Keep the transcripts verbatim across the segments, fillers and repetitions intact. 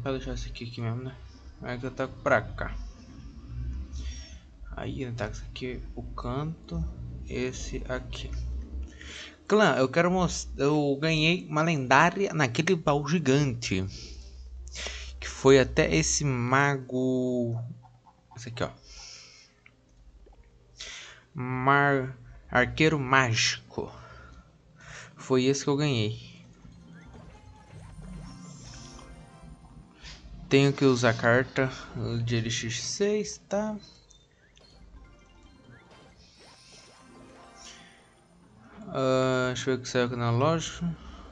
Pra deixar esse aqui, aqui mesmo, né? Aí que eu taco pra cá. Aí eu taco esse aqui, o canto. Esse aqui. Clã, eu quero mostrar. Eu ganhei uma lendária naquele baú gigante. Que foi até esse mago. Esse aqui, ó. Mar... Arqueiro mágico. Foi esse que eu ganhei. Tenho que usar a carta de L X seis, tá? Uh, deixa eu ver o que saiu aqui na loja.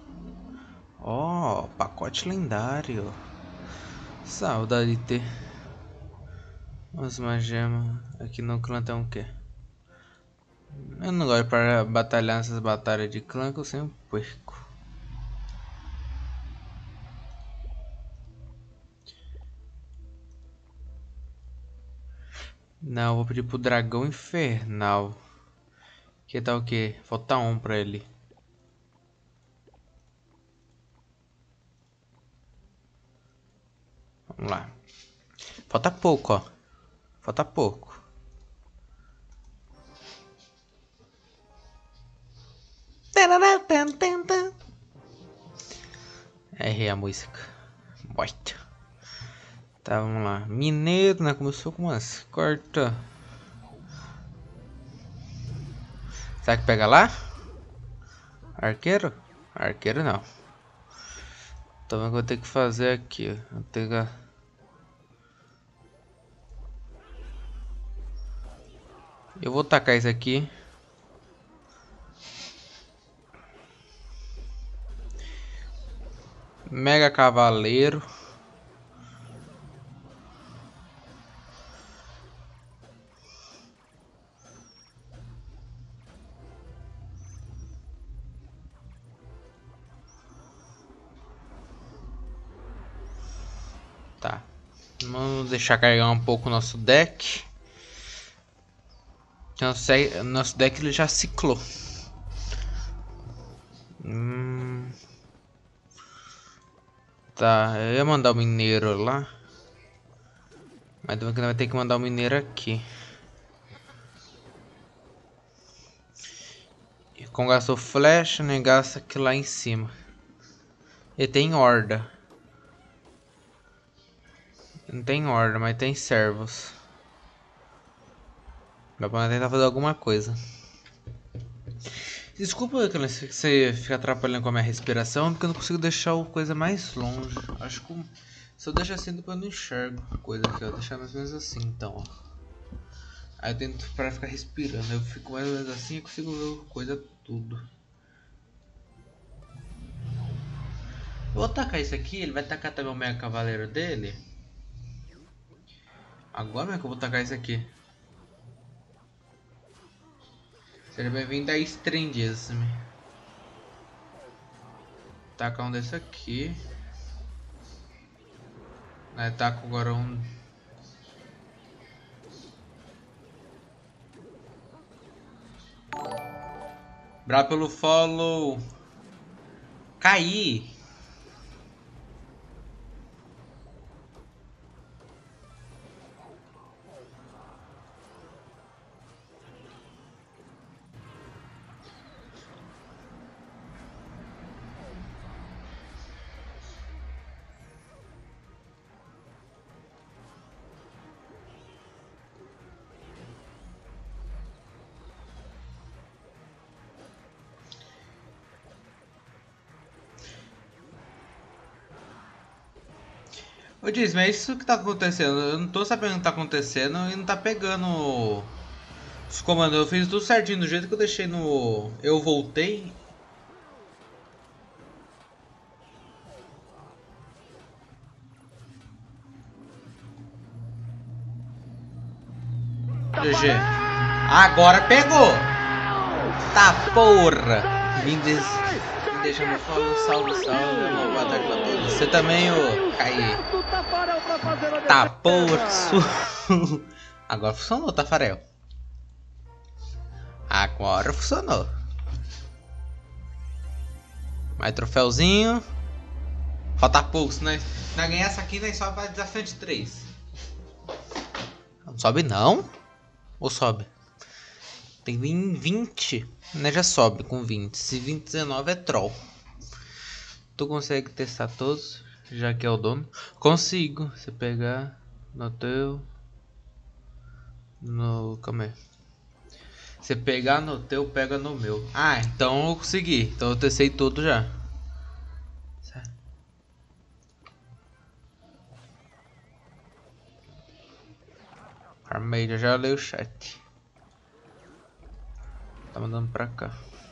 Ó, oh, pacote lendário. Saudade de ter. Mas uma gema. Aqui no clã tem o quê? Eu não gosto para batalhar nessas batalhas de clã que eu sempre perco. Não, vou pedir pro dragão infernal. Que tá o quê? Falta um pra ele. Vamos lá. Falta pouco, ó. Falta pouco. Errei a música. Boita. Tá, vamos lá. Mineiro, né? Começou com umas corta. Será que pega lá? Arqueiro? Arqueiro não. Então eu vou ter que fazer aqui. Vou ter que... Eu vou tacar isso aqui. Mega Cavaleiro. Tá. Vamos deixar carregar um pouco o nosso deck. Nosso, nosso deck ele já ciclou. Hum... Tá, eu ia mandar o mineiro lá. Mas também vai ter que mandar o mineiro aqui. E com gastou flecha, né? Gasta aqui lá em cima. E tem horda. Não tem horda, mas tem servos. Dá pra tentar fazer alguma coisa. Desculpa que você fica atrapalhando com a minha respiração, porque eu não consigo deixar a coisa mais longe. Acho que se eu deixar assim, depois eu não enxergo a coisa aqui, ó. Deixar mais ou menos assim, então, ó. Aí eu tento para ficar respirando. Eu fico mais ou menos assim e consigo ver a coisa tudo. Eu vou tacar isso aqui, ele vai tacar também o Mega Cavaleiro dele. Agora é que eu vou tacar isso aqui. Seja bem-vindo a Strandism. Tacar um desse aqui. Aí taco agora um. Bravo pelo follow. Caí. Ô Diz, mas isso que tá acontecendo, eu não tô sabendo o que tá acontecendo e não tá pegando os comandos. Eu fiz tudo certinho, do jeito que eu deixei no... Eu voltei. G G. Agora pegou! Tá porra! Me, des... Me deixa no follow, salve, salve, uma boa tarde pra todos. Você também, ô Caí. Tá porra! Agora funcionou, Tafarel. Agora funcionou. Mais troféuzinho. Falta pouco, se nós, se nós ganhar essa aqui, nós sobe para desafiante três. Não sobe não? Ou sobe? Tem vinte, né? Já sobe com vinte. Se vinte, dezenove é troll. Tu consegue testar todos, já que é o dono? Consigo. Você pegar no teu... No... Calma aí. Você pegar no teu, pega no meu. Ah, então eu consegui. Então eu testei tudo já. Armeira, já leu o chat. Tá mandando pra cá.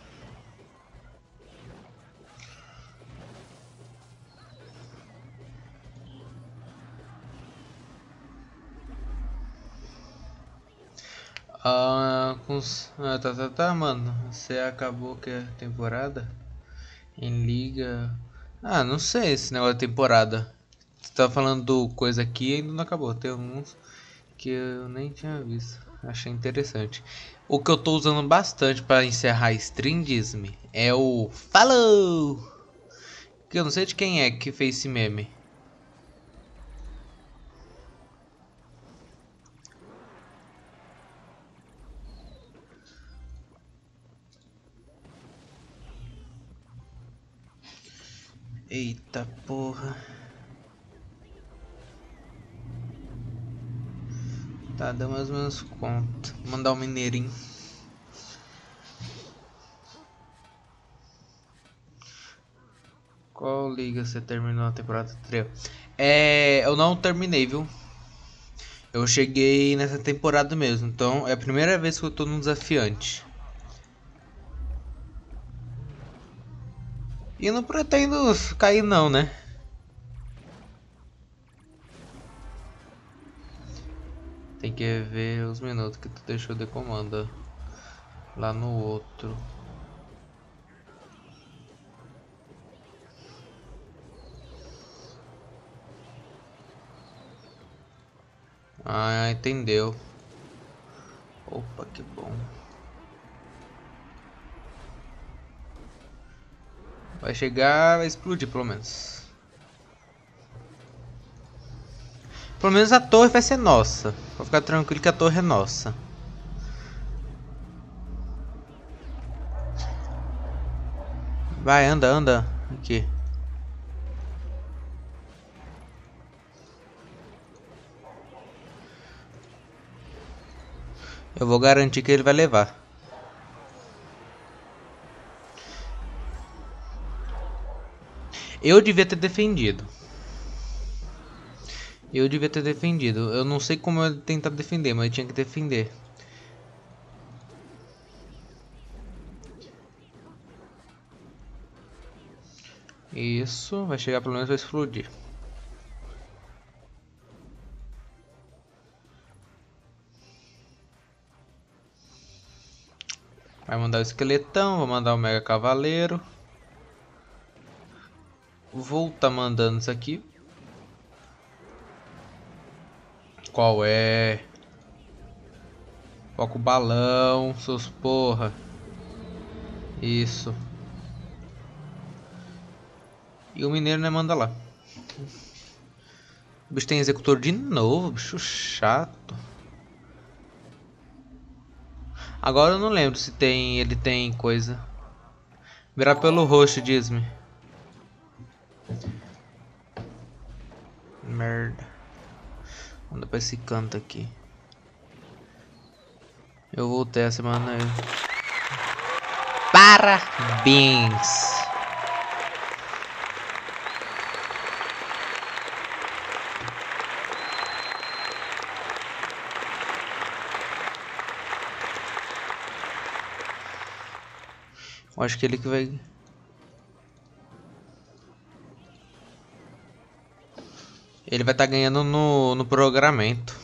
Ah, com... ah, tá, tá, tá, mano. Você acabou que a temporada em liga. Ah, não sei esse negócio de temporada. Você tá falando do coisa aqui e ainda não acabou. Tem uns que eu nem tinha visto. Achei interessante. O que eu tô usando bastante para encerrar a stream, diz-me, é o Falou! Que eu não sei de quem é que fez esse meme. Eita porra. Tá, deu mais ou menos conta. Vou mandar um mineirinho. Qual liga você terminou a temporada três? É, eu não terminei, viu? Eu cheguei nessa temporada mesmo, então é a primeira vez que eu tô no desafiante. E eu não pretendo cair não, né? Tem que ver os minutos que tu deixou de comando lá no outro. Ah, entendeu. Opa, que bom. Vai chegar, vai explodir pelo menos. Pelo menos a torre vai ser nossa. Vou ficar tranquilo que a torre é nossa. Vai, anda, anda. Aqui. Eu vou garantir que ele vai levar. Eu devia ter defendido. Eu devia ter defendido. Eu não sei como ele tentar defender, mas eu tinha que defender. Isso, vai chegar pelo menos, vai explodir. Vai mandar o esqueletão, vou mandar o mega cavaleiro. Vou tá mandando isso aqui. Qual é? Foca o balão, seus porra. Isso. E o mineiro né manda lá. O bicho tem executor de novo, bicho chato. Agora eu não lembro se tem, ele tem coisa. Virar pelo roxo, diz-me. Merda. Manda pra esse canto aqui. Eu voltei a semana aí. Parabéns. Eu acho que ele que vai... Ele vai estar tá ganhando no, no programamento.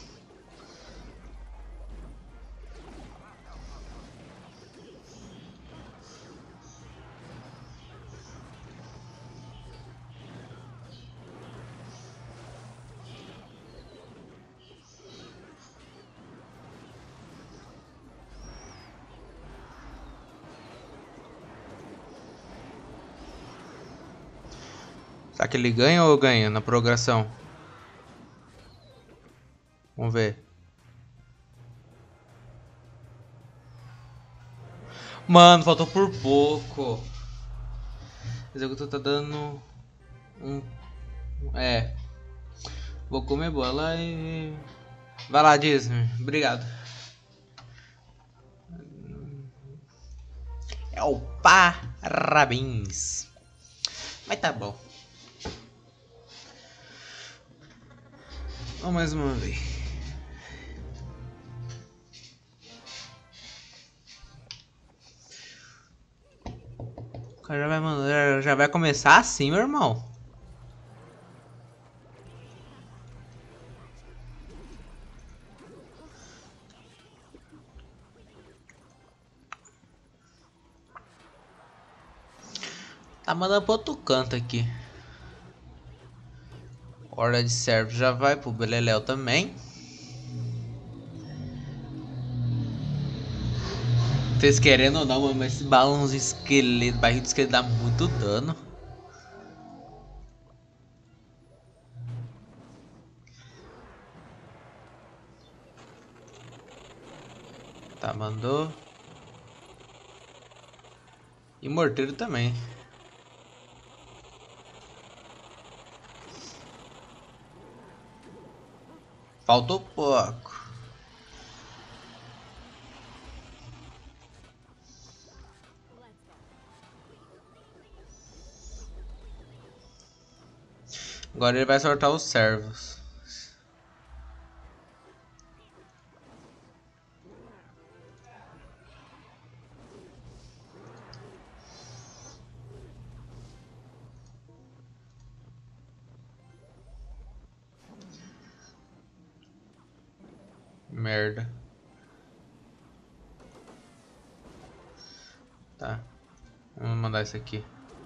Será que ele ganha ou ganha na progressão? Vamos ver. Mano, faltou por pouco. O executor tá dando um... É. Vou comer bola e... Vai lá, Disney. Obrigado. É o parabéns. Mas tá bom. Vamos mais uma vez. O cara já vai, mandar, já vai começar assim, meu irmão. Tá mandando pro outro canto aqui. Horda de servos já vai pro Beleléu também. Vocês querendo ou não, mano, mas esse balão de esqueleto, barril de esqueleto dá muito dano. Tá, mandou. E morteiro também. Faltou pouco. Agora ele vai soltar os servos. Merda. Tá. Vamos mandar isso aqui.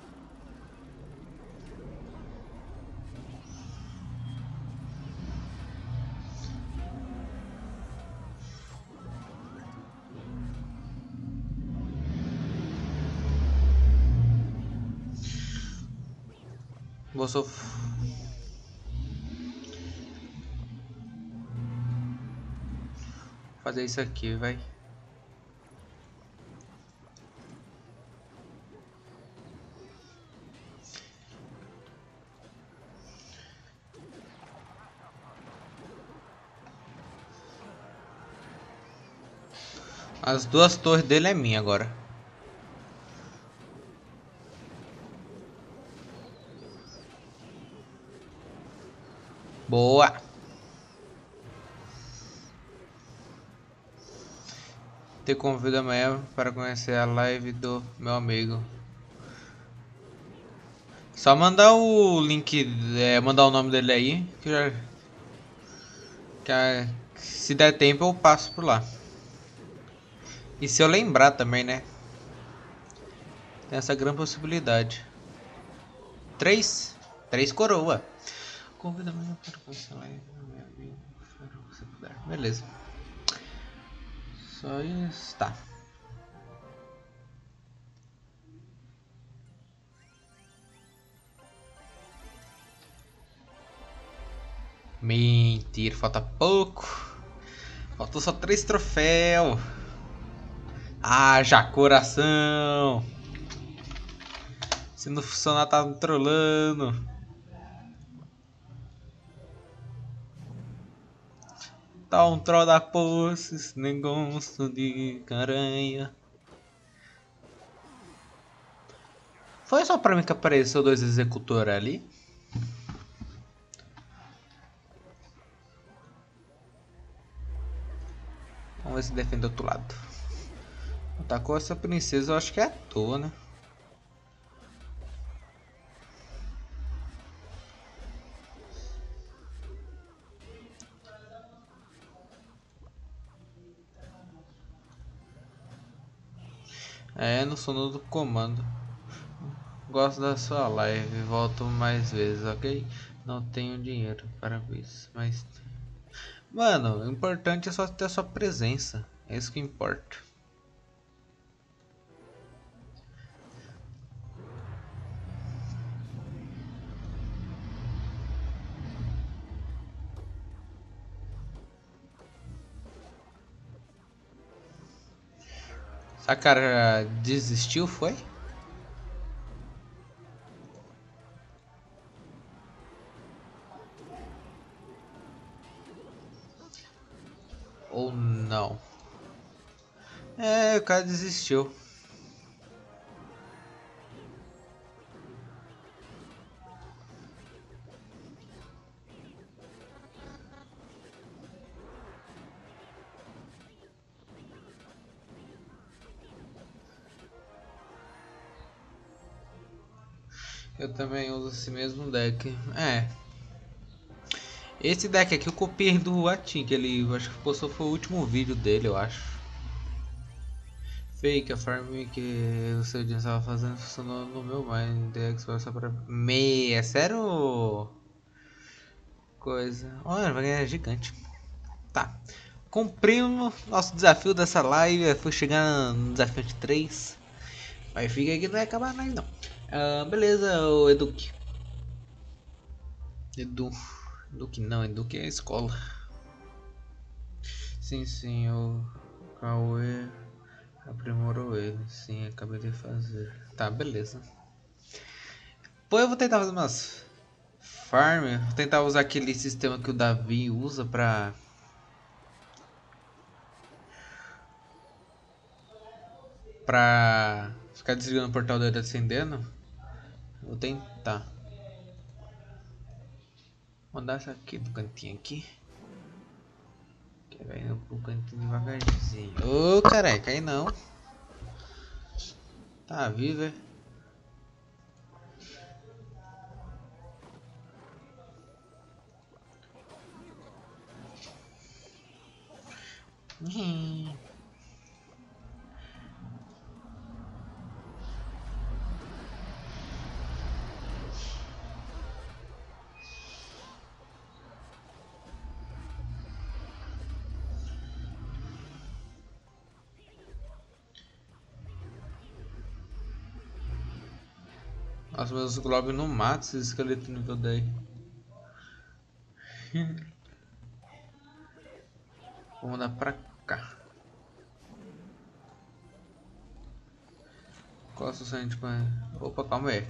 Vou sof... fazer isso aqui, vai. As duas torres dele é minha agora. Boa. Te convido amanhã para conhecer a live do meu amigo. Só mandar o link, é, mandar o nome dele aí, que, já, que a, se der tempo eu passo por lá. E se eu lembrar também, né? Tem essa grande possibilidade. Três? Três coroa. Convida amanhã para conhecer a live do meu amigo. Se puder. Beleza. Só isso. Tá. Mentira, falta pouco. Faltou só três troféus. Haja coração. Se não funcionar, tá me trollando. Tá um troll da poça, esse negócio de caranha. Foi só pra mim que apareceu dois executores ali? Vamos ver se defende do outro lado. Atacou essa princesa, eu acho que é à toa, né? É, no sono do comando. Gosto da sua live, volto mais vezes, ok? Não tenho dinheiro para isso, mas... Mano, o importante é só ter a sua presença. É isso que importa. Essa cara desistiu, foi? Ou não? É, o cara desistiu. Eu também uso esse mesmo deck. É. Esse deck aqui eu copiei do Atin, que ele acho que postou foi o último vídeo dele, eu acho. Fake, a farm que o seu dia estava fazendo funcionou no meu Mind Expert só pra. Meia, é sério? Coisa. Olha, vai ganhar gigante. Tá. Cumprimos nosso desafio dessa live. Foi chegar no desafio de três. Mas fica aqui, não vai acabar mais não. Ah, beleza, o Eduque. Edu. Eduque não, Eduque é a escola. Sim, sim, o Cauê aprimorou ele. Sim, acabei de fazer. Tá, beleza. Pô, eu vou tentar fazer umas farm. Vou tentar usar aquele sistema que o Davi usa pra. Pra ficar desligando o portal dele acendendo. Vou tentar. Vou mandar essa aqui do cantinho aqui. Que vai indo pro cantinho devagarzinho. Ô, oh, carai, cai não. Tá vivo, é? Nossa, meus globos não matam esses esqueletos nível dez. Vou mandar pra cá. Qual a solução de pan? Opa, calma aí.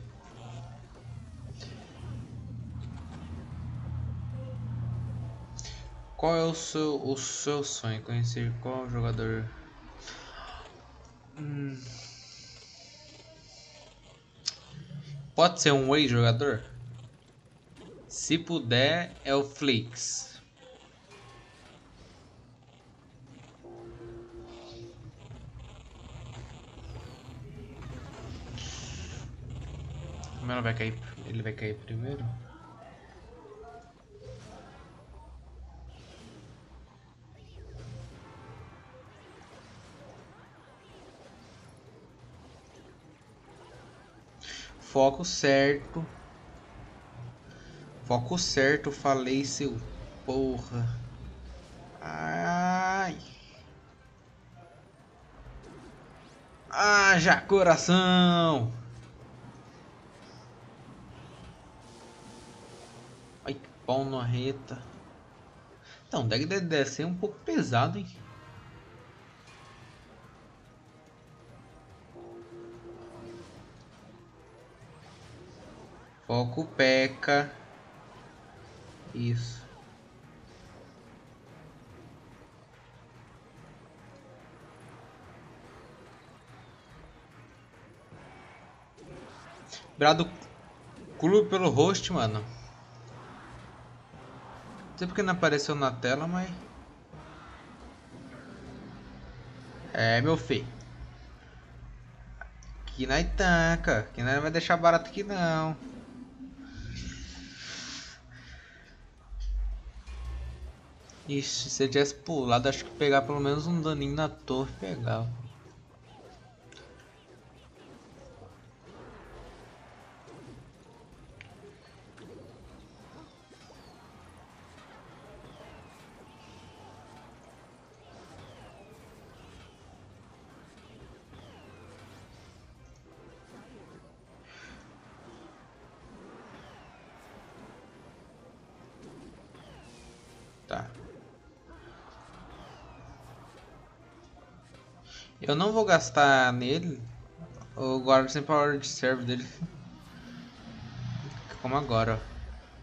Qual é o seu, o seu sonho? Conhecer qual jogador? Hum, pode ser um ex-jogador? Se puder, é o Flix. Como ela vai cair? Ele vai cair primeiro? Foco certo. Foco certo, falei, seu porra. Ai. Haja coração. Ai, que pau na reta. Então, deve, deve ser um pouco pesado, hein? Foco P.E.K.K.A. Isso. Obrigado, clube, pelo host, mano. Não sei porque não apareceu na tela, mas... É, meu filho. Aqui nós tanca. Aqui nós não vai deixar barato aqui, não. Ixi, se eu tivesse pulado, acho que pegar pelo menos um daninho na torre, pegava. Tá. Eu não vou gastar nele. Eu guardo sempre a hora de serve dele. Como agora, ó.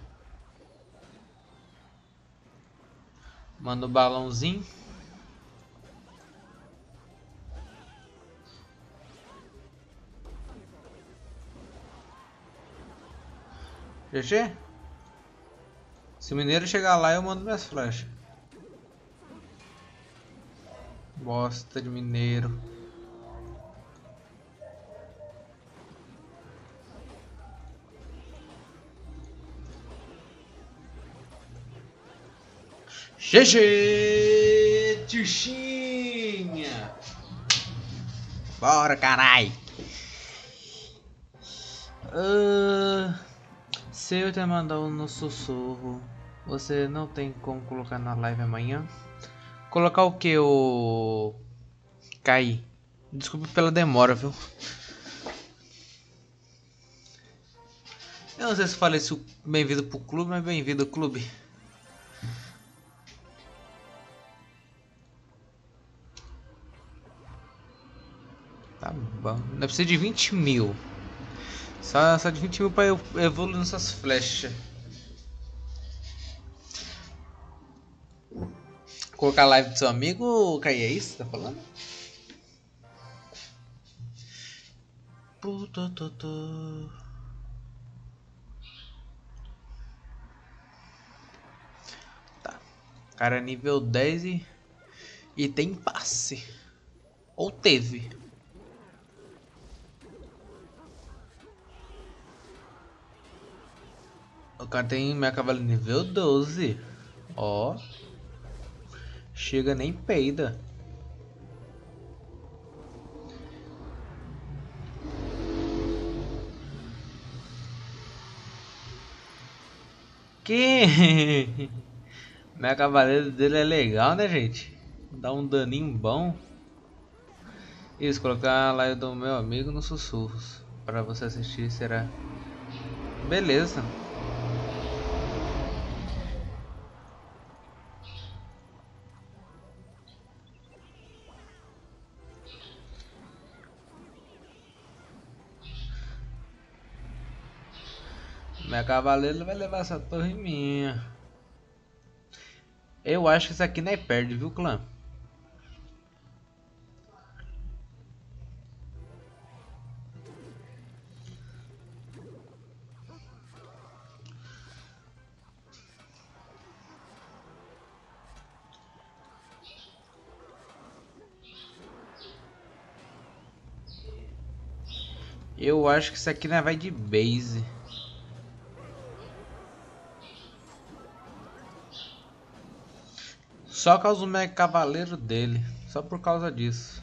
Manda o balãozinho. G G? Se o mineiro chegar lá, eu mando minhas flechas. Bosta de mineiro. G G! Tuxinha! Bora, carai! Uh, se eu te mandar um no sussurro, você não tem como colocar na live amanhã? Colocar o que, o Caí? Desculpa pela demora, viu? Eu não sei se falei isso bem-vindo pro clube, mas bem-vindo ao clube. Tá bom. Não precisa de vinte mil. Só, só de vinte mil pra eu evoluir nessas flechas. Colocar a live do seu amigo, Caí, é isso que você tá falando? Puta, tá. Cara, nível dez e, e tem passe. Ou teve. O cara tem minha cavalo nível doze. Ó. Chega nem peida. Que? Minha cavaleiro dele é legal, né, gente? Dá um daninho bom. Isso, colocar a live do meu amigo nos sussurros. Pra você assistir, será? Beleza. Minha cavaleiro vai levar essa torre minha. Eu acho que isso aqui não é perde, viu, clã? Eu acho que isso aqui não vai de base. Só causa o mega cavaleiro dele. Só por causa disso.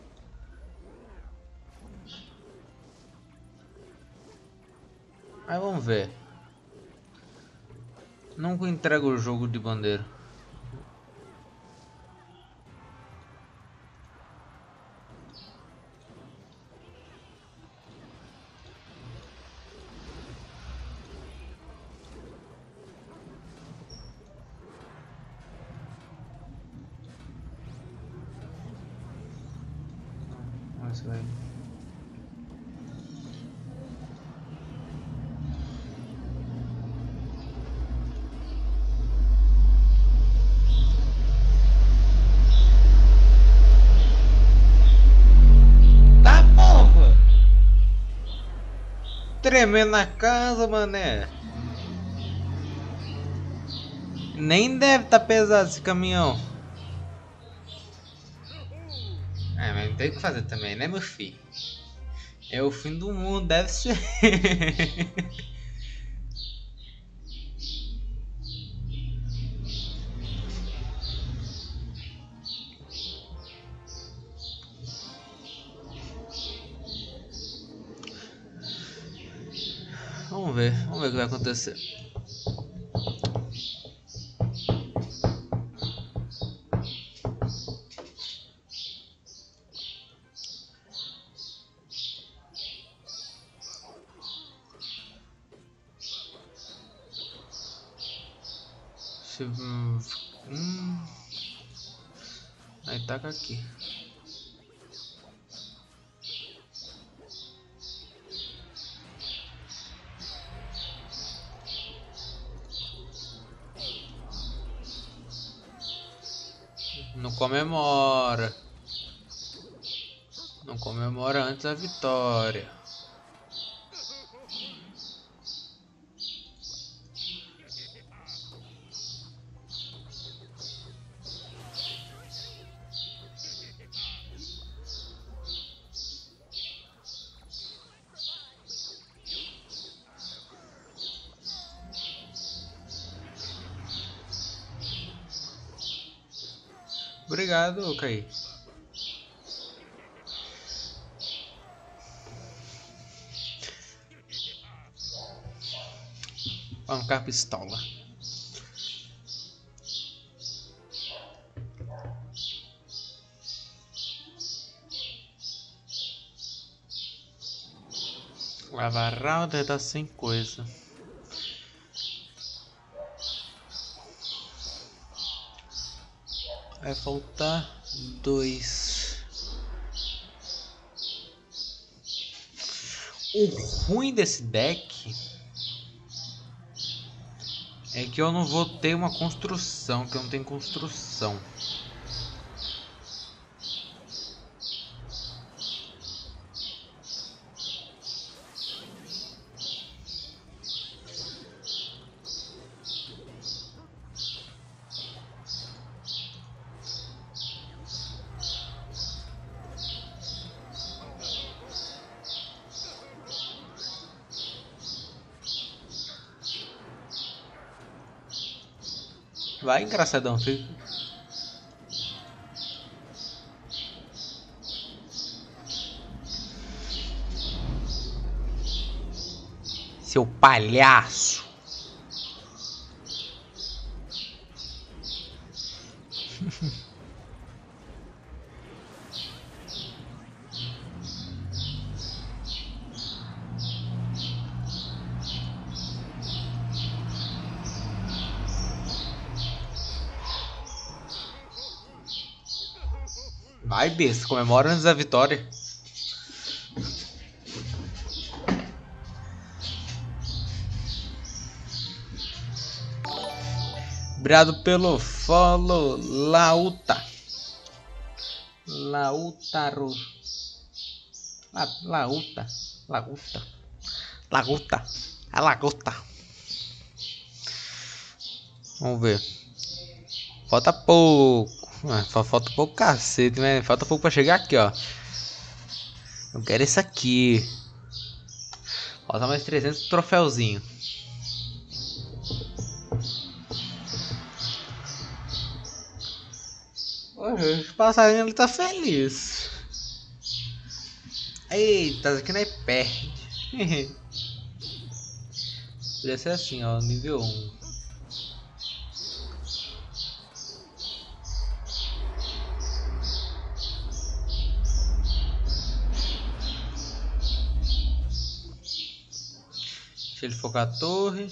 Mas vamos ver. Nunca entrega o jogo de bandeira. Mas vai. Tá porra! Tremendo na casa, mané. Nem deve tá pesado esse caminhão. É, mas não tem o que fazer também, né, meu filho? É o fim do mundo, deve ser. Vamos ver, vamos ver o que vai acontecer. Se, hum, hum, aí taca aqui. Não comemora. Não comemora antes a vitória. Obrigado, Kai. Vamos com a pistola. Lava Router tá sem coisa. Vai faltar dois. O ruim desse deck é que eu não vou ter uma construção, que eu não tenho construção. Vai, engraçadão, filho. Seu palhaço. Vai, besta, comemora antes da vitória. Obrigado pelo follow, Lauta. Lautaro. La, Lauta. Laguta. Laguta. A Laguta. Vamos ver. Falta pouco. Ah, falta pouco cacete, né? Falta pouco pra chegar aqui, ó. Eu quero esse aqui. Falta mais trezentos troféuzinho. O passarinho ele tá feliz. Eita, aqui não é perde. Podia ser assim, ó, nível um. Deixa ele focar a torre.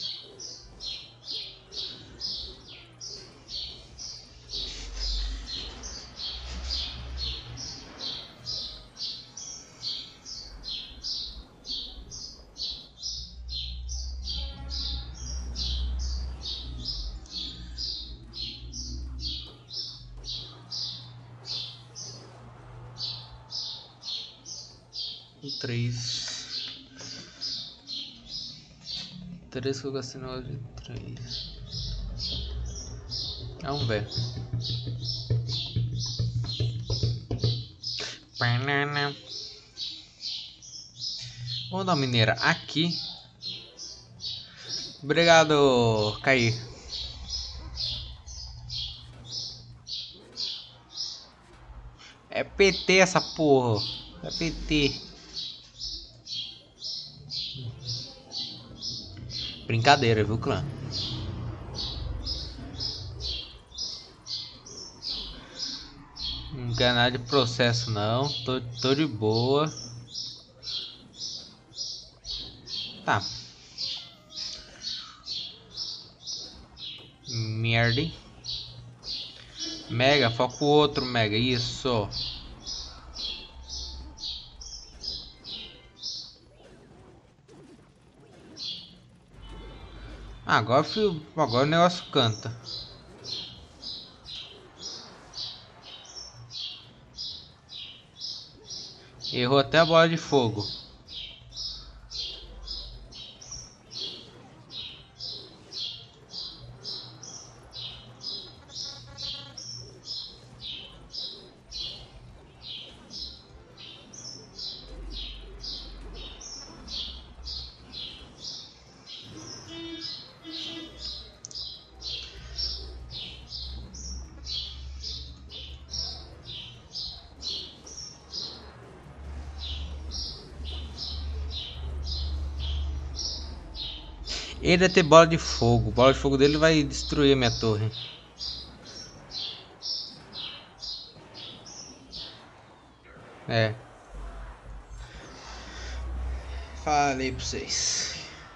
O três. três que eu gastei na hora de três. Vamos ver. Banana. Vamos dar uma mineira aqui. Obrigado, Caí. É P T essa porra. É P T. Brincadeira, viu, clã? Não quero nada de processo, não. Tô, tô de boa. Tá. Merda, hein? Mega, foca o outro, Mega. Isso. Agora, filho, agora o negócio canta. Errou até a bola de fogo. Ele vai ter bola de fogo. Bola de fogo dele vai destruir a minha torre. É. Falei pra vocês.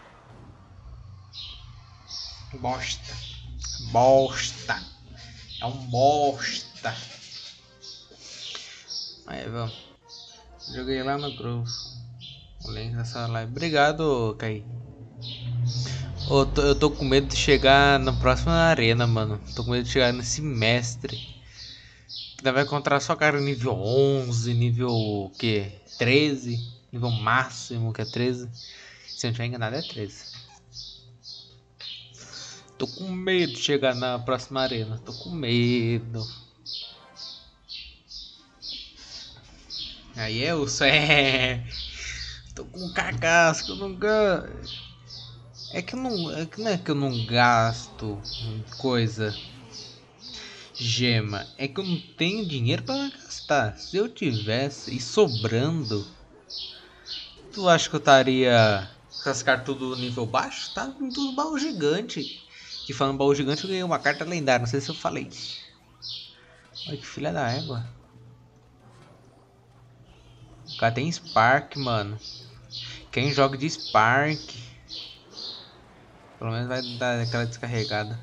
Bosta. Bosta. É um bosta. Aí, vamos. Joguei lá no grupo. O link dessa live. Obrigado, Kai. Eu tô, eu tô com medo de chegar na próxima arena, mano. Tô com medo de chegar nesse mestre. Que vai encontrar só cara nível onze, nível o que? treze. Nível máximo que é treze. Se eu não tiver enganado é treze. Tô com medo de chegar na próxima arena. Tô com medo. Aí é o é. Tô com um cagaço que eu não gasto. É que eu não. É que não é que eu não gasto coisa. Gema. É que eu não tenho dinheiro pra gastar. Se eu tivesse e sobrando. Tu acha que eu estaria com as cartas tudo nível baixo? Tá com tudo baú gigante. Que falando baú gigante eu ganhei uma carta lendária. Não sei se eu falei. Olha que filha da égua. O cara tem Spark, mano. Quem joga de Spark pelo menos vai dar aquela descarregada.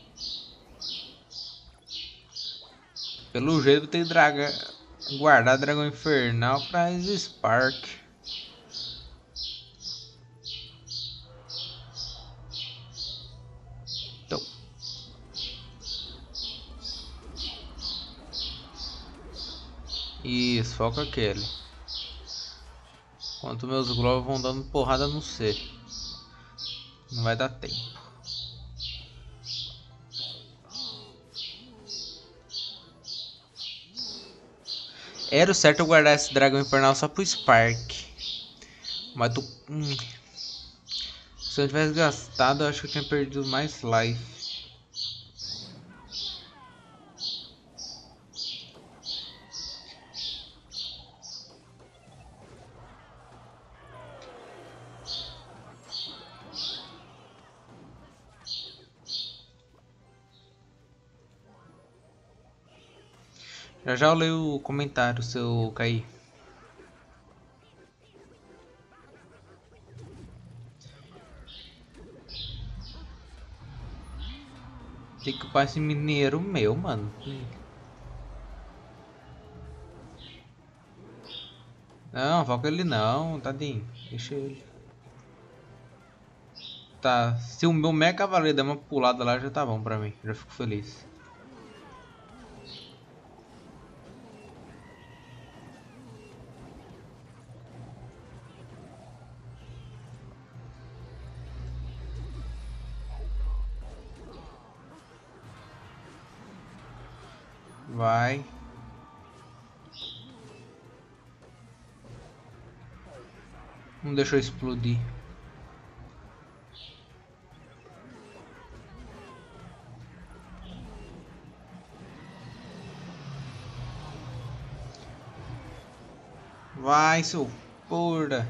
Pelo jeito vou ter que draga, guardar dragão infernal pra Spark. Então. Isso, foca aquele. Enquanto meus globos vão dando porrada no C. Não vai dar tempo. Era o certo eu guardar esse dragão infernal só pro Spark. Mas tô... Hum. Se eu tivesse gastado, eu acho que eu tinha perdido mais life. Já já eu leio o comentário, seu cair. Tem que upar esse mineiro meu, mano. Não, foca ele não, tadinho. Deixa ele. Tá, se o meu mega cavaleiro der uma pulada lá, já tá bom pra mim. Já fico feliz. Vai. Não deixou explodir. Vai, seu porra.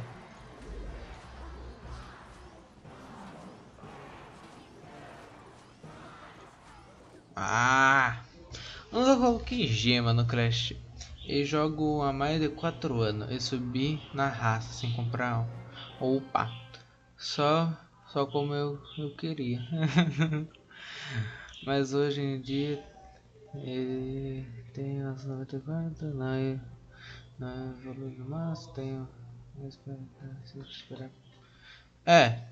Ah! Nunca coloquei gema no Clash. Eu jogo há mais de quatro anos. Eu subi na raça sem comprar um. Opa! Só, só como eu, eu queria. Mas hoje em dia ele tem as noventa e quatro, não, não evolui no máximo, tenho esperar. É.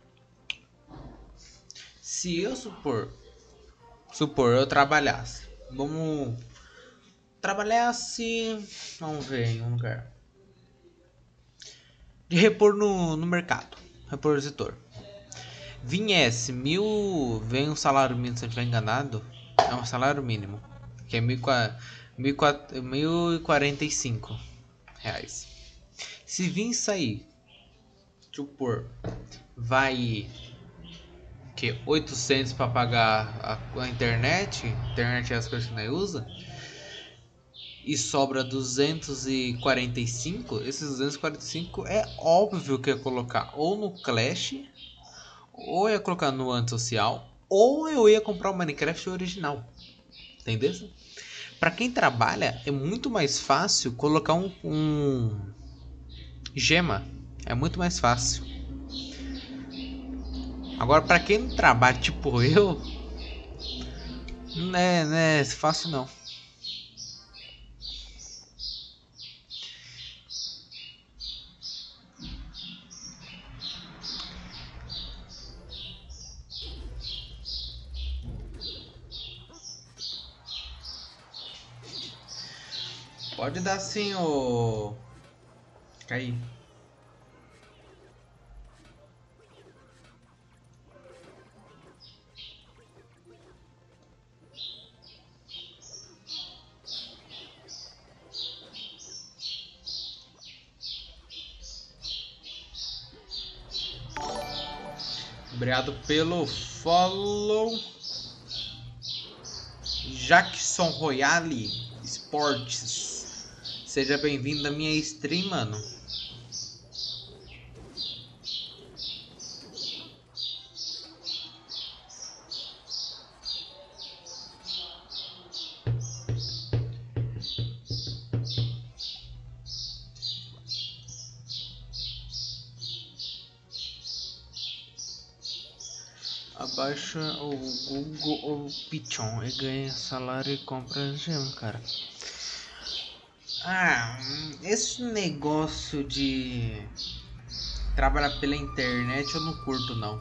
Se eu supor, supor eu trabalhasse, vamos trabalhasse, vamos ver em um lugar. de repor no, no mercado, repositor. Viesse mil, vem um salário mínimo, se eu não estiver enganado, é um salário mínimo, que é mil e quarenta e cinco reais. Se vir sair, deixa eu pôr, vai que oitocentos para pagar a, a internet, internet é as coisas que nós usa, e sobra duzentos e quarenta e cinco, esses duzentos e quarenta e cinco é óbvio que eu ia colocar ou no Clash, ou eu ia colocar no antissocial, ou eu ia comprar o Minecraft original. Entendeu? Para quem trabalha é muito mais fácil colocar um, um gema, é muito mais fácil. Agora para quem não trabalha, tipo eu, não é, não é fácil não. Pode dar sim, o cair. Obrigado pelo follow. Jackson Royale Sports. Seja bem-vindo à minha stream, mano. Abaixa o Google ou Pichon e ganha salário e compra gema, cara. Ah, esse negócio de trabalhar pela internet eu não curto não.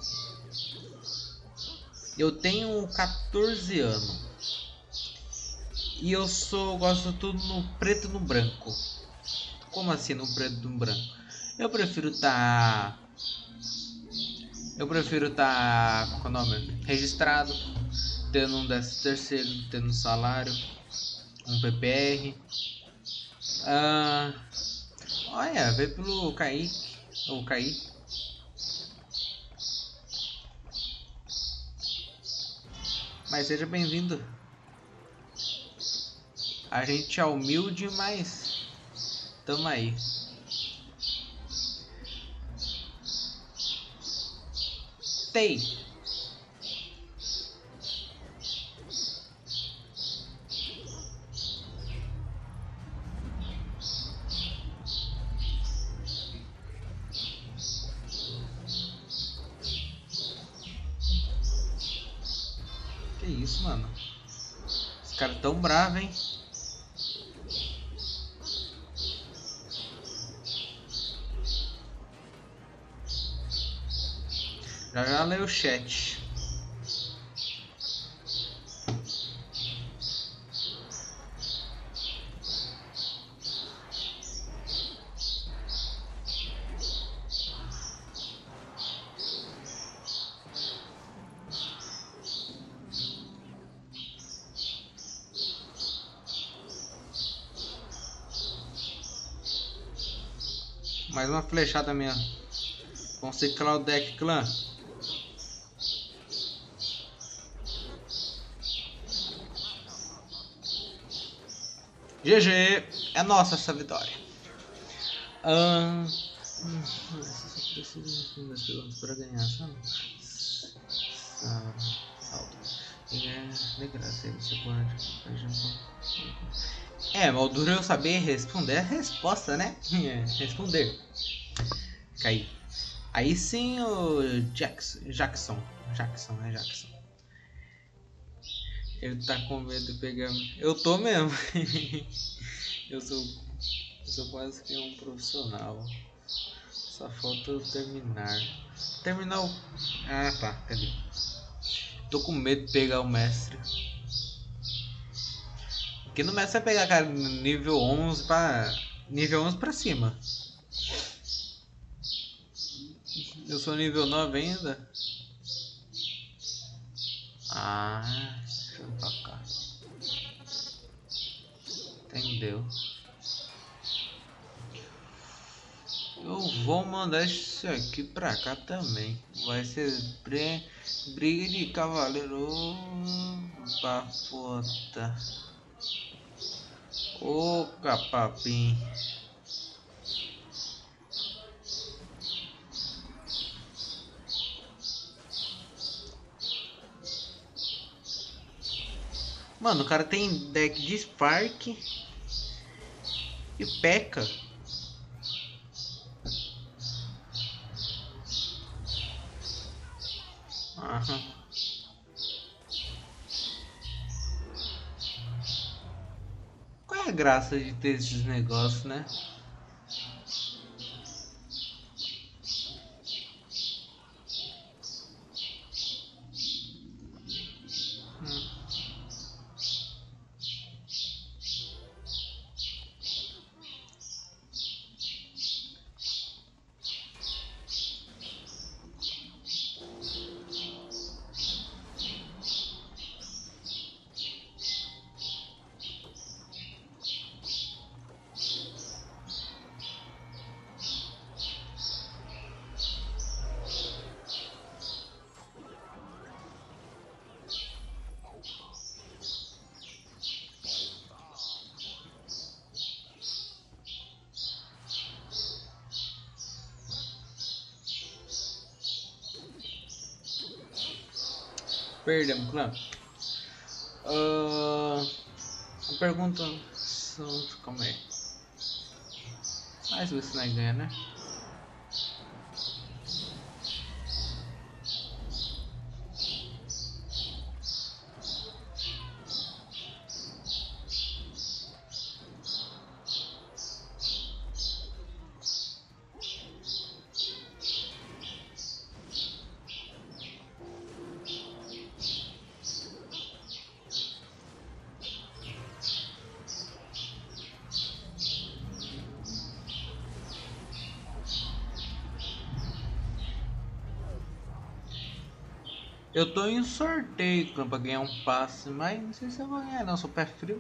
Eu tenho quatorze anos e eu sou gosto de tudo no preto e no branco. Como assim no preto e no branco? Eu prefiro tá Eu prefiro tá qual é o nome? Registrado, tendo um décimo terceiro, tendo um salário, um P P R. Ah, olha, veio pelo Kaique, ou Kaique. Mas seja bem-vindo. A gente é humilde, mas tamo aí. Tei. Que isso, mano? Os caras tão bravos, hein? Já já leio o chat. Mais uma flechada minha. Vamos ciclar o deck clã. G G, é nossa essa vitória. Ah, só preciso de perguntas para ganhar, sabe? Saldo. É de graça, aí você pode. É, mas o duro é eu saber responder a resposta, né? É, responder. Caí. Aí sim o Jackson. Jackson. Jackson, né? Jackson. Ele tá com medo de pegar. Eu tô mesmo. eu sou. Eu sou quase que um profissional. Só falta eu terminar. Terminar o. Ah tá, cadê? Tô com medo de pegar o mestre. Porque no mestre vai pegar, cara, nível onze pra. Nível onze pra cima. Eu sou nível nove ainda? Ah, deixa eu pra cá. Entendeu? Eu vou mandar isso aqui pra cá também. Vai ser briga de cavaleiro. Ô, bafota. Ô, capapim. Mano, o cara tem deck de Spark e P.E.K.K.A. Aham. Qual é a graça de ter esses negócios, né? Perdemos, clã. Uh, a pergunta. Calma aí. Mas você não ganha, né? Eu tô em sorteio pra ganhar um passe, mas não sei se eu vou ganhar não, sou pé frio.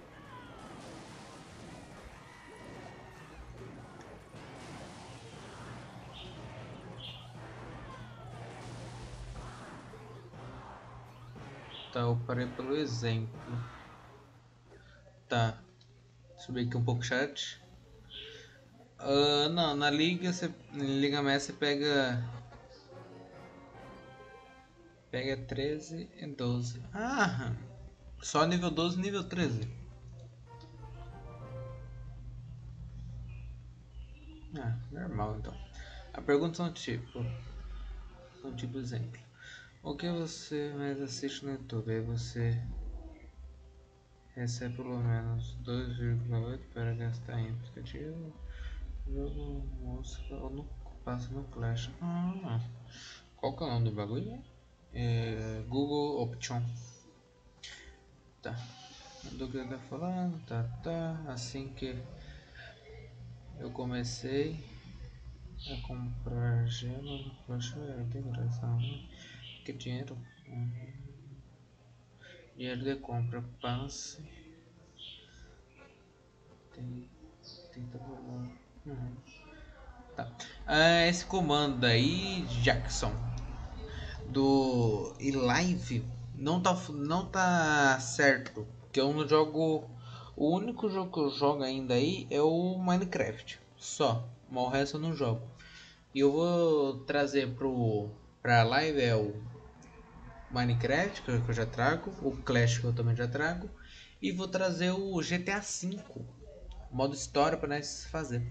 Tá, eu parei pelo exemplo. Tá, subir aqui um pouco o chat. Uh, não, na liga, você, na Liga Messi você pega... Pega treze e doze. Ah, só nível doze e nível treze. Ah, normal então. A pergunta são tipo... São tipo exemplo. O que você mais assiste no YouTube? Aí você... recebe pelo menos dois vírgula oito para gastar em aplicativo, jogo, música ou no, passa no Clash. Ah, qual que é o nome do bagulho? É, Google Option. Tá. Do que ele tá falando, tá, tá. Assim que eu comecei a comprar gema no Clash Royale, tem graça, né? Que dinheiro? Hum. Dinheiro de compra, passe. Tem, tem tabular. Uhum. Tá. Ah, esse comando aí, Jackson, do e-live, não tá, não tá certo. Porque eu não jogo. O único jogo que eu jogo ainda aí é o Minecraft. Só. Mas o resto eu não jogo. E eu vou trazer pro, pra live é o Minecraft, que eu já trago. O Clash, que eu também já trago. E vou trazer o G T A cinco. Modo história para nós fazer.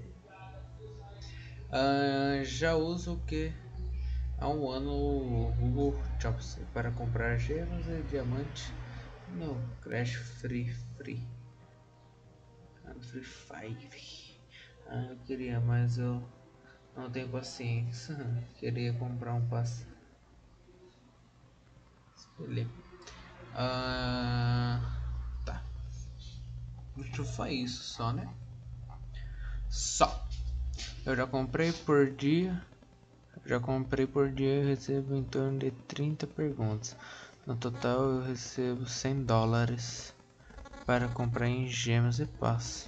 Uh, já uso o que? Há um ano o Google Jobs para comprar gemas e diamante no Crash Free Free. Ah, Free Fire. Ah, eu queria, mas eu não tenho paciência. Queria comprar um passe. Beleza. Ah, tá. Deixa eu fazer isso só, né? Só. Eu já comprei por dia. Já comprei por dia, eu recebo em torno de trinta perguntas. No total eu recebo cem dólares para comprar em gemas e paz.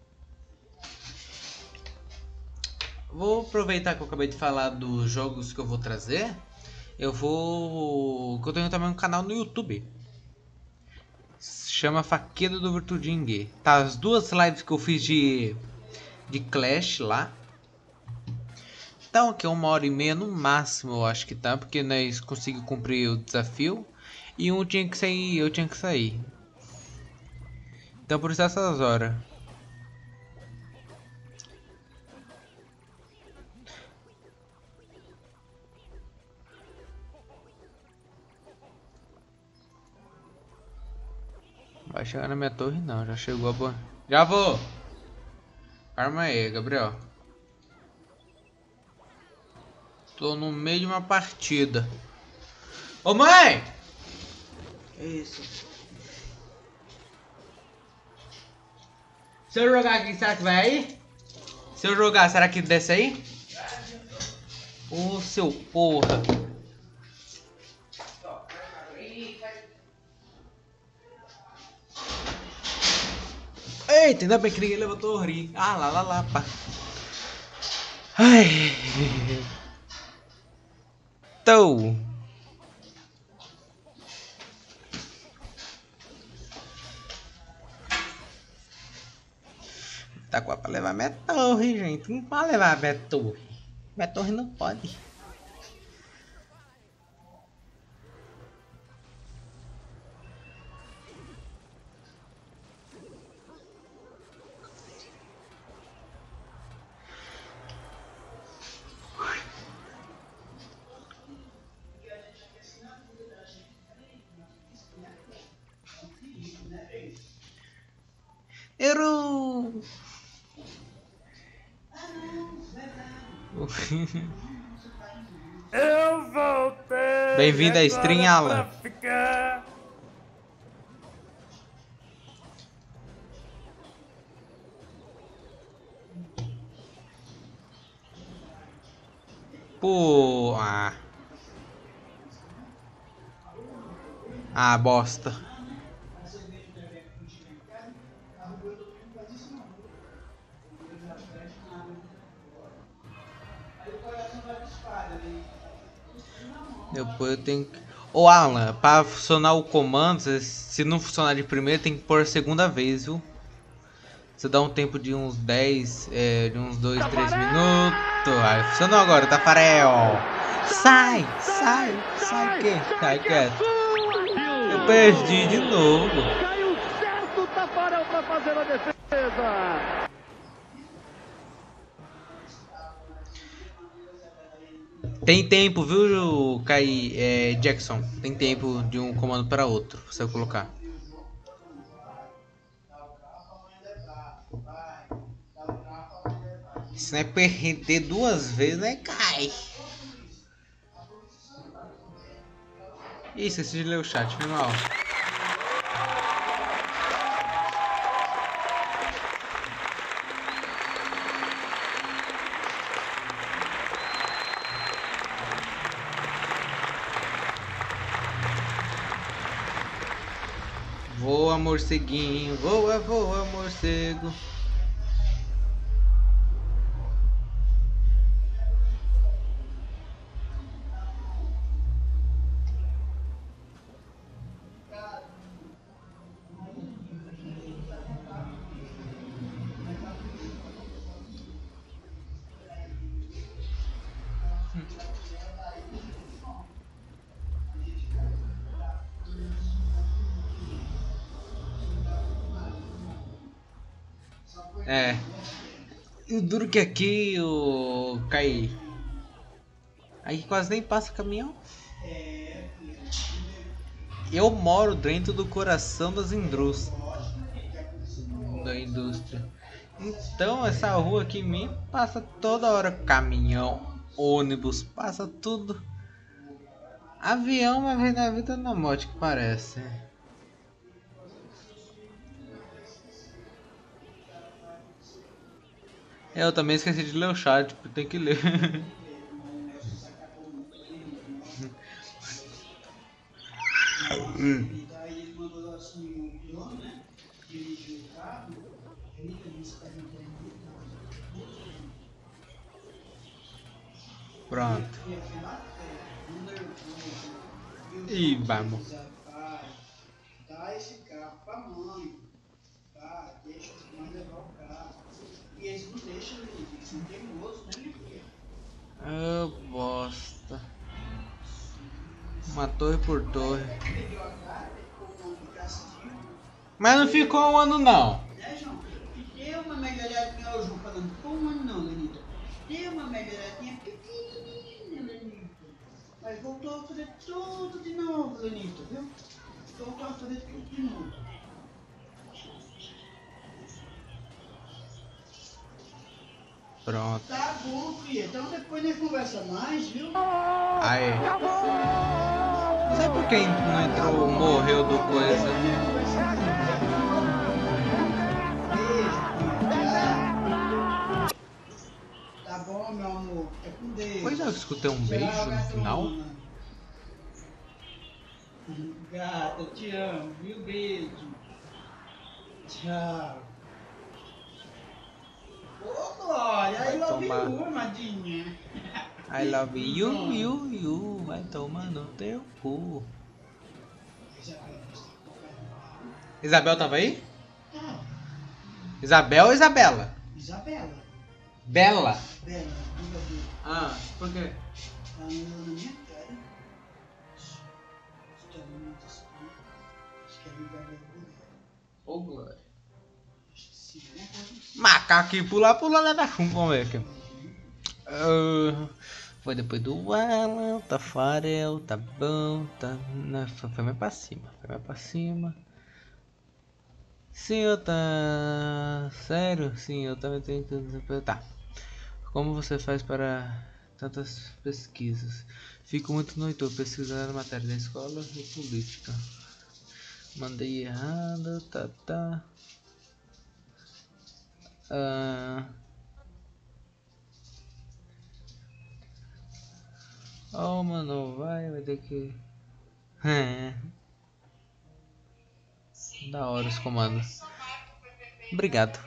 Vou aproveitar que eu acabei de falar dos jogos que eu vou trazer. Eu vou... eu tenho também um canal no YouTube. Se chama Faquedo do Virtudingue. Tá, as duas lives que eu fiz de... de Clash lá. Então aqui uma hora e meia no máximo, eu acho que tá, porque nós conseguimos cumprir o desafio e um tinha que sair, eu tinha que sair. Então por isso essas horas. Vai chegar na minha torre não, já chegou a boa. Já vou! Calma aí, Gabriel. Tô no meio de uma partida. Ô mãe! Que isso? Se eu jogar aqui, será que vai aí? Se eu jogar, será que desce aí? Ô seu porra! Eita, ainda bem que ninguém levantou o rio. Ah lá lá lá, pá. Ai. Então. Tá com pra levar minha torre, gente. Não pode levar minha torre. Minha torre não pode. Errou! Eu voltei. Bem-vindo à stream, Alan. Pô, ah. Ah, bosta. Depois eu tenho que... Ô Alan, para funcionar o comando, se não funcionar de primeira, tem que pôr a segunda vez, viu? Você dá um tempo de uns dez, é, de uns dois, três minutos. Aí funcionou agora, Tafarel. Sai, sai, sai que, sai quieto. Eu perdi de novo. Caiu certo o Tafarel para fazer a defesa. Tem tempo, viu, Kai, é, Jackson? Tem tempo de um comando para outro, se eu colocar. Se não é perder duas vezes, né, Kai? Ih, esqueci de ler o chat, foi mal. Voa, morceguinho, voa, voa, morcego. É. E o duro que aqui, o Kai. Aí quase nem passa caminhão. Eu moro dentro do coração das indústrias. Da indústria. Então essa rua aqui em mim passa toda hora caminhão, ônibus, passa tudo. Avião uma vez na vida na moto que parece. Eu também esqueci de ler o chat, tem que ler. E daí ele mandou assim, o dono, né? Dirigiu o carro, ele disse para mim Pronto. e eu fui lá, número um, E vamos. dá esse carro pra mãe, tá? Deixa a mãe levar o carro. E eles não deixam, eles são teimosos, né, minha filha? Ah, bosta. Uma torre por torre. Mas não ficou um ano não. Né, João? E deu uma melhoradinha, o João falando, ficou um ano não, Lenita. Deu uma melhoradinha pequenininha, Lenita. Mas voltou a fazer tudo de novo, Lenita, viu? Voltou a fazer tudo de novo. Pronto. Tá bom, filha. Então depois nós conversa mais, viu? Aí. Não sei por que não entrou, morreu do coisa. Tá bom, meu amor. É com Deus. Pois é, eu escutei um beijo no final. Gata, eu te amo, viu? Beijo. Tchau. Ô, Glória, I love tomar. you, amadinha. I love you, you, you. Vai tomar no teu cu. Isabel tava aí? Ah, Isabel ou Isabela? Isabela. Bela. Bela, diga bem. Ah, por quê? Ela olhou na minha cara. Acho que ela não descobriu. Acho que ela me vai ver mulher. Ô, Glória. Acho que sim, né? Macaquinho pula, pula, leva chumbo, vamos ver aqui. Uh, foi depois do Alan, Tafarel, tá bom, tá. Não, foi, foi mais pra cima, foi mais pra cima. Senhor, tá. Sério? Sim, eu também tenho que. Tá. Como você faz para tantas pesquisas? Fico muito no YouTube pesquisando matéria da escola e política. Mandei errado, tá, tá. Ah. Oh, mano, vai, vai ter que. É. Da hora os comandos. Obrigado.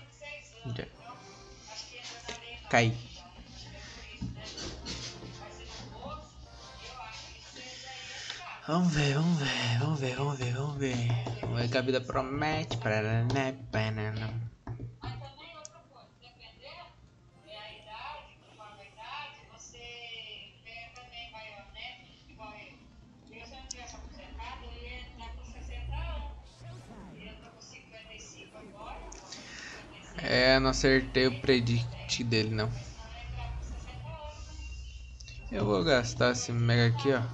Cai. Vamos ver, vamos ver, vamos ver, vamos ver, vamos ver. Vamos ver que a vida promete. Paraná, paraná. É, não acertei o predict dele, não. Eu vou gastar esse mega aqui, ó.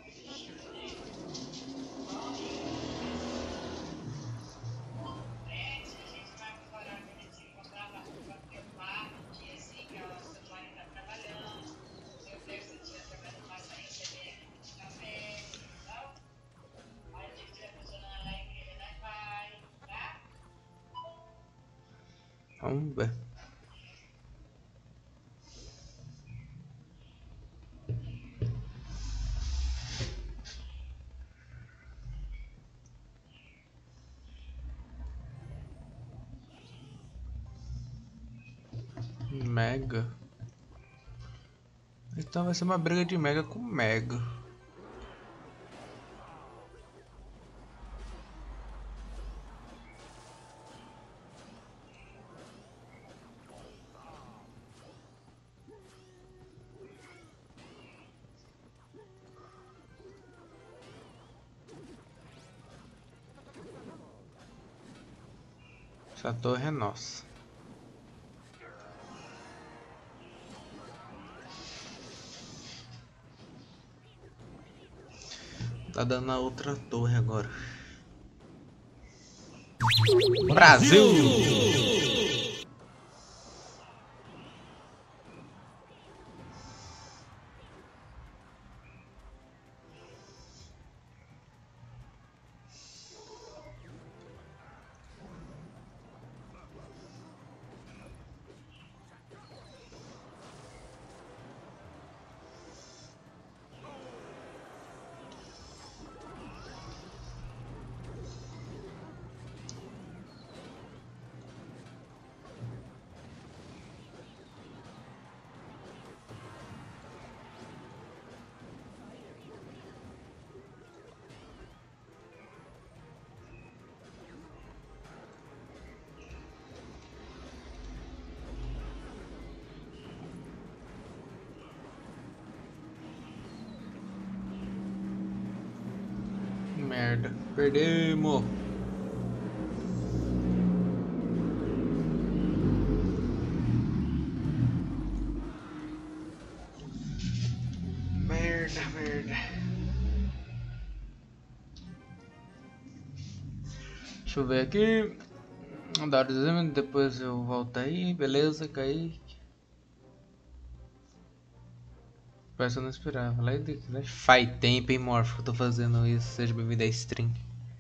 Vamos ver. Mega. Então vai ser uma briga de mega com mega. Essa torre é nossa. Tá dando na outra torre agora. Brasil! Merda, perdemos. Merda, merda. Deixa eu ver aqui. Dar o exame, depois eu volto aí, beleza, caí. Parece que eu não esperava. Lá de, né? Faz tempo, hein, Morph, que eu tô fazendo isso. Seja bem-vindo à stream.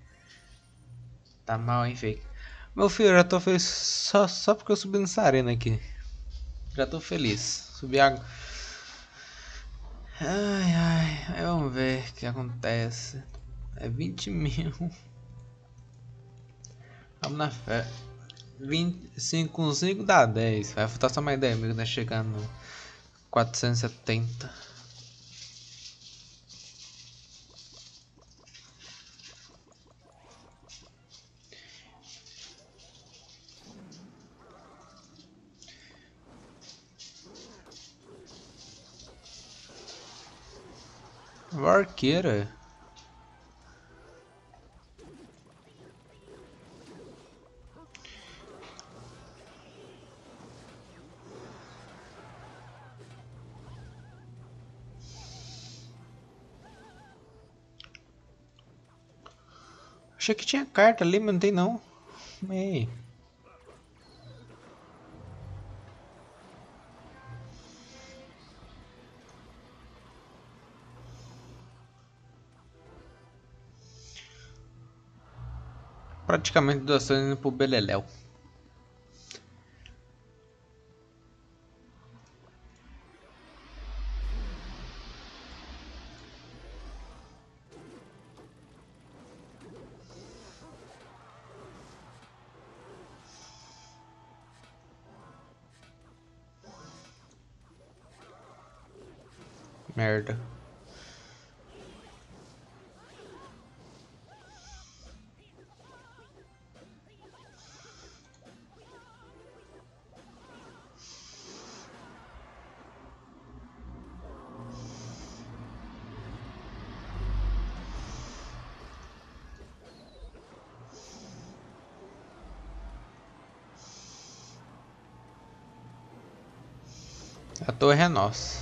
Tá mal, hein, fake. Meu filho, eu já tô feliz só, só porque eu subi nessa arena aqui. Já tô feliz. Subi água. Ai, ai. Aí vamos ver o que acontece. É vinte mil. Vamos na fé. vinte, cinco com cinco dá dez. Vai faltar só mais dez mil, né? Chegando no quatrocentos e setenta. Arqueira. Achei que tinha carta ali, mas não tem não. Ei. Praticamente doações indo pro Beleléu. Merda. A torre é nossa.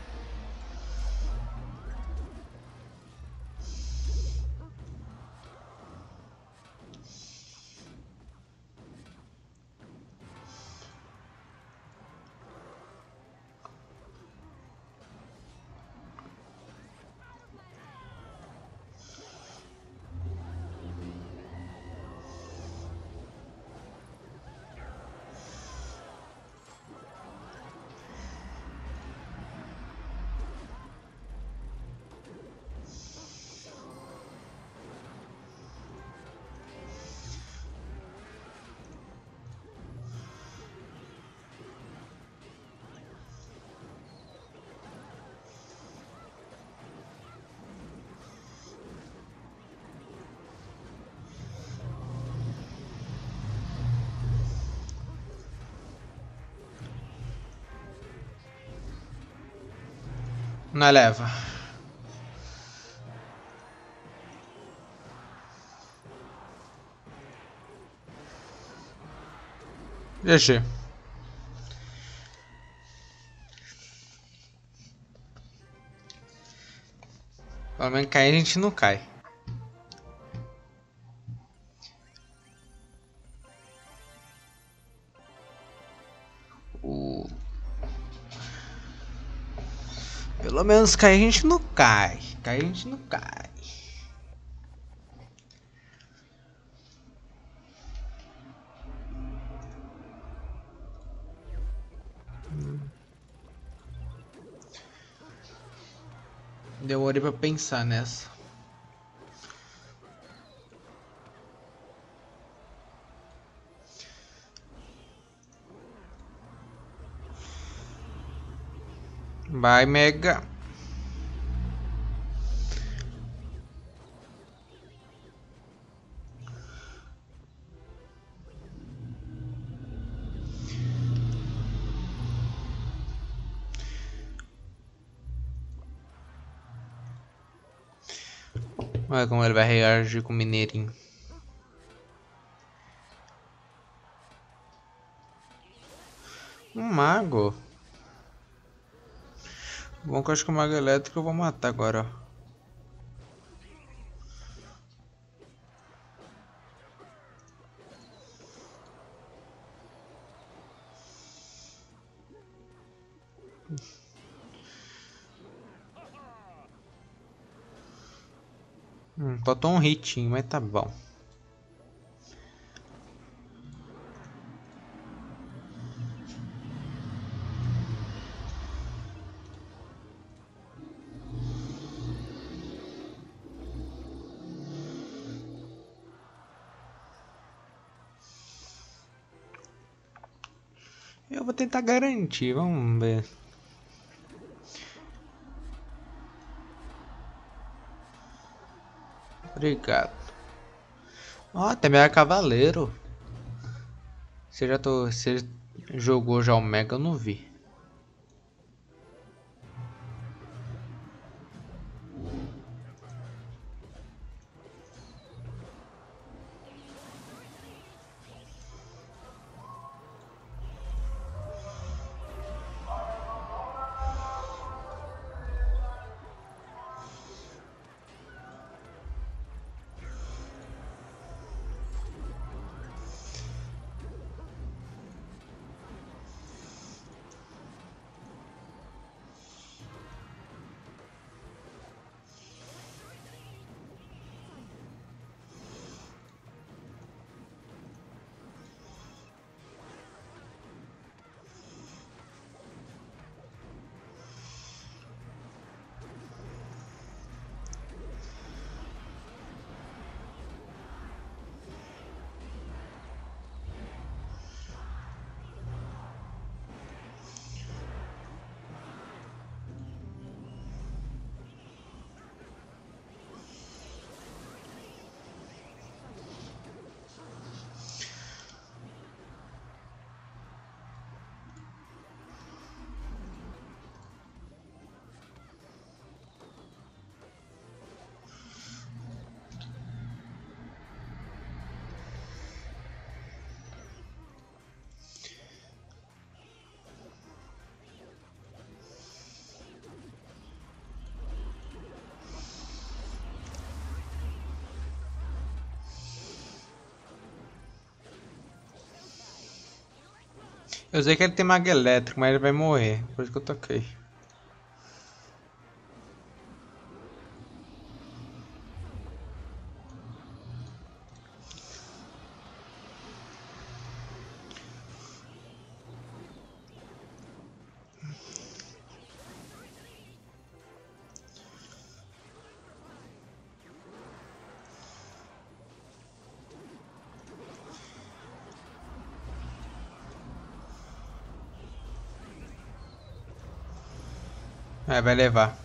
Não leva. G G. Pelo menos cair a gente não cai. O... Pelo menos cair a gente não cai. Cair a gente não cai. Demorei pra pensar nessa. Vai, Mega. Olha como ele vai reagir com o mineirinho. Um mago. Bom que eu acho que o mago elétrico eu vou matar agora, ó. Hum, faltou um hitinho, mas tá bom. Eu vou tentar garantir, vamos ver. Obrigado. Ó, oh, também é cavaleiro. Você já tô, você jogou já o Mega, eu não vi. Eu sei que ele tem mago elétrico, mas ele vai morrer. Por isso que eu toquei. É, vai levar.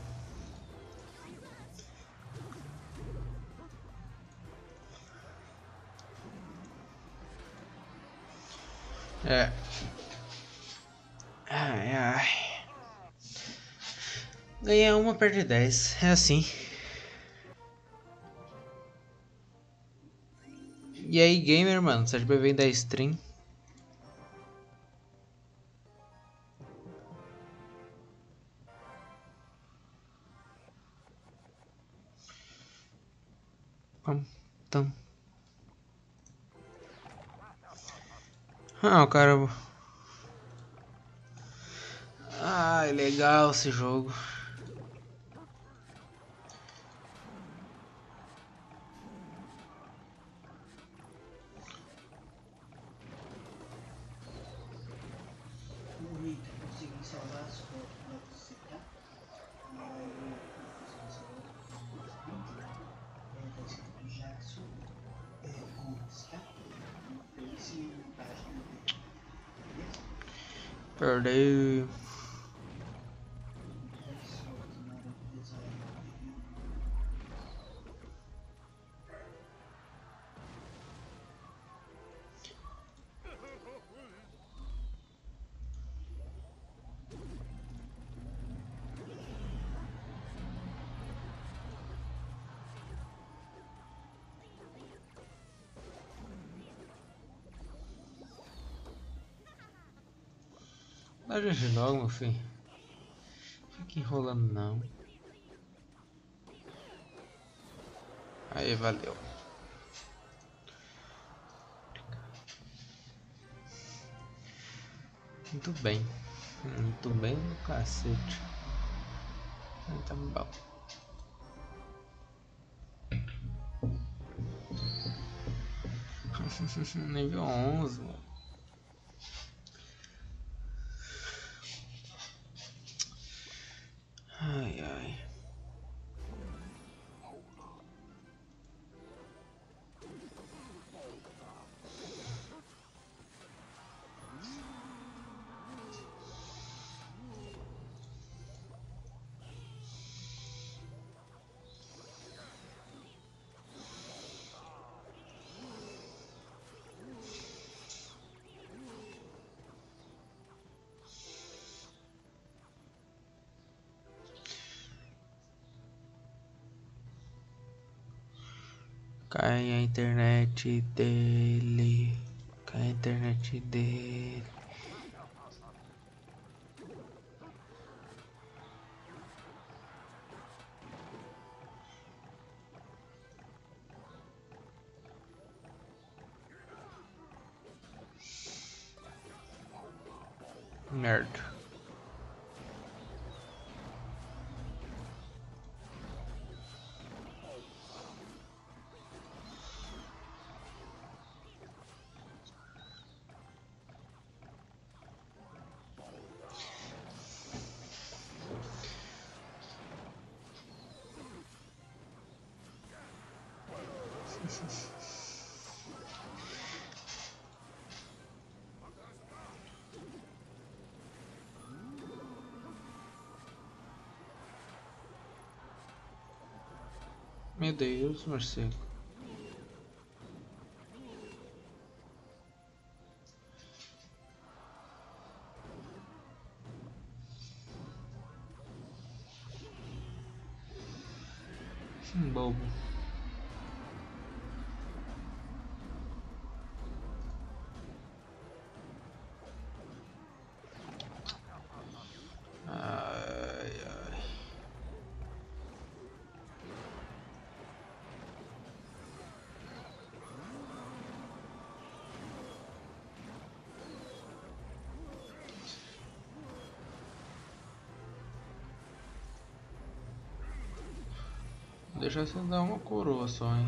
É. Ai, ai. Ganhar uma, perde dez. É assim. E aí, gamer, mano? Seja bem-vindo à stream. Então. Ah, o cara. Ai, legal esse jogo. Bonito, consegui salvar as fotos pra você, tá? Aí, consegui salvar os vídeos. É, tá escrito Jackson é, Gomes, tá? No Face e na página dele. Beleza? Perdeu. Boa sorte na hora de design. Dá G G logo, meu filho. Fica enrolando não. Aí, valeu. Muito bem. Muito bem no cacete. Tá bom. Nível onze, mano. Ai, ai. Cai a internet dele. Cai a internet dele. Merda. Meu Deus, Marcelo. Um bobo. Ai, ai. Deixa você dar uma coroa só, hein.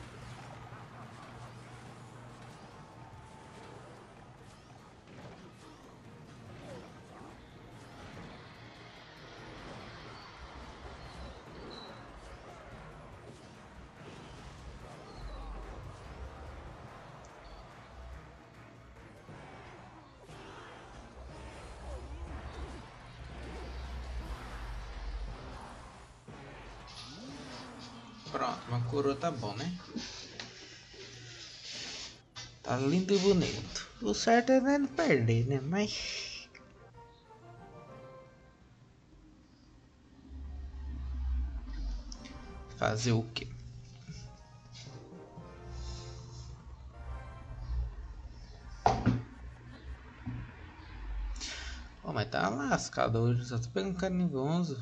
Pronto, uma coroa tá bom, né? Tá lindo e bonito. O certo é não perder, né? Mas... fazer o quê? Oh, mas tá lascado hoje. Só tô pegando cara nível onze.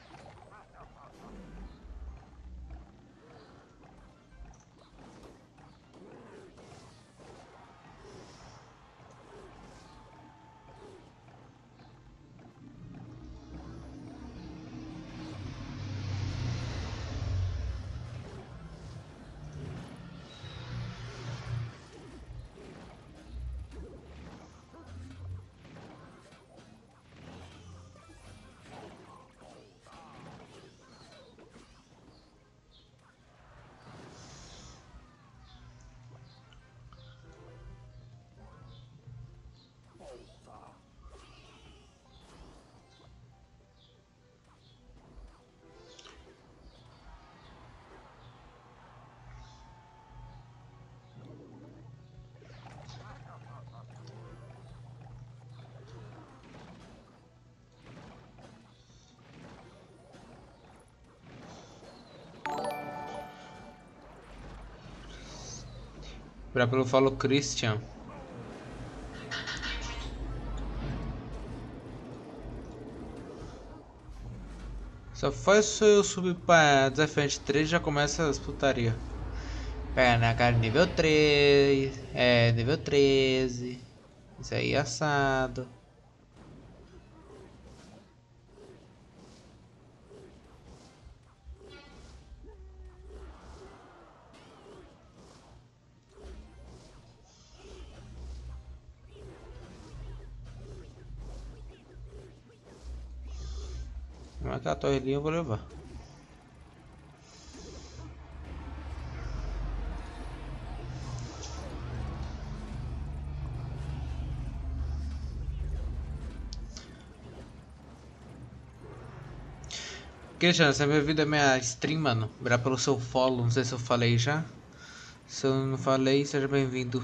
Pra pelo falo Christian. Só faz se eu subir pra desafiante três já começa as putaria. Pega na cara nível três. É, nível treze. Isso aí é assado. Mas aquela torrelinha eu vou levar. Cristiano, você me viu da minha stream, mano. Obrigado pelo seu follow. Não sei se eu falei já. Se eu não falei, seja bem-vindo.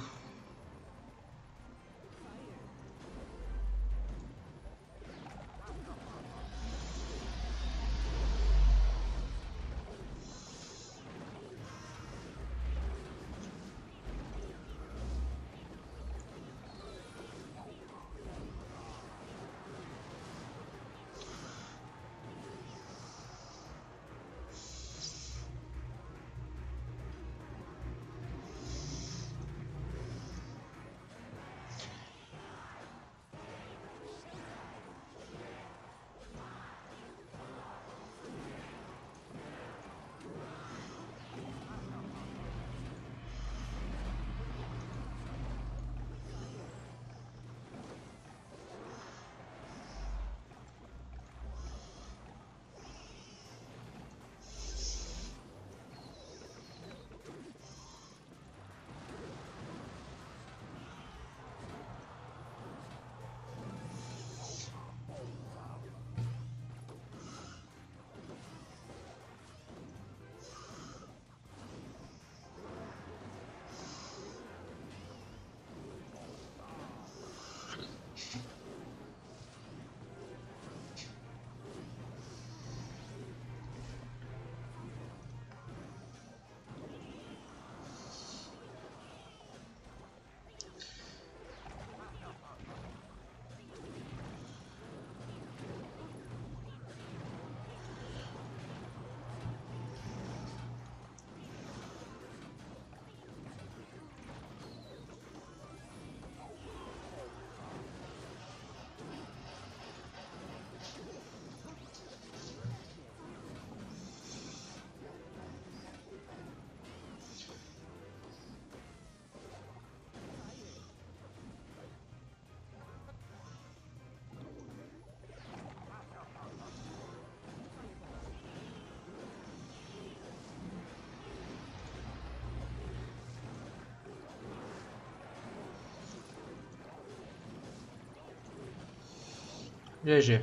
G G.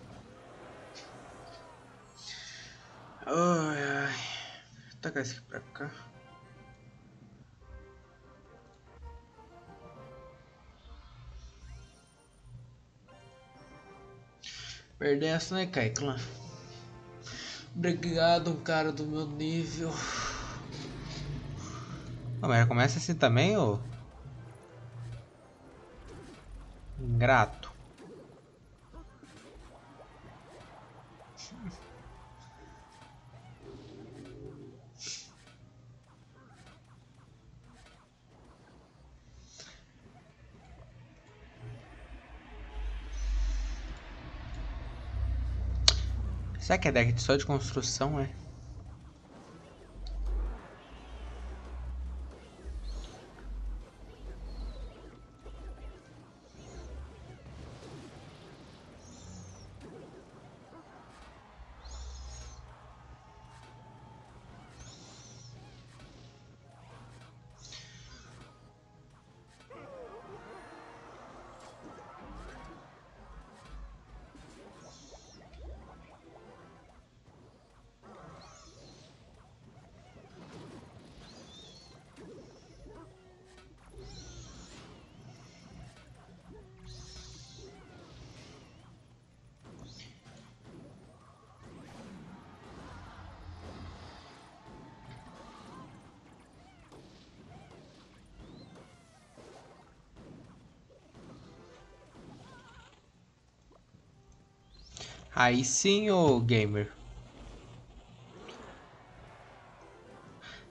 Ai, ai. Vou tacar esse aqui pra cá. Perder essa, né, Kaiklan? Obrigado, um cara do meu nível. Ah, mas já começa assim também, ô? Ingrato. Será que é deck só de construção, é? Aí sim, ô gamer.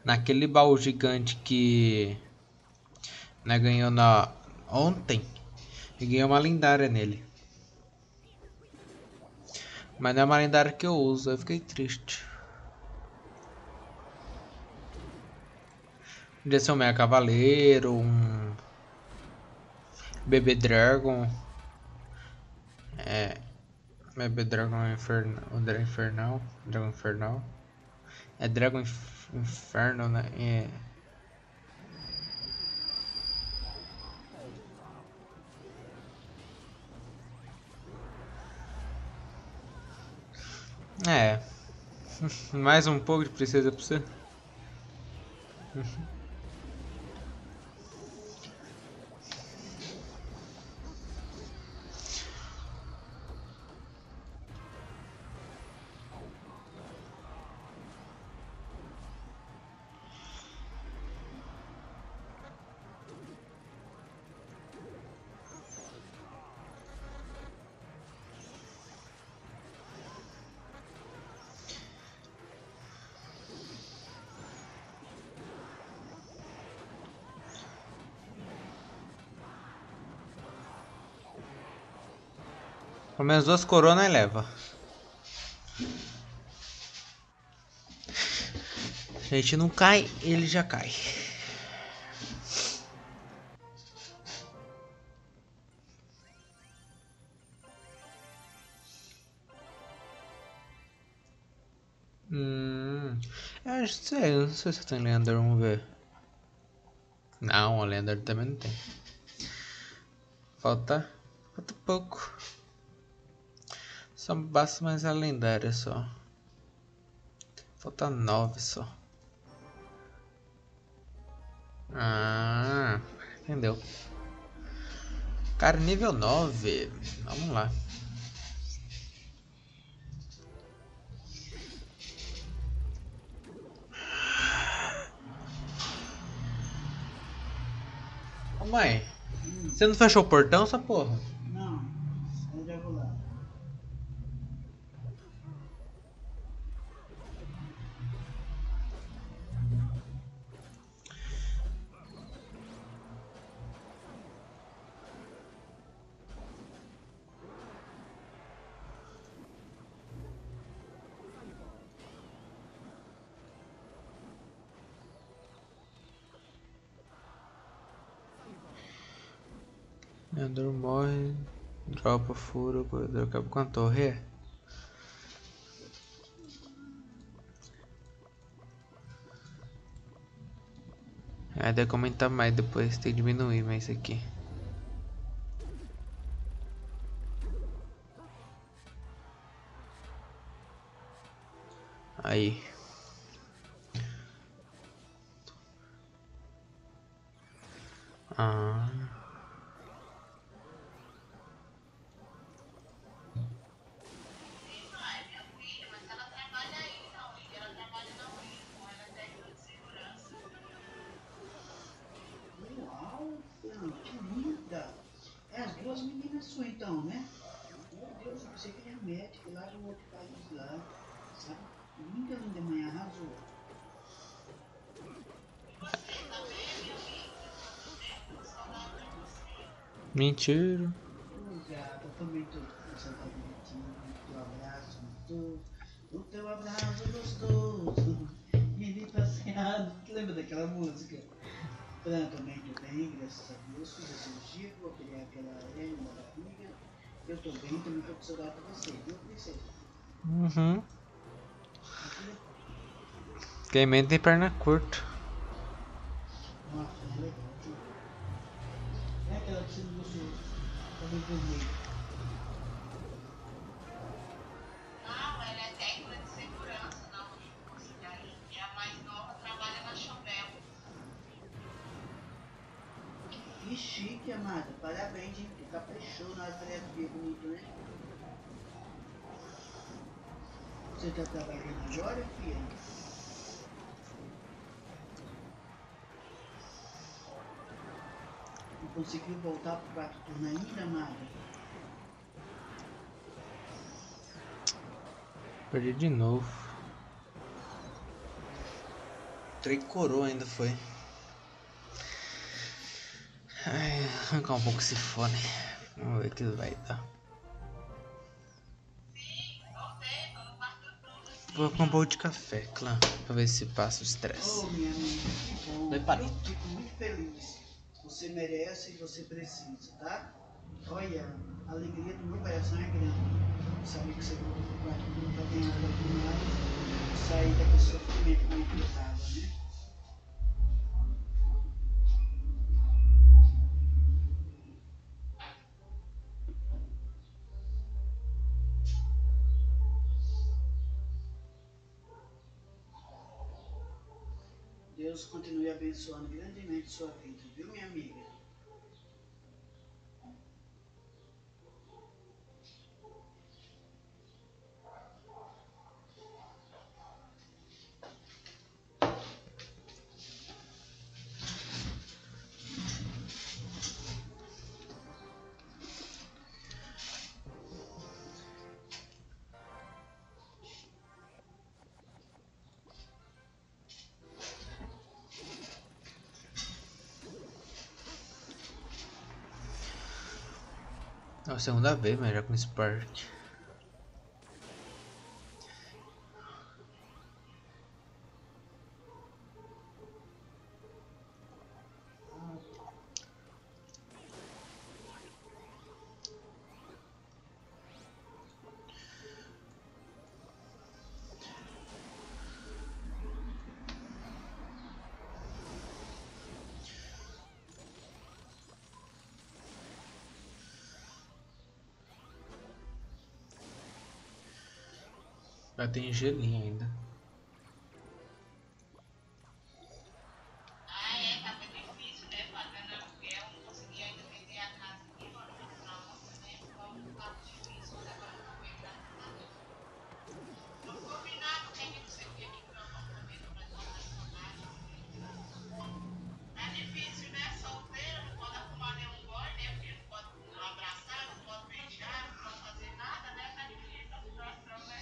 Naquele baú gigante que né, ganhou na ontem, e ganhei uma lendária nele. Mas não é uma lendária que eu uso, eu fiquei triste. Podia ser um Mega Cavaleiro, um Bebê Dragon. É. Bebê Dragon Infernal. O Dragon Infernal. Dragon Infernal. É Dragon Inf Inferno, né? É. É. Mais um pouco de princesa pra você. Pelo menos duas coronas leva. Se a gente não cai, ele já cai. Hum, eu acho que sei, não sei se tem Lender, vamos ver. Não, a Lender também não tem. Falta, falta pouco. Só basta mais a lendária só. Falta nove só. Ah, entendeu. Cara, nível nove. Vamos lá. Ô mãe, hum. Você não fechou o portão, essa porra? Não, eu já vou lá. Leandro morre, dropa furo, corredor acaba com a torre. É, deve comentar mais depois, tem que diminuir mais isso aqui. Aí. Ah. É as duas meninas suas então, né? Meu Deus, eu pensei que era médico lá do outro país lá, sabe? Linda, linda, mãe, arrasou. Mentira. Obrigado, eu também tô com saudade de ti, do teu abraço gostoso, o teu abraço gostoso, e de passeado. Lembra daquela música? Eu também tô bem, graças a Deus, fiz a cirurgia, vou criar aquela hérnia da barriga. Eu tô bem, também tô com saudade de você, viu, princesa? Uhum. Quem mente tem perna curta. Nossa, é legal, viu? É aquela que você não gostou, também por meio. Não, ela é técnica de segurança na universidade. E a mais nova trabalha na Chambel. Que chique, amada. Parabéns, hein? Tu caprichou na fotografia bonito, né? Você tá trabalhando agora, filha? Não conseguiu voltar pro quarto turno ainda, amada? Perdi de novo. Três coroa ainda foi. Ai, arrancar um pouco esse fone. Vamos ver o que vai dar. Vou comprar um pouco de café, claro, pra ver se passa o estresse. Oh, minha amiga, que bom. Vai, palito. Eu fico muito feliz. Você merece e você precisa, tá? Olha, a alegria do meu coração é grande. Saber que você voltou pro quarto que nunca tem nada demais. Sair daquele sofrimento como que eu tava, né? Deus continue abençoando grandemente sua vida, viu, minha amiga? É a segunda vez, mas já com Spark. Já tem gelinho ainda. Ah, é, tá muito difícil, né? Pagando aluguel, não consegui ainda vender a casa aqui, mano, na outra, né? Então tá difícil, mas agora eu vou ver, graças a Deus. Não combinado, tem que não sei o que aqui pra eu poder pra matar saudade. Tá difícil, né? Solteira, não pode arrumar nenhum boy, né? Porque não pode abraçar, não pode beijar, não pode fazer nada, né? Tá difícil a situação, né?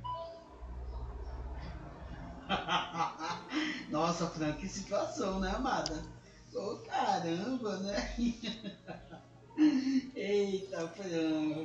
Nossa, Fran, que situação, né, amada? Ô, caramba, né? Eita, Fran.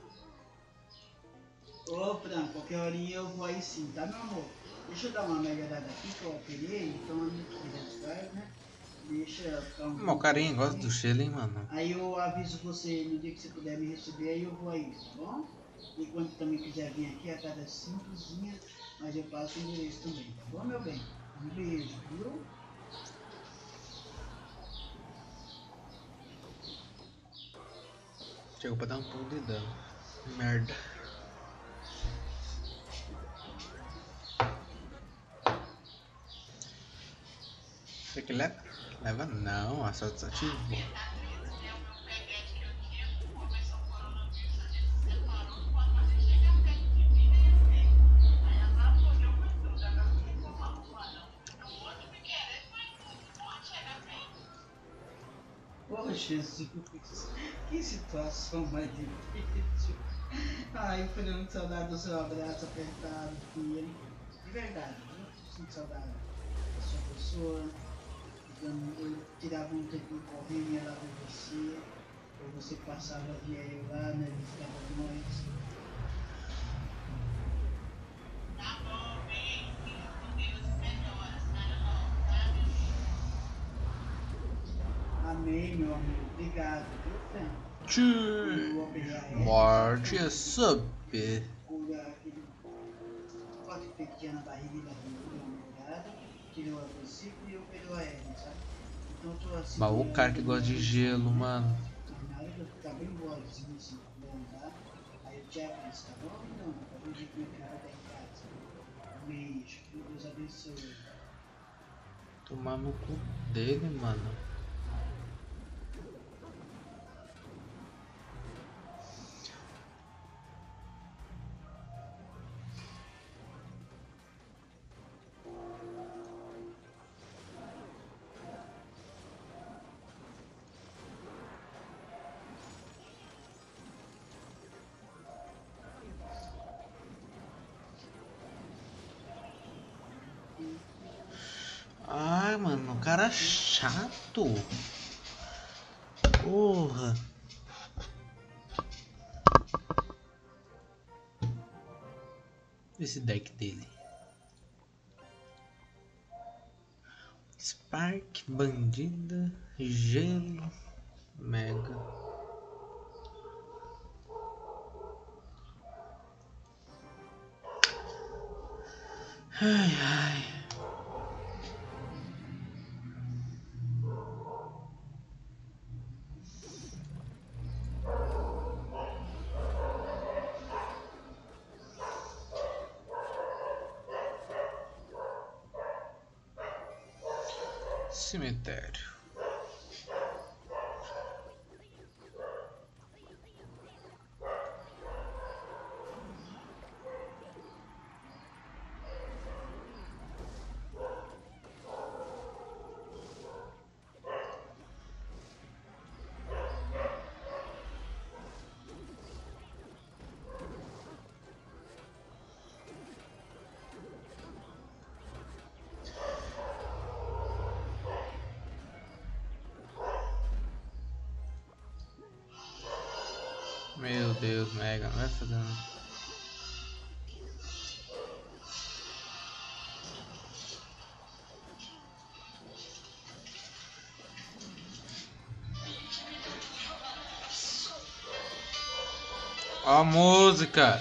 Ô, Fran, qualquer horinha eu vou aí sim, tá, meu amor? Deixa eu dar uma melhorada aqui que eu operei, então ando aqui atrás, né? Deixa eu ficar um Meu carinha gosta do gelo, hein, mano. Aí eu aviso você no dia que você puder me receber, aí eu vou aí, tá bom? E quando também quiser vir aqui, a casa é simplesinha, mas eu passo o endereço também, tá bom, meu bem? Um beijo, viu? Chegou pra dar um pouco de dano. Merda. Você que leva? Leva não, a só desativou. Tá triste, né? O meu peguete que eu tinha começou o coronavírus, a gente se separou, não pode fazer chegar perto de mim nem eu mesmo. Aí agora fodeu com tudo, agora não tem como arrumar, não. Eu gosto de me querer, mas não pode chegar perto. Oh, Jesus, que situação mais difícil. Ai, eu tô muito saudade do seu abraço apertado, filha. De verdade, eu sinto saudade da sua pessoa. Quando eu tirava um tempinho correndo e ia lá ver você, ou você passava, via eu lá, né, visitava nós. Tá bom, bem, fica com Deus e melhoras, nada não, tá, meu filho? Amém, meu amigo. Obrigado, viu, Fran? Tchê. Eu operei a Morte é hérnia, sub. cura aquele corte que tinha na barriga e da bunda, tirou a vesícula e operou a hérnia, sabe? Então eu tô assim. Mas o cara que gosta de gelo, mano. Na hora que eu ficar bem boazinho assim, bom, tá? Aí eu te aviso, tá bom? Não, pra ver como é que vai estar em casa. Um beijo, que Deus abençoe. Tomar no cu dele, mano. cara chato. Porra. Esse deck dele. Spark, bandida, gelo, mega. Ai, ai. Cemitério. Meu Deus, mega, não vai fazendo. Ó a música.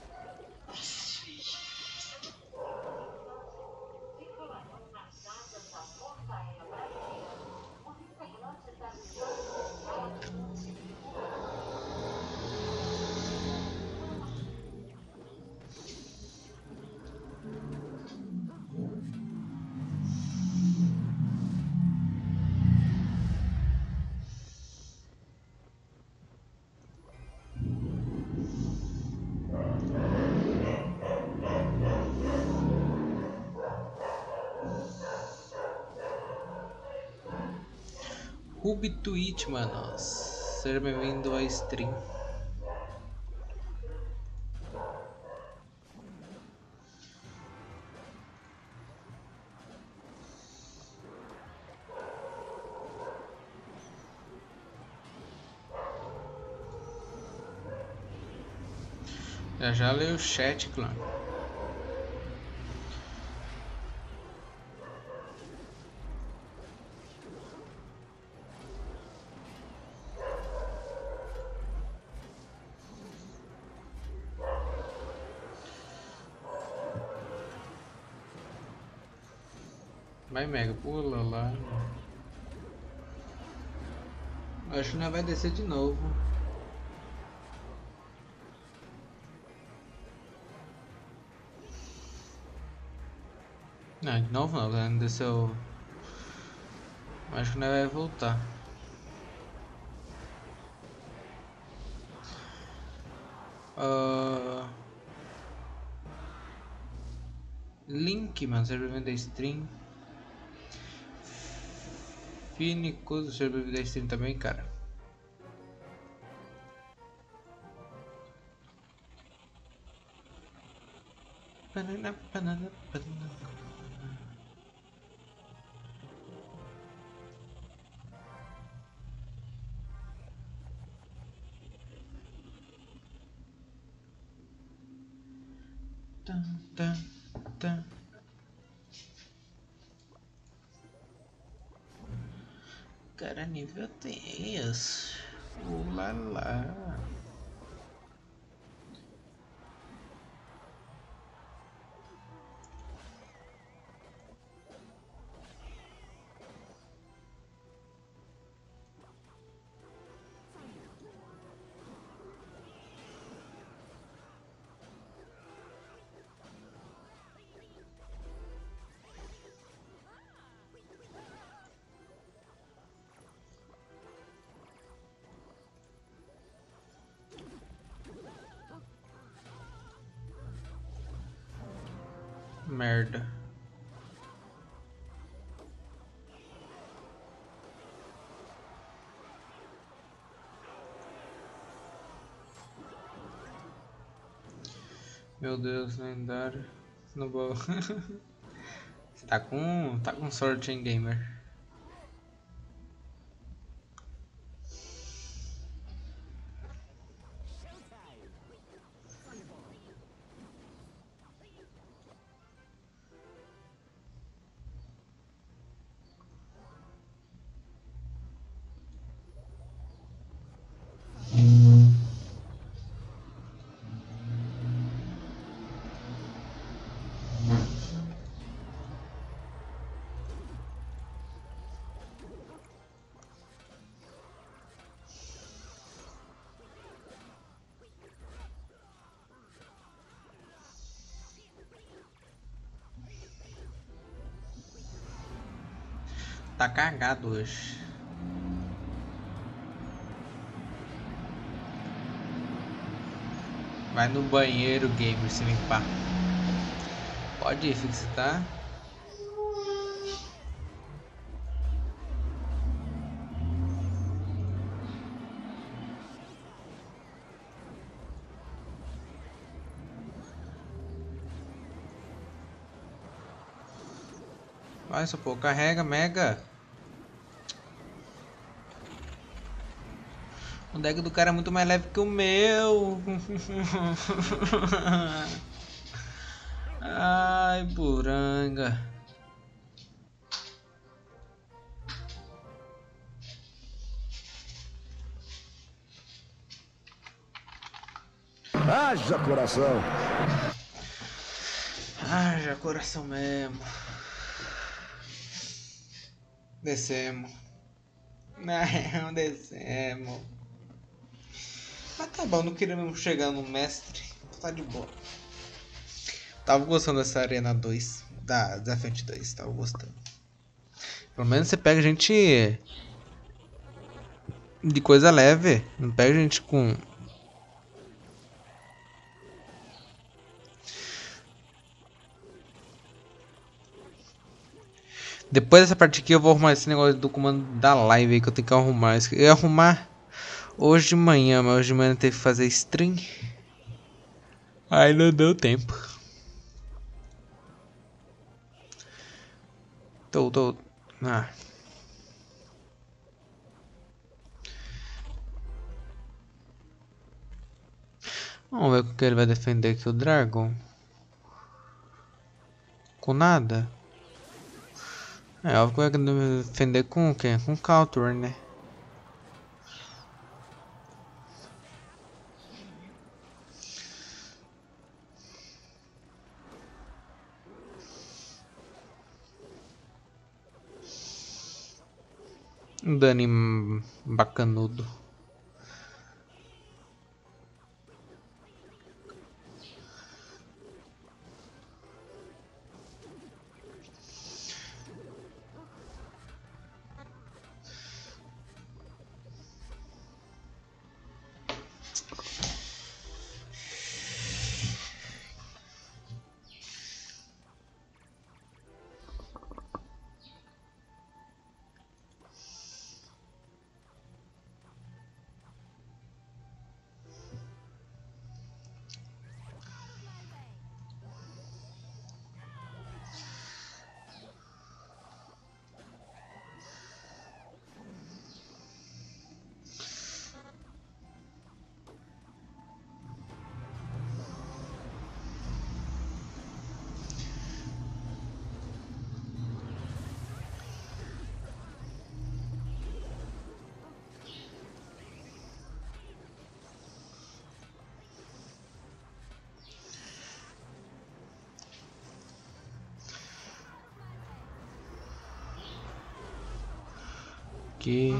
Ruby Twitch, manos. Seja bem-vindo à stream. Já já leio o chat, clã. Vai, mega, pula lá. Acho que não vai descer de novo. Não, de novo não, não desceu. Acho que não vai voltar. Uh... Link, mano, servidor da stream. Finico do servidor da stream também, cara. Banana, banana, banana. Tan, tan, tan. Cara, nível dez. Ulala. Merda. Meu Deus, lendário. No bom. Você tá com. tá com sorte, hein, gamer? Tá cagado hoje. Vai no banheiro, gamer, se limpar. Pode ir, Fix, tá? Vai, só pô, carrega, mega. O deck do cara é muito mais leve que o meu. Ai, buranga. Haja coração. Haja coração mesmo. Descemos. Não, descemos. Mas tá bom, não queria mesmo chegar no mestre. Tá de boa. Tava gostando dessa Arena dois. Da Desafio dois, tava gostando. Pelo menos você pega gente de coisa leve. Não pega gente com... Depois dessa parte aqui eu vou arrumar esse negócio do comando da live aí que eu tenho que arrumar. Eu ia arrumar hoje de manhã, mas hoje de manhã eu teve que fazer stream. Aí não deu tempo. Tô, tô... Ah. Vamos ver com que ele vai defender aqui o Dragon. Com nada. É, óbvio que vai defender com o quê? Com counter, né? Um dano bacanudo. Aqui.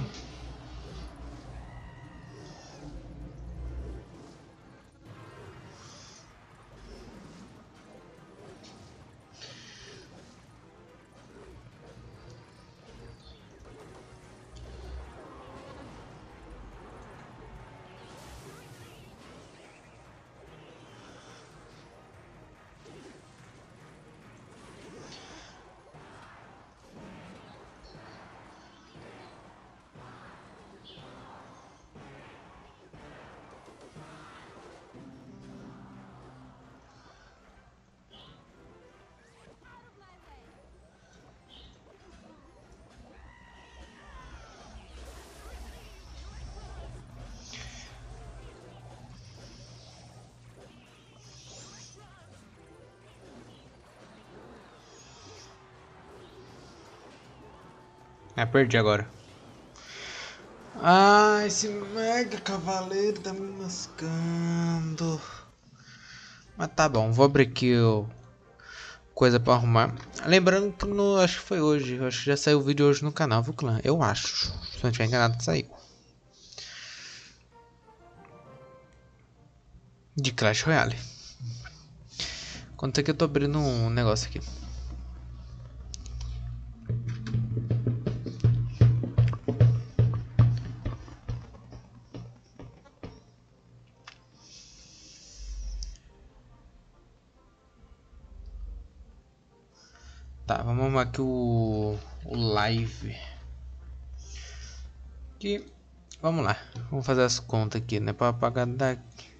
Ah, perdi agora. Ah, esse mega cavaleiro tá me mascando. Mas tá bom, vou abrir aqui o coisa pra arrumar. Lembrando que no, acho que foi hoje, eu acho que já saiu o vídeo hoje no canal, viu, clã? Eu acho. Se não tiver enganado, saiu. De Clash Royale. Conta que eu tô abrindo um negócio aqui. Tá, vamos arrumar aqui o, o live. Aqui, vamos lá. Vamos fazer as contas aqui, né? Para apagar daqui.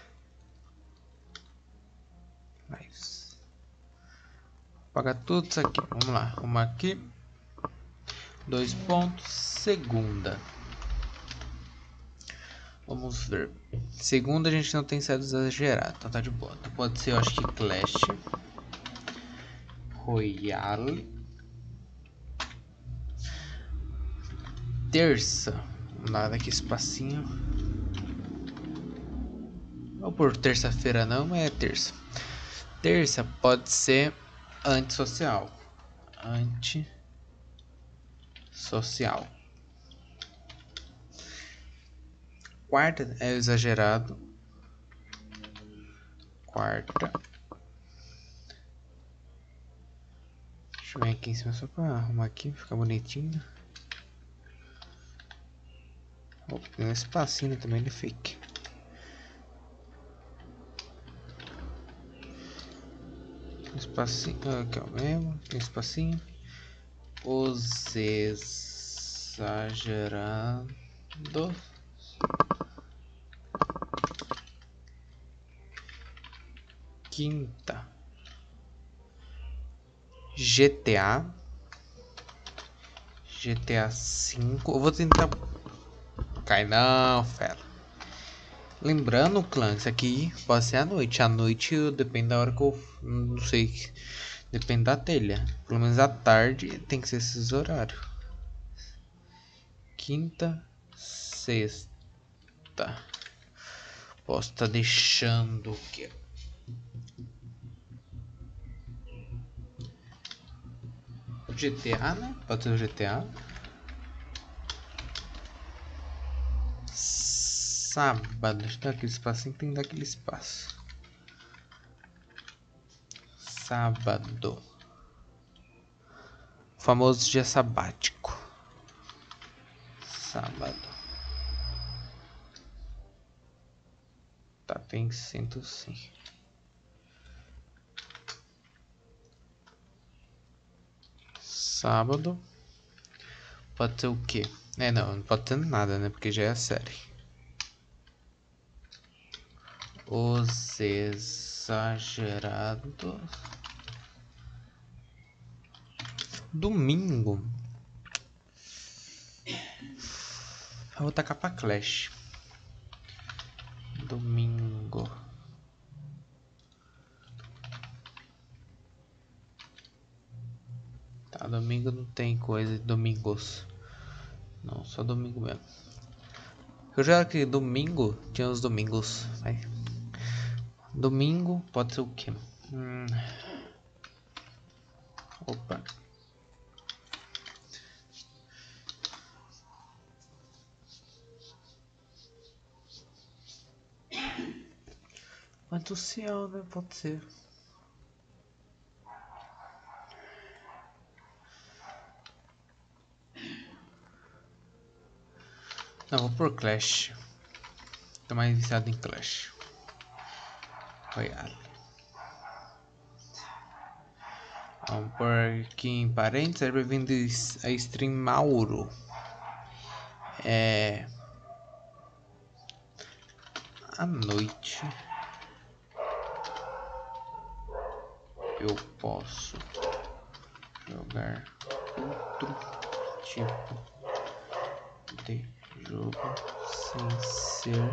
Lives. Apagar tudo isso aqui. Vamos lá. Arrumar aqui. Dois pontos. Segunda. Vamos ver. Segunda a gente não tem sido exagerado. Então tá de boa. Então pode ser, eu acho que Clash Royale. Terça. Vamos lá, daqui espacinho. Não por terça-feira não, mas é terça. Terça pode ser antissocial. Antissocial. Quarta é exagerado. Quarta. Deixa eu ver aqui em cima só pra arrumar aqui, ficar bonitinho. Oh, tem um espacinho também de fake. Um espacinho, aqui ó, mesmo, tem um espacinho. Os exagerados. Quinta. G T A. G T A cinco. Eu vou tentar. Cai não, fera. Lembrando, clã, isso aqui pode ser à noite. À noite depende da hora que eu. Não sei. Depende da telha. Pelo menos à tarde tem que ser esses horários. Quinta, sexta. Posso estar deixando o que? G T A, né? Pode ser o G T A. Sábado. Deixa eu dar aquele espacinho, tem que dar aquele espaço. Sábado. O famoso dia sabático. Sábado. Tá, tem cento sim. Sábado. Pode ser o quê? É, não, não pode ter nada, né? Porque já é a série. Os exagerados. Domingo. Eu vou tacar pra Clash. Domingo. Tá, domingo não tem coisa de domingos. Não, só domingo mesmo. Eu já que domingo tinha os domingos. Vai. Domingo pode ser o quê? Hum. Opa. Quanto social, né? Pode ser. Não, vou por Clash. Tô mais viciado em Clash Royale. Vamos por aqui em parênteses. É bem-vindo a stream Mauro. É. À noite. Eu posso jogar outro tipo de jogo sem ser.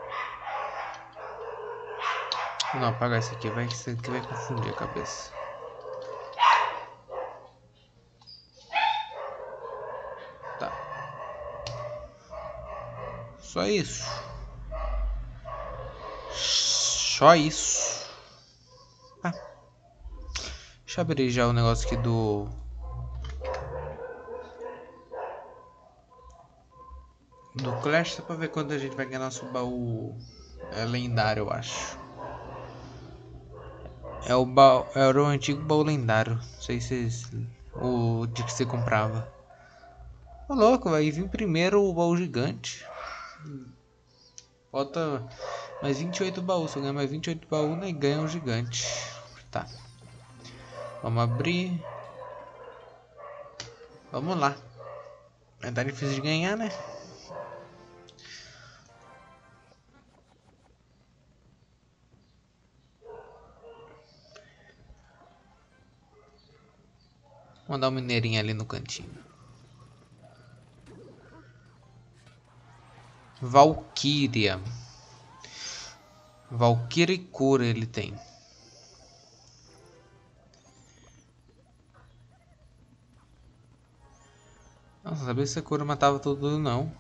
Não, apagar isso aqui, vai, isso aqui vai confundir a cabeça. Tá. Só isso. Só isso. Ah. Deixa eu abrir já o negócio aqui do. Do Clash, só pra ver quando a gente vai ganhar nosso baú é lendário, eu acho. É o baú, era o antigo baú lendário. Não sei se o de que você comprava. Ô louco, vai vir primeiro o baú gigante. Falta mais vinte e oito baús. Se eu ganhar mais vinte e oito baús, né, ganha o gigante. Tá. Vamos abrir. Vamos lá. Tá difícil de ganhar, né? Vou mandar um mineirinho ali no cantinho. Valkyria. Valkyria e cura ele tem. Não sabia se a cura matava tudo não.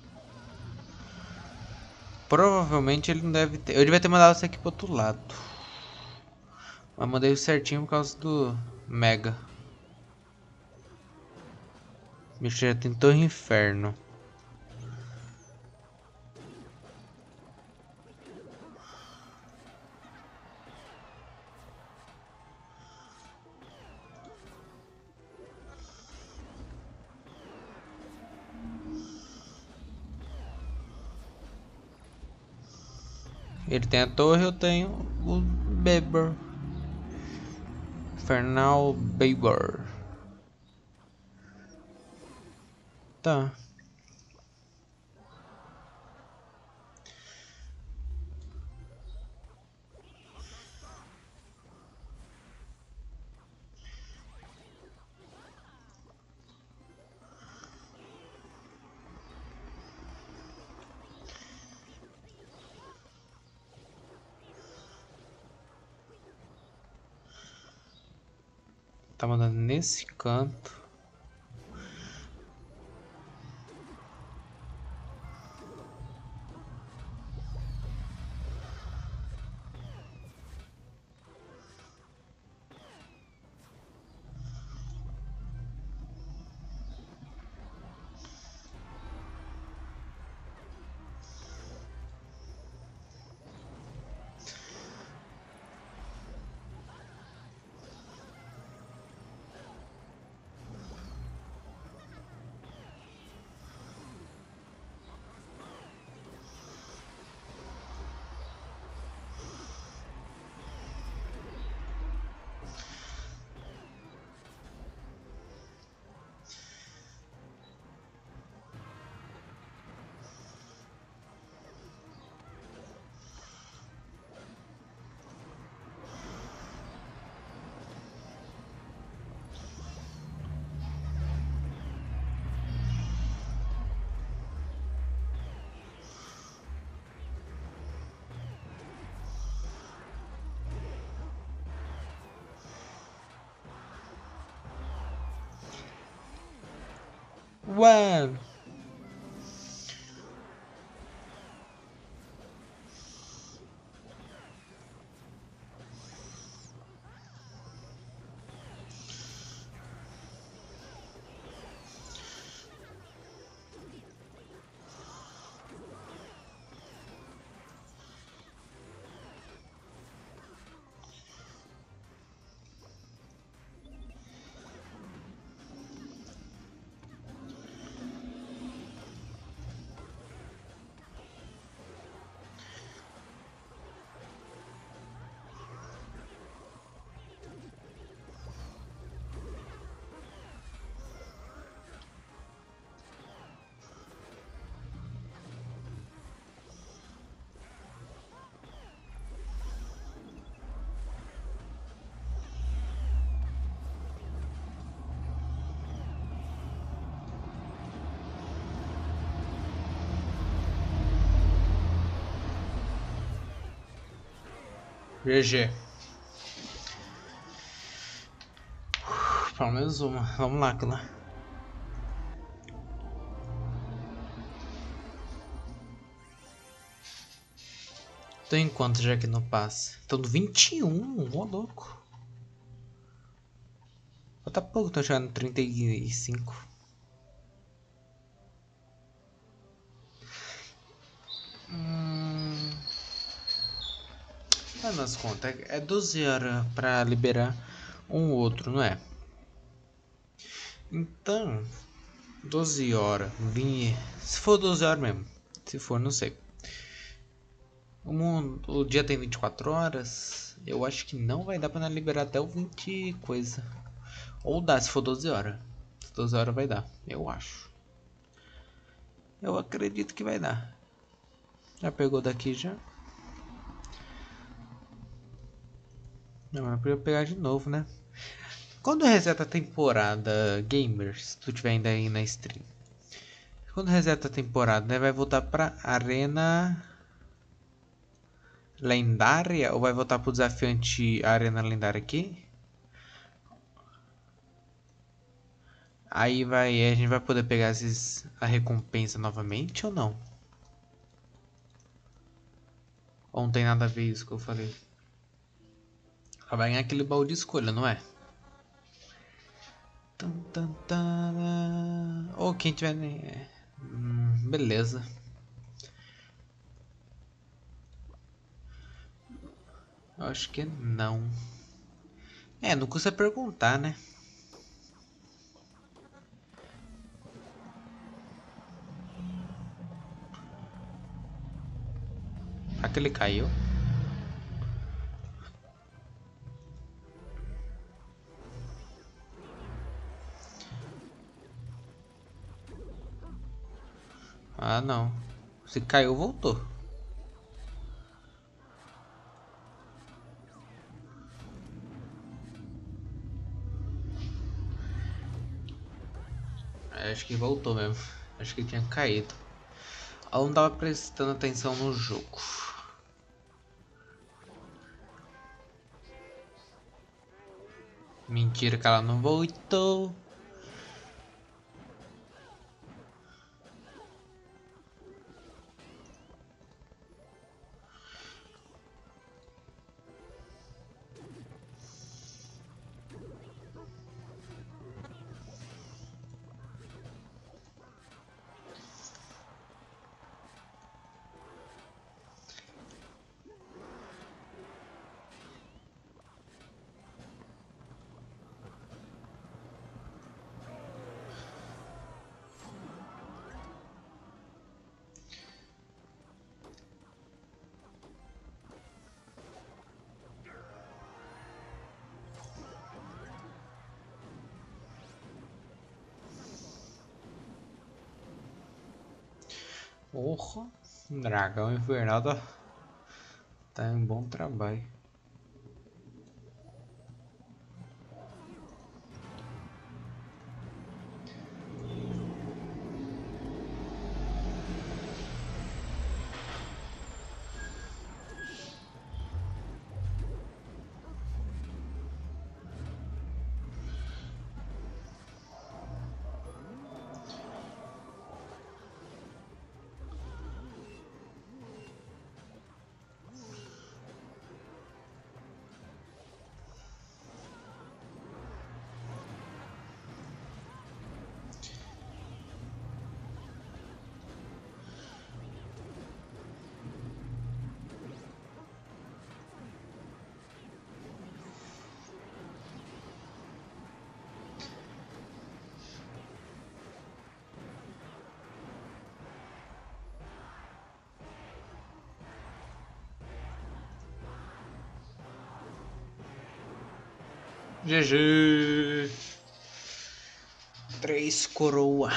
Provavelmente ele não deve ter. Eu devia ter mandado isso aqui pro outro lado. Mas mandei certinho por causa do Mega. O bicho já tem Torre Inferno. Ele tem a torre, eu tenho o Beber. Infernal Beber. Tá. Tá mandando nesse canto. Ué. G G. Pelo menos uma. Vamos lá, Clã. Tô em quanto já que não passa? Tô no vinte e um, ô louco. Falta pouco, tô chegando no trinta e cinco. Hum... Faz as contas, é doze horas pra liberar um outro, não é? Então, doze horas, vim... se for doze horas mesmo, se for, não sei. O, mundo, o dia tem vinte e quatro horas, eu acho que não vai dar pra liberar até o vinte coisa. Ou dá se for doze horas. doze horas vai dar, eu acho. Eu acredito que vai dar. Já pegou daqui já? Não, mas eu podia pegar de novo, né? Quando reseta a temporada, gamers, se tu tiver ainda aí na stream. Quando reseta a temporada, né, vai voltar pra arena lendária ou vai voltar pro desafiante arena lendária aqui? Aí vai, a gente vai poder pegar esses, a recompensa novamente ou não? Ou não tem nada a ver isso que eu falei? Ela vai ganhar aquele baú de escolha, não é? Ou quem tiver... Né? Hum, beleza. Eu acho que não. É, não custa perguntar, né? Será que ele caiu? Ah, não. Se caiu, voltou. Acho que voltou mesmo. Acho que tinha caído. Ela não tava prestando atenção no jogo. Mentira que ela não voltou. Porra, dragão infernal tá, tá em bom trabalho. G G. Três coroa.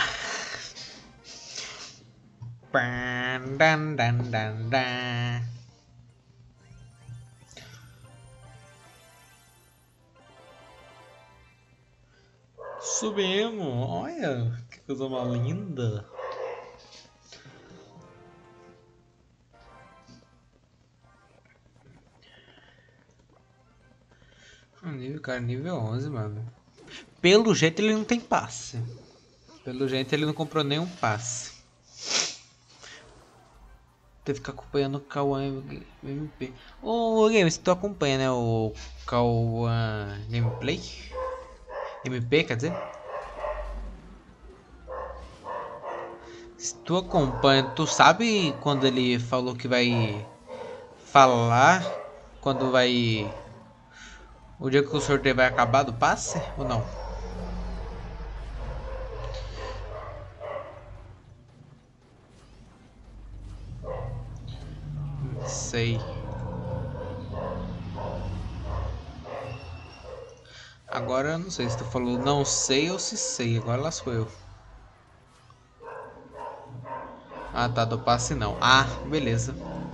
Dan, dan, dan, dan. Subimos. Olha, que coisa mais linda. Nível, cara, nível onze, mano. Pelo jeito ele não tem passe. Pelo jeito ele não comprou nenhum passe. Teve que ficar acompanhando o Cauã M P. Ô, Game, se tu acompanha, né, o Cauã Gameplay? M P, quer dizer? Se tu acompanha, tu sabe quando ele falou que vai falar, quando vai... O dia que o sorteio vai acabar do passe, ou não? Não sei. Agora eu não sei se tu falou não sei ou se sei. Agora lascou eu. Ah, tá. Do passe não. Ah, beleza.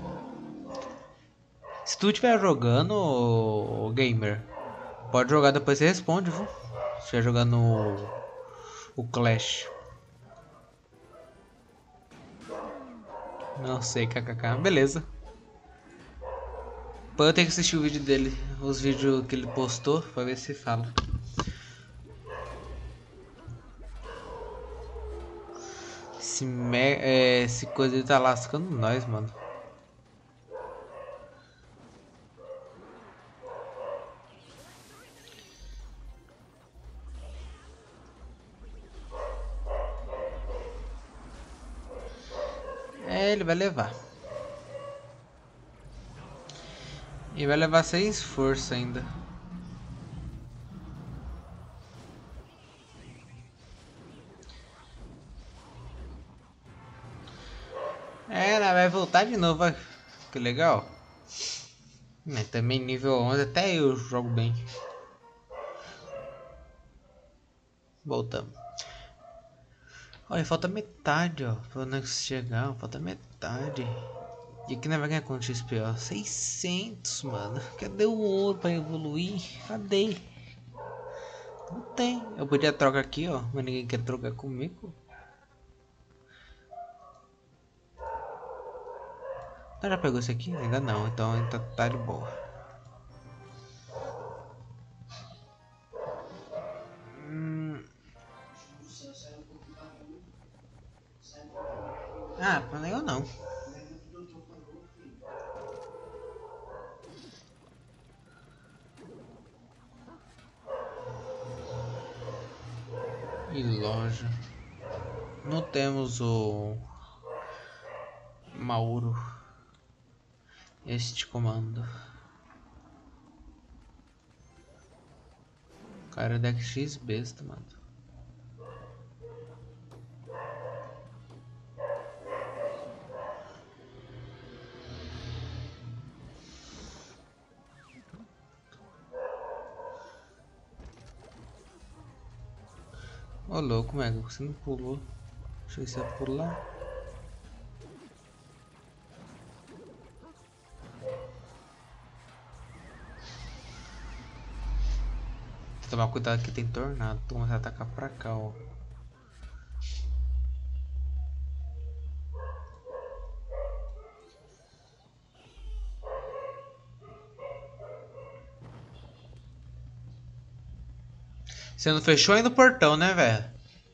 Se tu estiver jogando, ô, gamer, pode jogar depois você responde, viu? Se estiver jogando o, o Clash. Não sei, kkk. Beleza. Depois eu tenho que assistir o vídeo dele. Os vídeos que ele postou pra ver se fala. Esse, me... é, esse coisa ele tá lascando nós, mano. É, ele vai levar. E vai levar seis força ainda. É, ela vai voltar de novo. Vai. Que legal. Mas também nível onze até eu jogo bem. Voltamos. Olha, falta metade, ó. Pra nós chegar, falta metade. E aqui nós vai ganhar quanto X P, ó? seiscentos, mano. Cadê o ouro pra evoluir? Cadê? Não tem. Eu podia trocar aqui, ó. Mas ninguém quer trocar comigo. Não, já pegou esse aqui? Ainda não. Então ainda tá de boa. Hum. Ah, pra legal não. E loja. Não temos o Mauro. Este comando. Cara, deck X besta, mano. Ô louco, Mega, você não pulou. Achei que você ia pular. Tem que tomar cuidado que tem tornado. Tu começa a atacar pra cá, ó. Você não fechou ainda o portão, né, velho?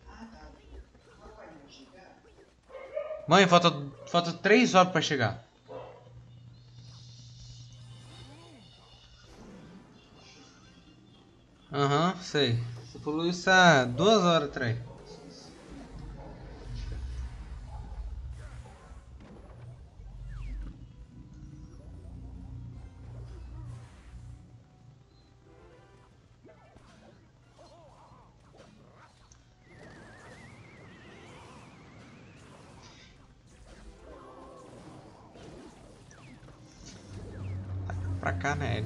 Mãe, falta, falta três horas pra chegar. Aham, uhum, sei. Você falou isso há duas horas atrás. Pra cá, né?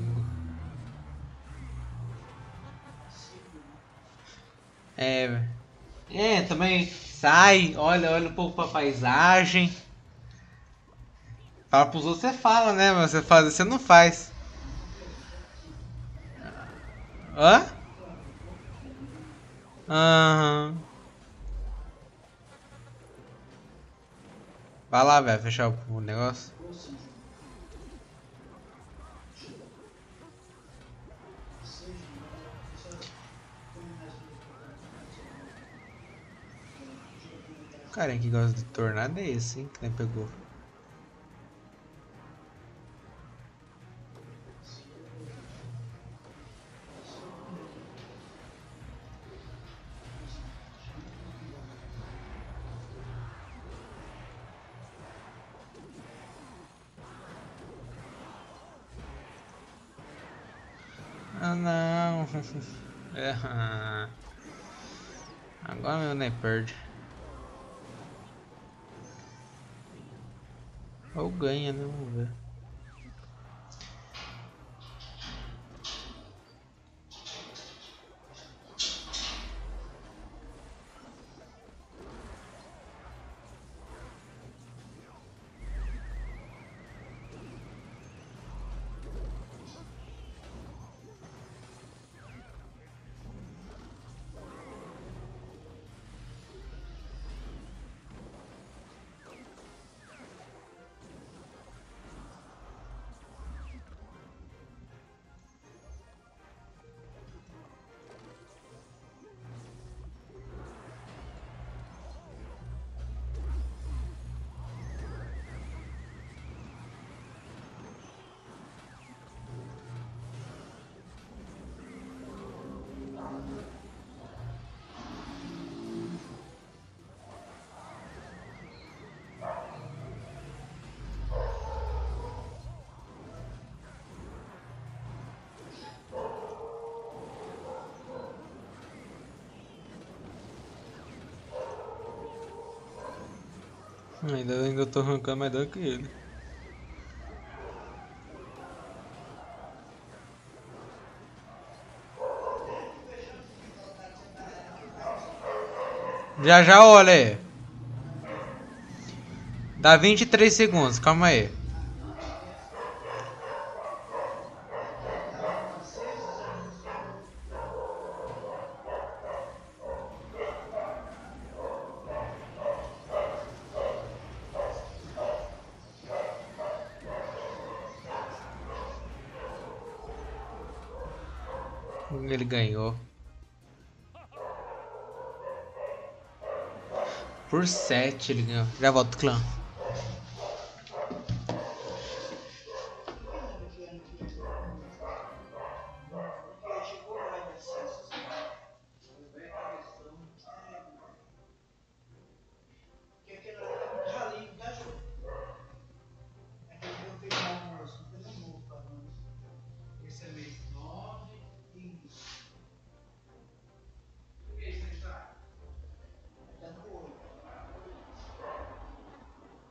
É. É, também sai, olha, olha um pouco pra paisagem. Fala pros outros, você fala, né? Mas você faz, você não faz. Hã? Aham. Vai lá, velho, fechar o negócio. Cara, que gosta de tornado é esse, hein? Que nem pegou. Ah, não. É, agora meu nem perde. Ou ganha, né? Vamos ver. Ainda, ainda tô arrancando mais dano que ele. Já já, olha aí. Dá vinte e três segundos, calma aí. Ele ganhou. Por sete ele ganhou. Já volto, clã. Porque aquele ali tá muito ralinho, tá, Ju? Aquele que eu fiz no almoço, não fez almoço pra nós. Esse é mês nove. Isso. Esse aí tá? Tá no oito.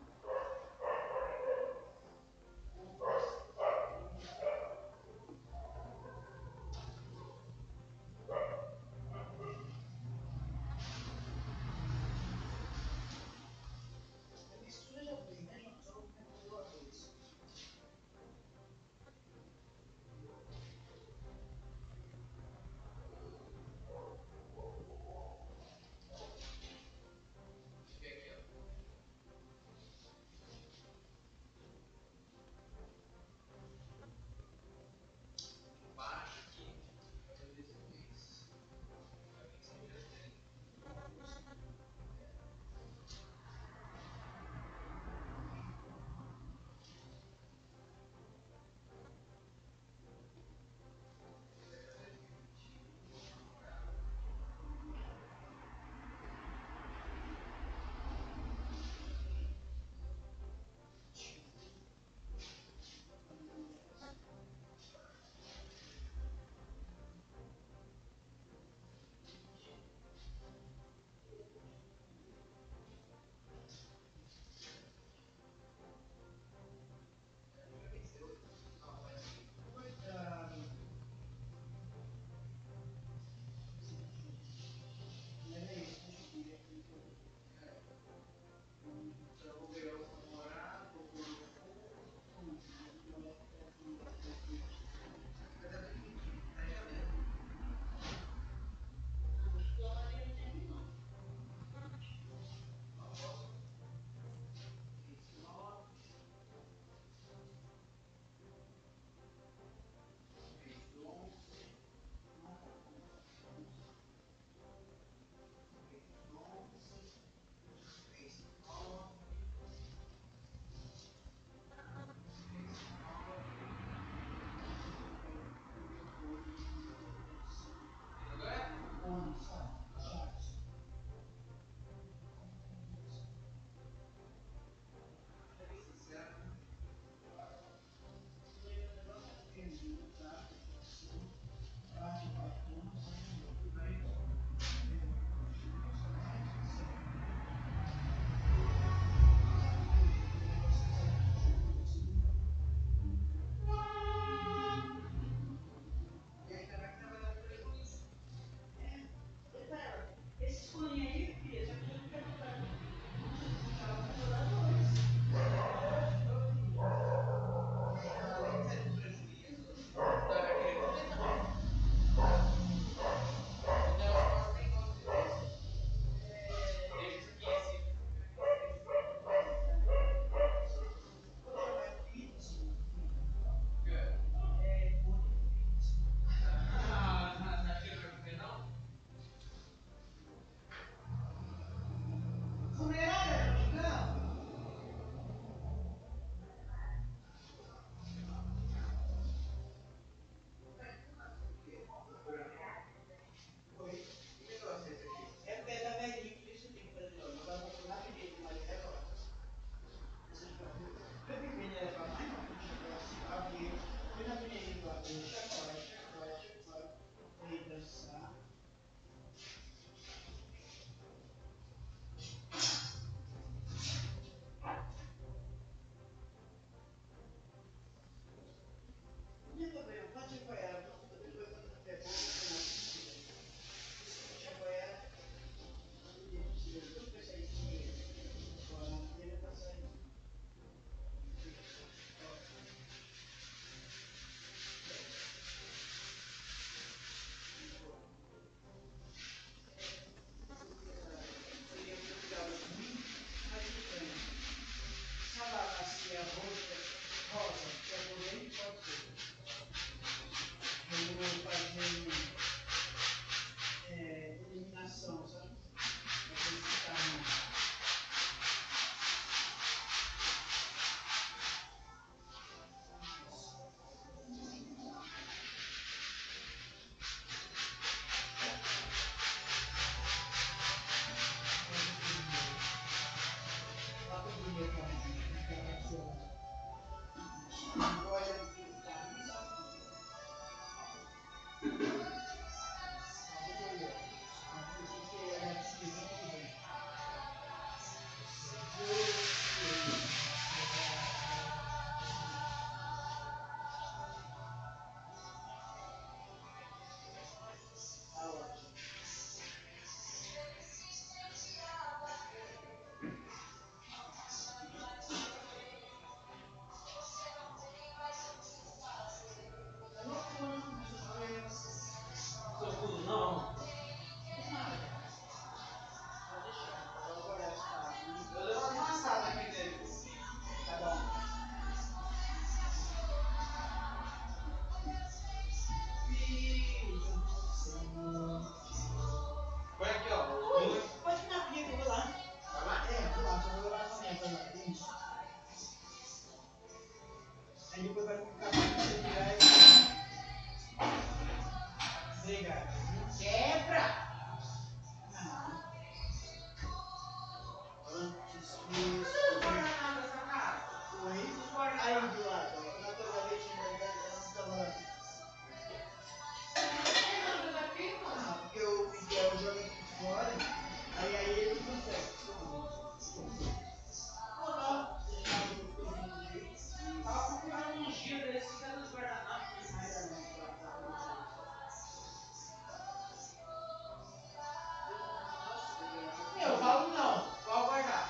Eu falo não, pode guardar.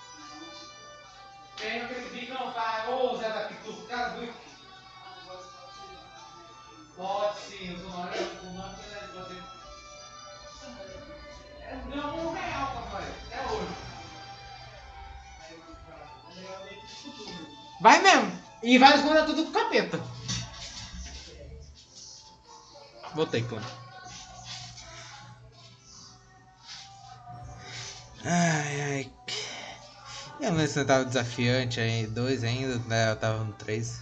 Tem aquele bicão para o Zé da Pitu, cara do pode sim, eu sou na hora do nome que ele pode. Não, um real, papai, até hoje. Vai mesmo, e vai esconder tudo com o capeta. Voltei, Clã. Ai, ai. Eu não sei se eu tava desafiante aí, dois ainda, né? Eu tava no três.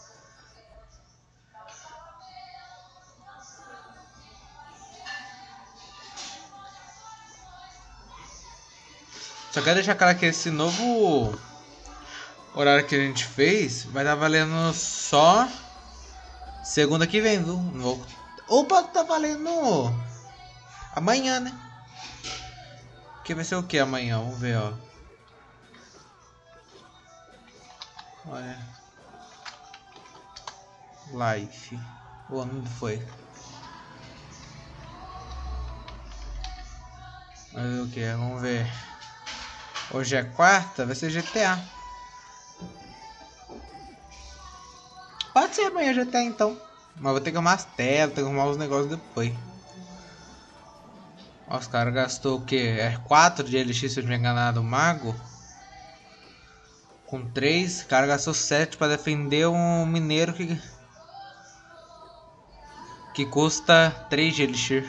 Só quero deixar claro que esse novo horário que a gente fez vai estar valendo só segunda que vem, viu? No... Ou pode estar valendo amanhã, né? Que vai ser o que amanhã? Vamos ver, ó. Olha. Life. O ano foi. Mas o que? Vamos ver. Hoje é quarta, vai ser G T A. Pode ser amanhã G T A então. Mas vou ter que arrumar as telas, ter que arrumar os negócios depois. Ó, os caras gastou o que? É quatro de L X se eu não me enganar do mago. Com três, o cara gastou sete para defender um mineiro que que custa três de elixir.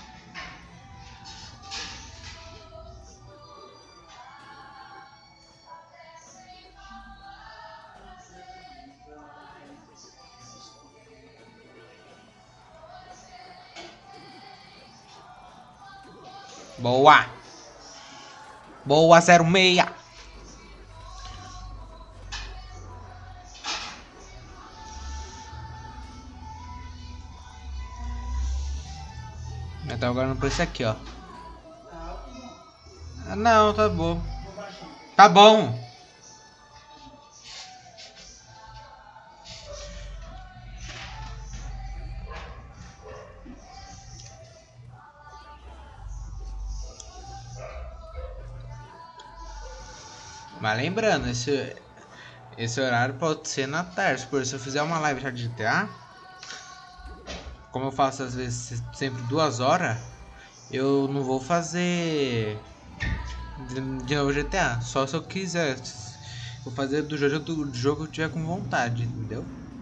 Boa. Boa, zero seis. Eu tava agora no preço aqui, ó. Ah, não, tá bom. Tá bom. Mas lembrando, esse, esse horário pode ser na tarde. Por se eu fizer uma live já de G T A, como eu faço às vezes sempre duas horas, eu não vou fazer de, de novo G T A. Só se eu quiser. Vou fazer do jogo, do jogo que eu tiver com vontade, entendeu?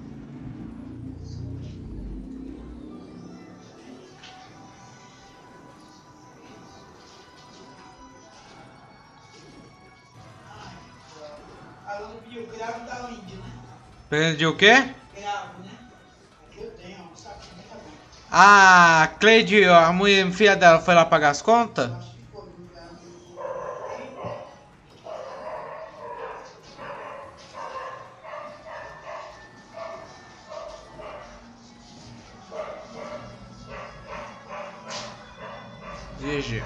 Pediu o quê? Gravo, né? Aqui eu tenho, ó, um saquinho, tá bom. Ah, Cleide, a mulher, filha dela, foi lá pagar as contas? G G.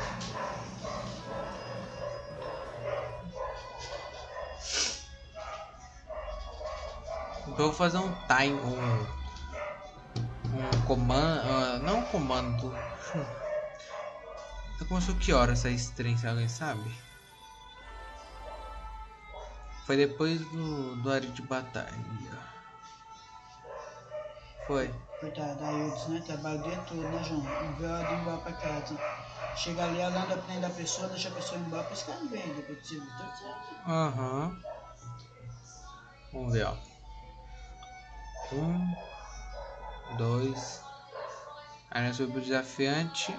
Então eu vou fazer um time, um, um comando, uh, não um comando. Então começou que hora essa stream, se alguém sabe? Foi depois do, do área de batalha. Foi. Coitado, aí eu disse, né? Trabalho o dia todo, né, João? Não vê a hora de ir embora pra casa. Chega ali, ela anda prende a pessoa, deixa a pessoa ir embora, pra esse cara não vem, depois de serviço, tudo certo. Aham. Vamos ver, ó. Um, dois. Aí nós vamos pro desafiante.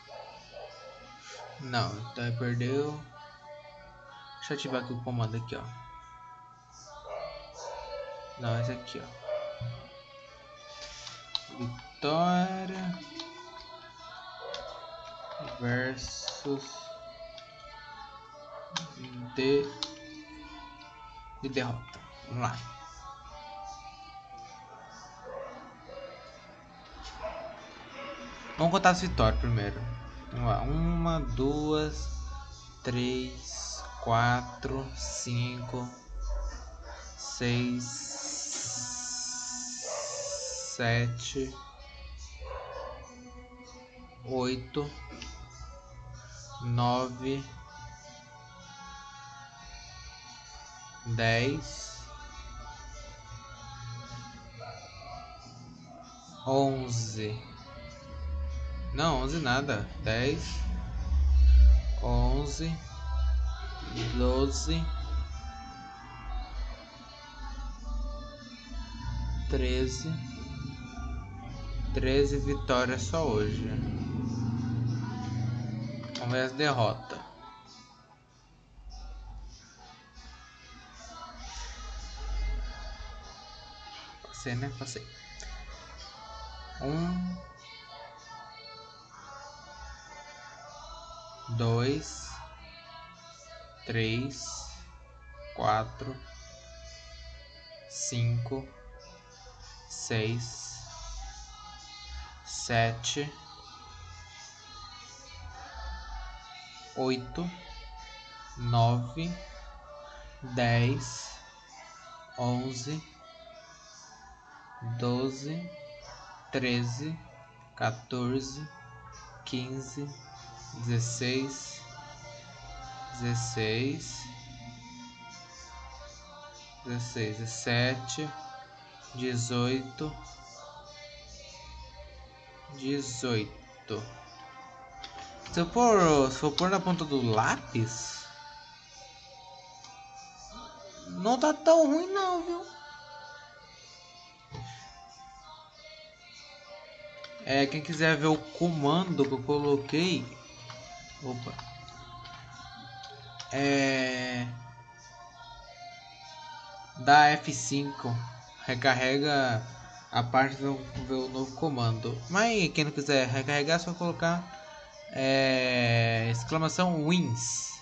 Não, então aí perdeu. Deixa eu ativar aqui o comando aqui, ó. Não, esse aqui, ó. Vitória versus de e derrota. Vamos lá. Vamos contar as vitórias primeiro. Vamos lá. Uma, duas, três, quatro, cinco, seis, sete, oito, nove, dez, onze. Não, onze nada. Dez, onze, doze, treze, treze vitórias só hoje. Vamos ver as derrotas. Passei, né? Passei. Um, dois, três, quatro, cinco, seis, sete, oito, nove, dez, onze, doze, treze, quatorze, quinze, dezesseis, dezesseis, dezesseis, dezessete, dezoito, dezoito. Se eu pôr, se eu pôr na ponta do lápis, não tá tão ruim não, viu? É, quem quiser ver o comando que eu coloquei, opa, é, dá F cinco, recarrega a parte do ver o novo comando. Mas quem não quiser recarregar, é só colocar é, exclamação wins,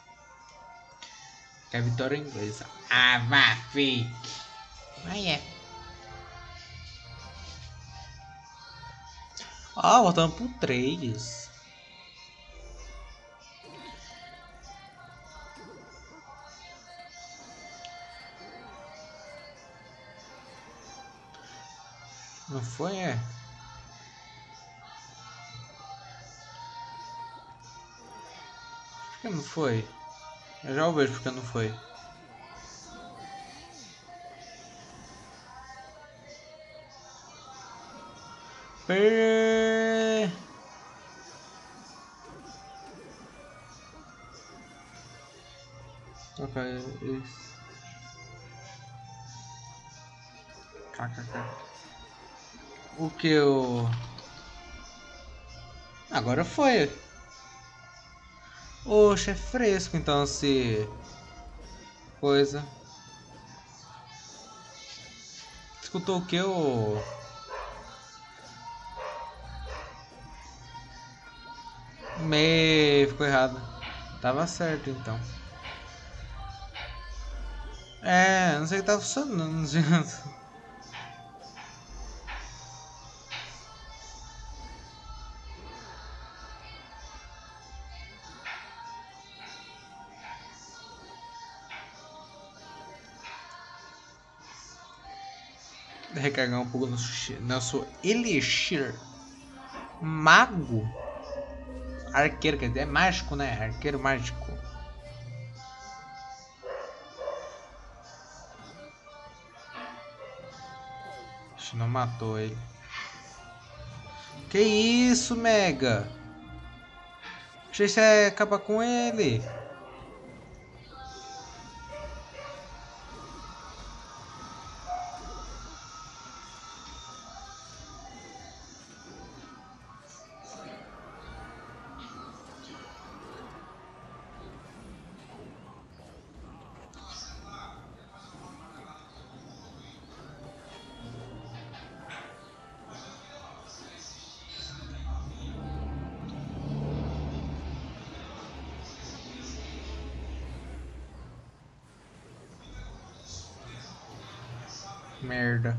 que é vitória em inglês. Ah, vá, fake. Mas é. Ah, voltando pro três. Não foi, é? Por que não foi? Eu já vejo porque não foi. Per... Trocar isso. O que eu... Agora foi. Oxe, é fresco então se... Coisa. Escutou o que eu... Me... Ficou errado. Tava certo então. É, não sei o que tá funcionando, gente. Recarregar um pouco nosso, nosso Elixir. Mago. Arqueiro, quer dizer, é mágico, né? Arqueiro mágico. Acho que não matou ele. Que isso, Mega? Achei que você ia acabar com ele. Merda.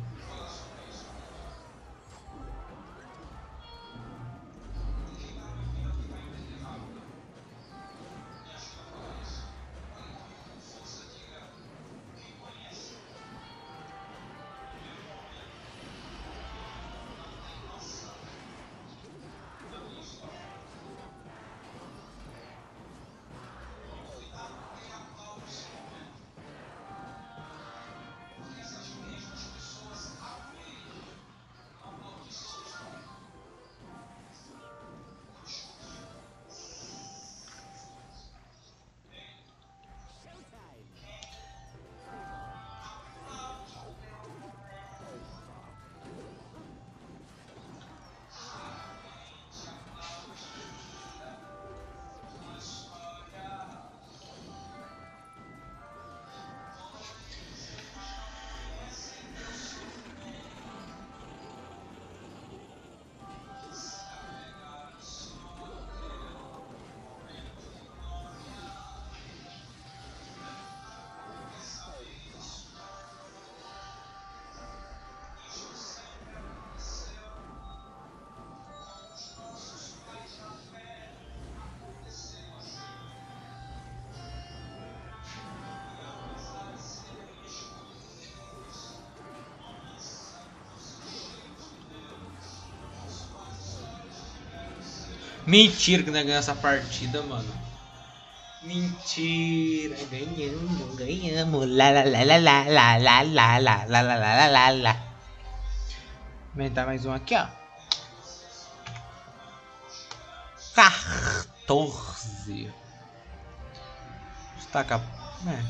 Mentira que nós ganhamos essa partida, mano. Mentira. Ganhamos, ganhamos. Lá, lá, lá, lá, lá, lá, lá, lá, lá, lá, lá, lá, lá, lá. Aumentar mais um aqui, ó. quatorze. Está cap... É.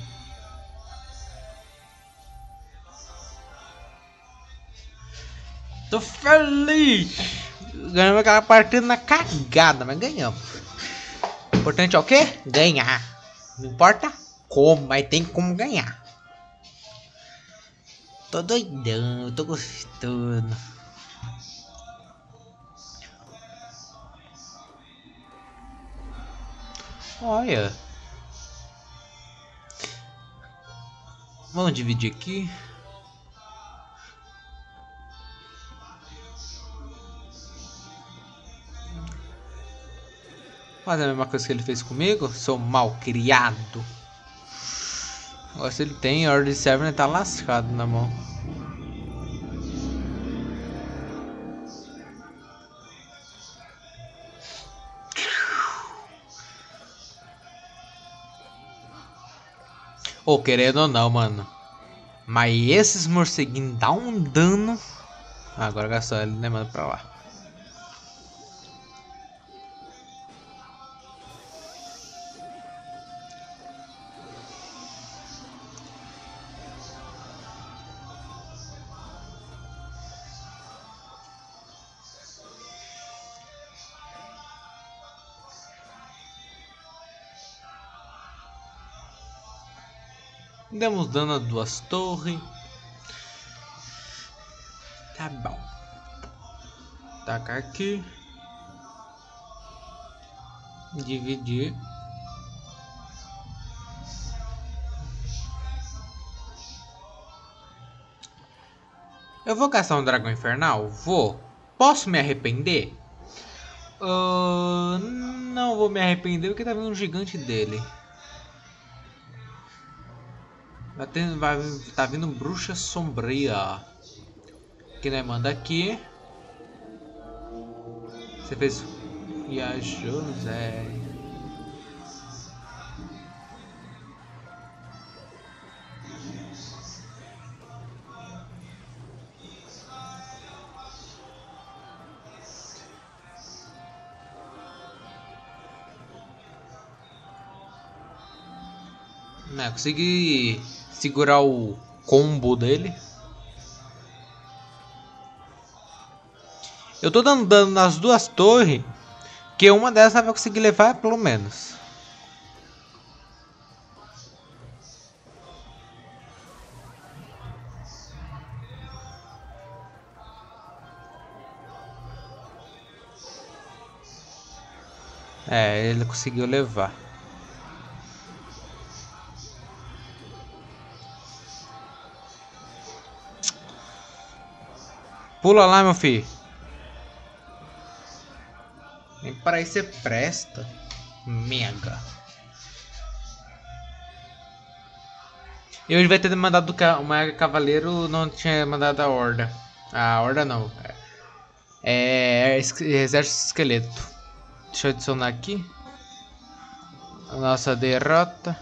Tô feliz. Ganhamos aquela partida na cagada, mas ganhamos. O importante é o quê? Ganhar. Não importa como, mas tem como ganhar. Tô doidão, tô gostando. Olha. Vamos dividir aqui. Fazer a mesma coisa que ele fez comigo, sou mal criado. Agora se ele tem Ordem Seven, ele tá lascado na mão. Ou oh, querendo ou não, mano. Mas esses morceguinhos dão um dano. Ah, agora gastou ele, né, mano, pra lá. Demos dano a duas torres. Tá bom. Tacar aqui. Dividir. Eu vou caçar um dragão infernal? Vou. Posso me arrepender? Uh, não vou me arrepender porque tá vindo um gigante dele. Vai ter, vai, tá vindo bruxa sombria. Que nós manda aqui. Você fez... Viajou, Zé. Não, consegui segurar o combo dele. Eu tô dando dano nas duas torres, que uma dessas vai conseguir levar pelo menos. É, ele conseguiu levar. Pula lá, meu filho. Nem para aí você presta. Mega. Eu devia ter mandado o Mega Cavaleiro, não tinha mandado a Horda. A Horda não. É, é Exército Esqueleto. Deixa eu adicionar aqui. A nossa derrota.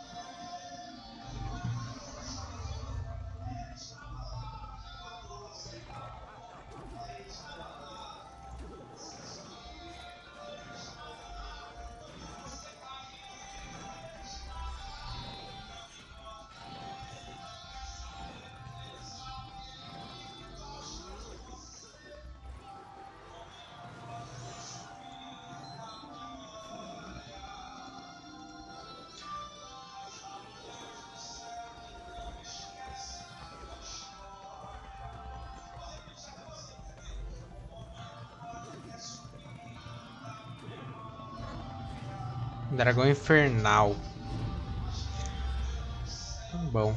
Dragão Infernal. Tá bom.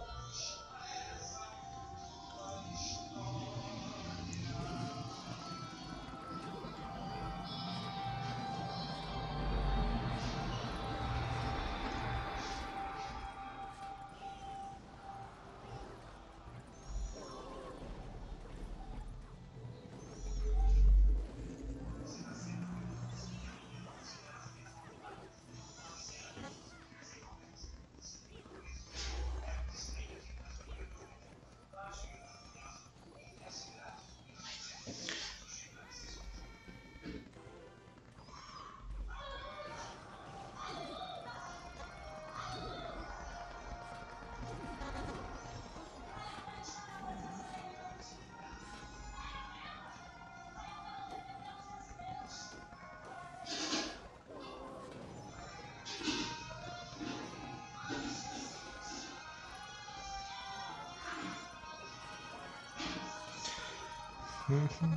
Uhum.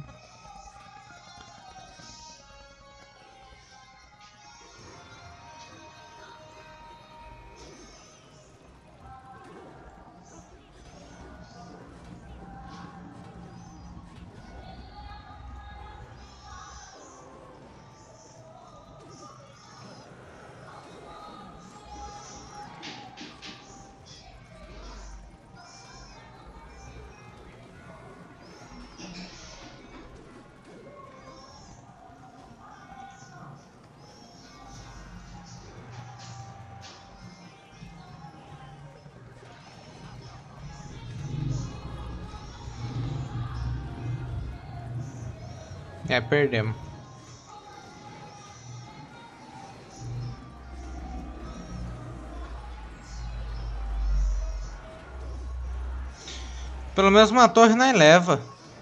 É, perdemos. Pelo menos uma torre não leva.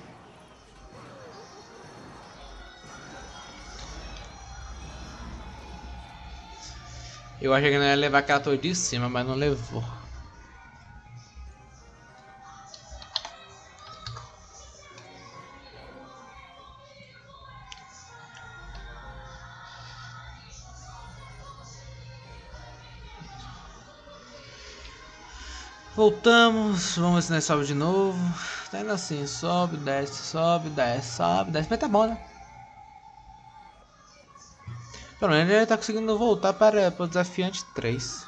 Eu achei que não ia levar aquela torre de cima, mas não levou. Voltamos, vamos ver se nós sobe de novo. Tá indo assim, sobe, desce, sobe, desce, sobe, desce, mas tá bom, né? Pelo menos ele tá conseguindo voltar para, para o desafiante três.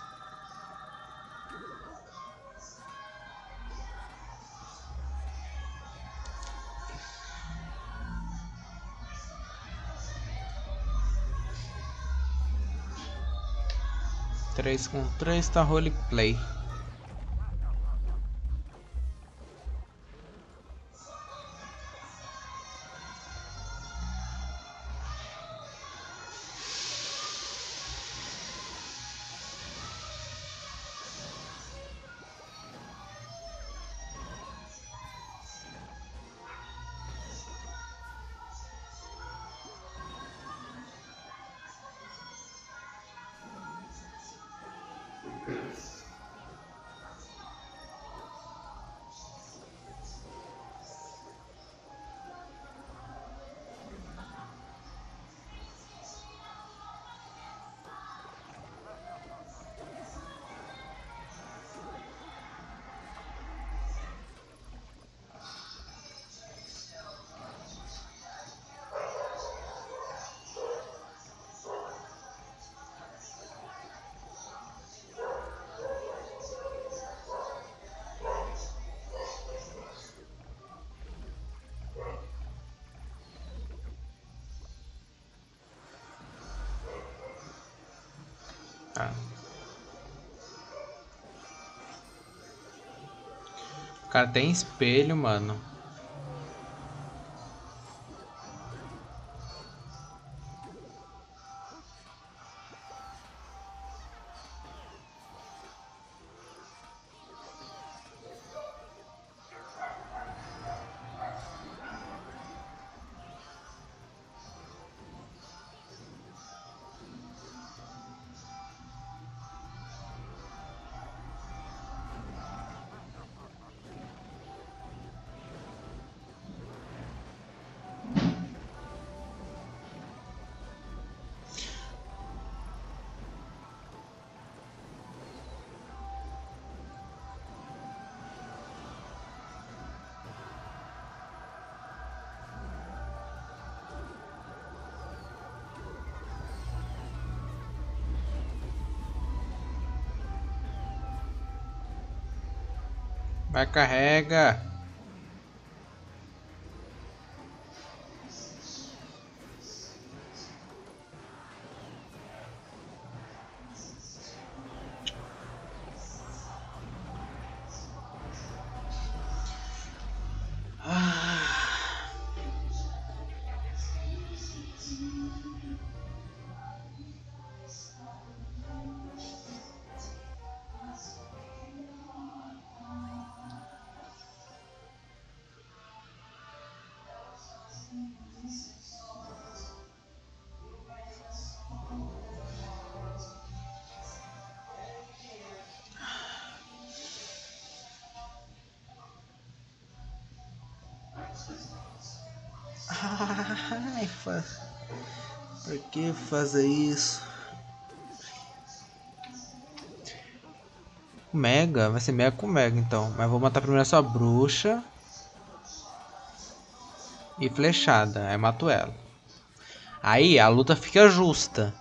três com três tá roleplay. Ah. O cara tem espelho, mano. Vai, carrega. Ai, fa... Por que fazer isso? Mega? Vai ser mega com mega então. Mas vou matar primeiro essa bruxa. E flechada. Aí mato ela. Aí a luta fica justa.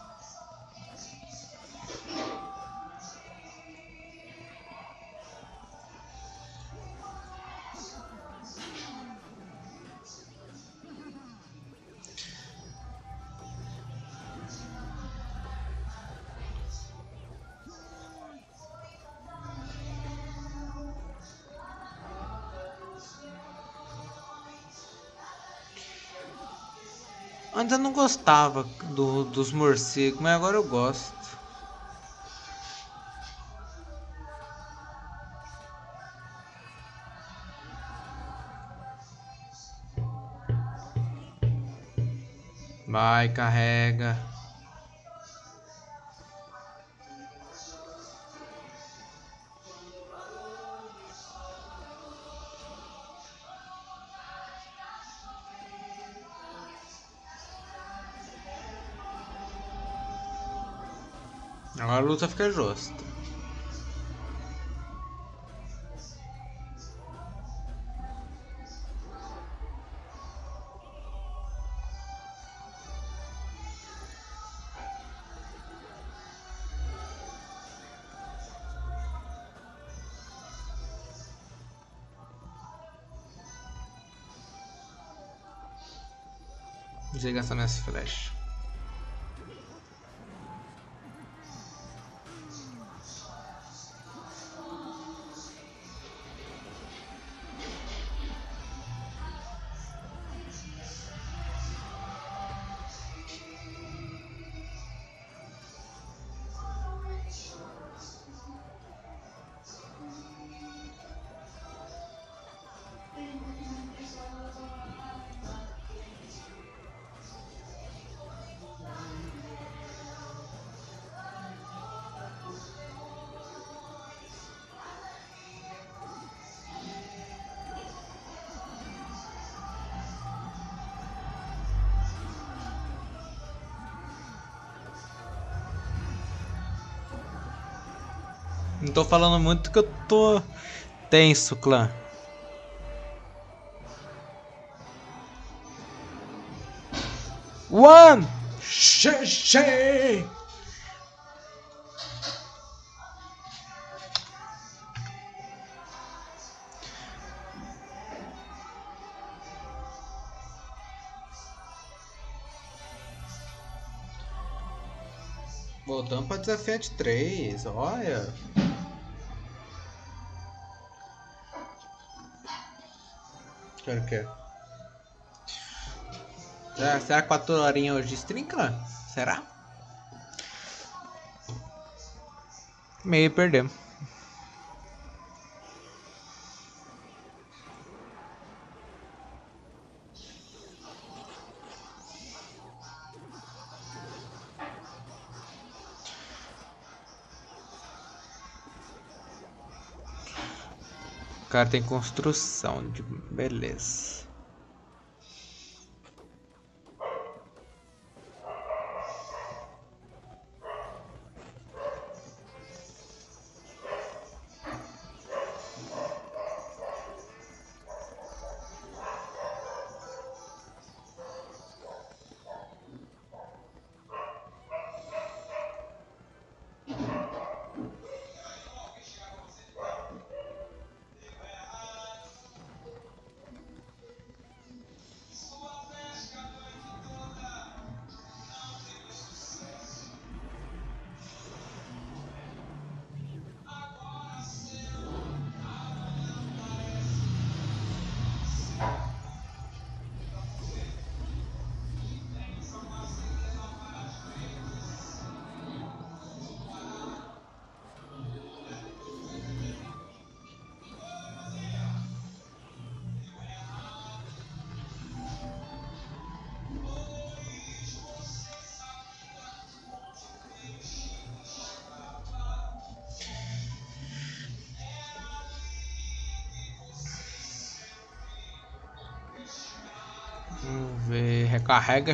Antes eu não gostava do, dos morcegos, mas agora eu gosto. Vai, carrega. Agora a luta fica justa. Desligação nessa flecha. Não tô falando muito que eu tô tenso, clã. One! Xexê! Voltamos pra dezessete três, olha. Quero que será, será quatro horinhas hoje de stream, clã? Será? Meio perdemos. O cara tem construção de beleza. Vamos ver, recarrega.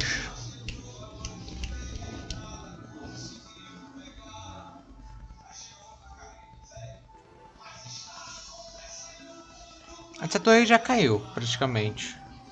Essa torre já caiu, praticamente.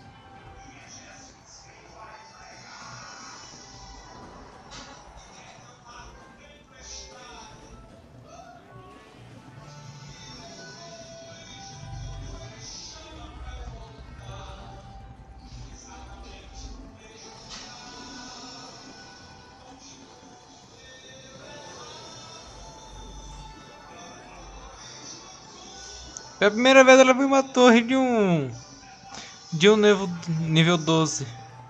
Pela primeira vez eu levei uma torre de um... De um nível, nível doze.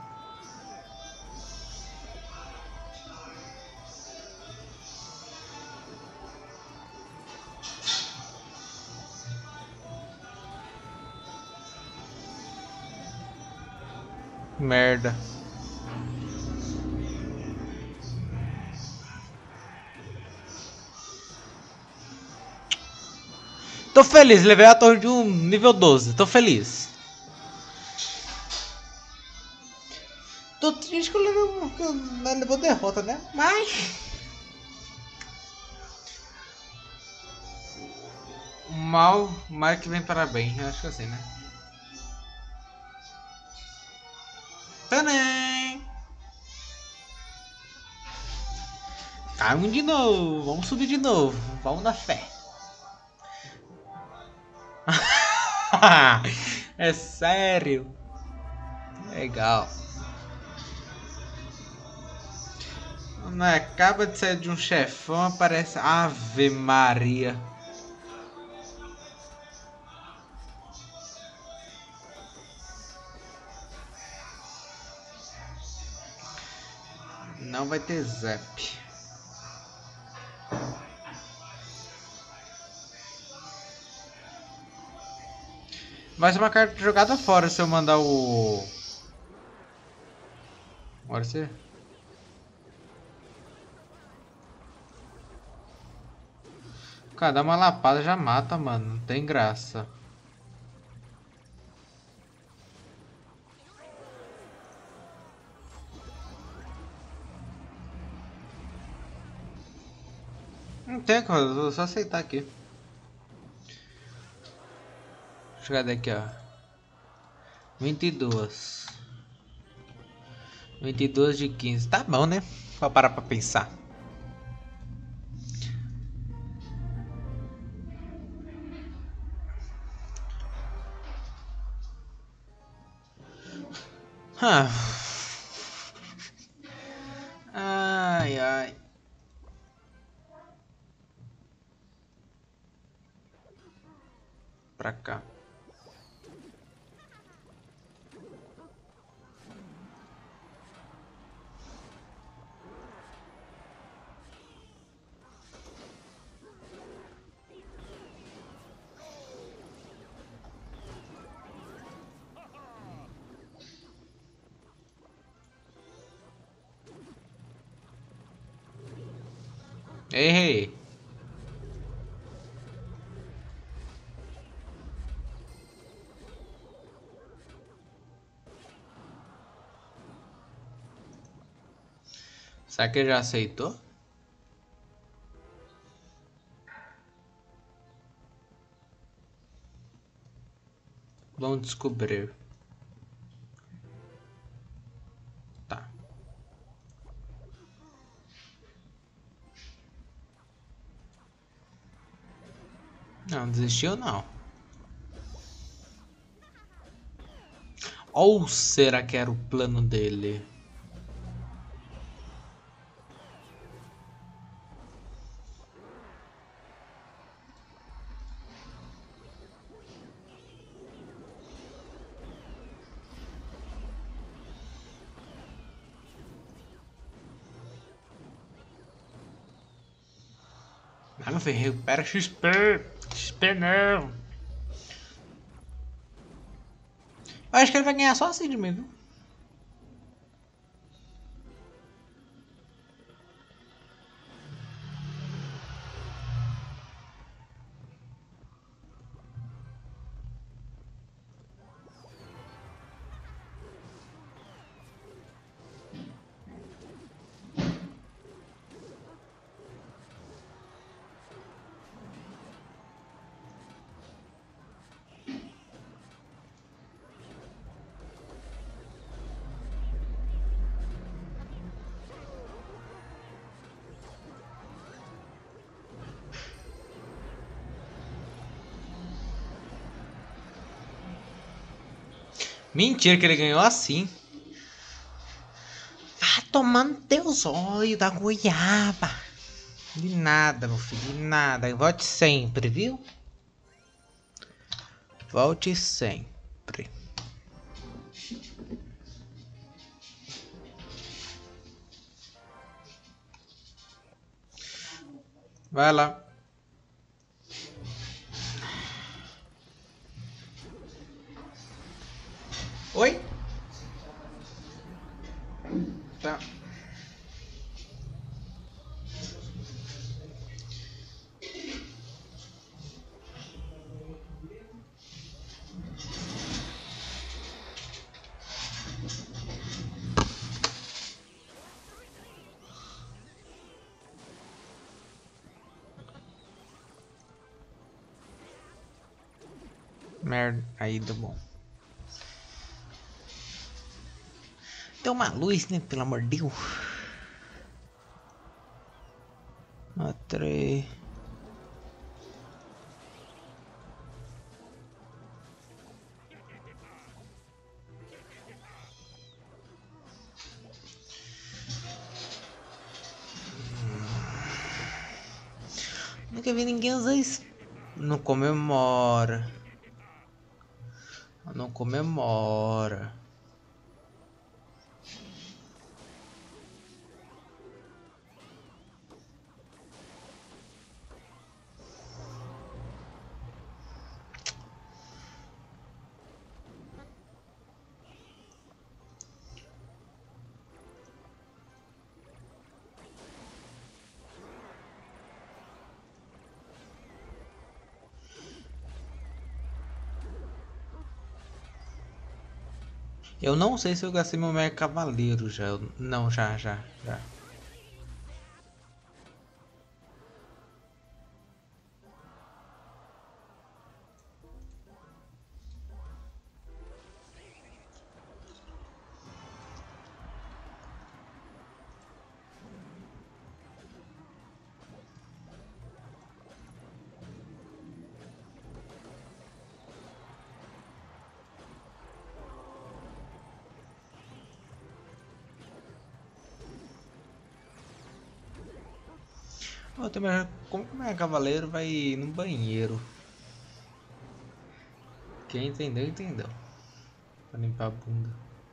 Merda. Tô feliz, levei a torre de um nível doze. Tô feliz. Tô triste que eu levei uma, que eu levou derrota, né? Mas... Mal, mal que vem para bem. Eu acho que é assim, né? Tadã! Caímos de novo. Vamos subir de novo. Vamos na fé. É sério. Legal. Não é? Acaba de sair de um chefão, aparece Ave Maria. Não vai ter zap. Vai ser uma carta jogada fora se eu mandar o... Bora ser. Cara, dá uma lapada já mata, mano. Não tem graça. Não tem, cara, vou só aceitar aqui. Deixa eu ver daqui, ó. vinte e dois. vinte e dois de quinze. Tá bom, né? Pra parar pra pensar. Ah. Ai, ai. Pra cá. Errei. Será que ele já aceitou? Vamos descobrir. Tá. Não, desistiu não. Ou será que era o plano dele? Ah, meu filho, recupera X P. X P não. Eu acho que ele vai ganhar só assim de mim, viu? Mentira que ele ganhou assim. Ah, tomando teus olhos da goiaba. De nada, meu filho, de nada. Volte sempre, viu? Volte sempre. Vai lá. Oi? Tá. Merda, aí deu bom. Tem uma luz, né? Pelo amor de Deus. Matei. Nunca vi ninguém usar isso. Não comemora. Não comemora. Eu não sei se eu gastei meu mega cavaleiro já. Eu- Não, já, já, já. Oh, também, como é cavaleiro vai no banheiro? Quem entendeu, entendeu. Pra limpar a bunda.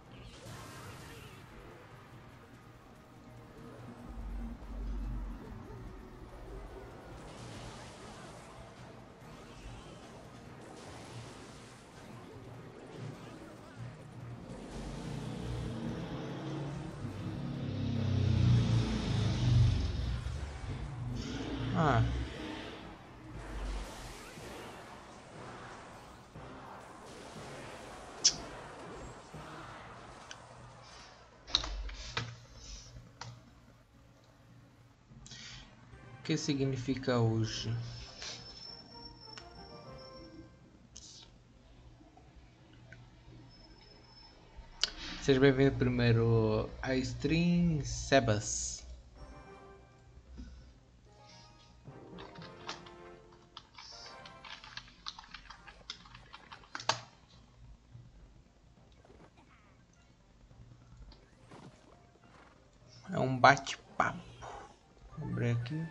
Ah. O que significa hoje? Seja bem-vindo primeiro a stream Sebas. É um bate-papo. Abrir aqui.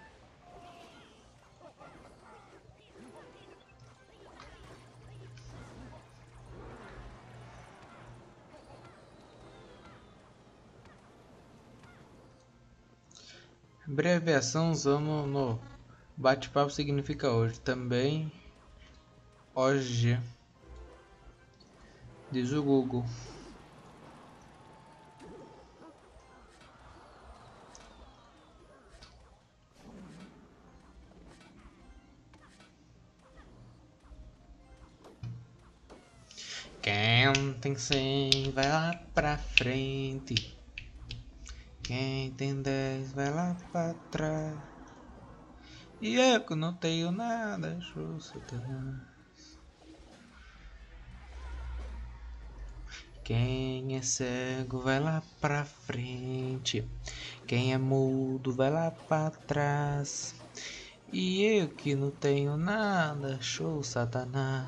Abreviação usando no bate-papo significa hoje. Também hoje. Diz o Google. Quem tem cem vai lá pra frente. Quem tem dez vai lá pra trás. E eu que não tenho nada, show Satanás. Quem é cego vai lá pra frente. Quem é mudo vai lá pra trás. E eu que não tenho nada, show Satanás.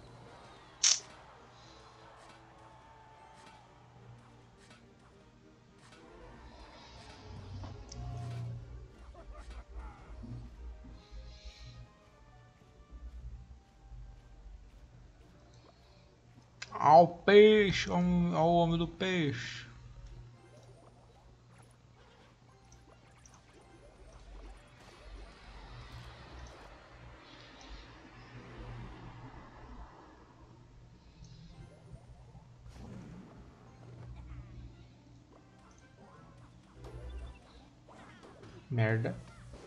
Ao peixe, ao, ao homem do peixe. Merda.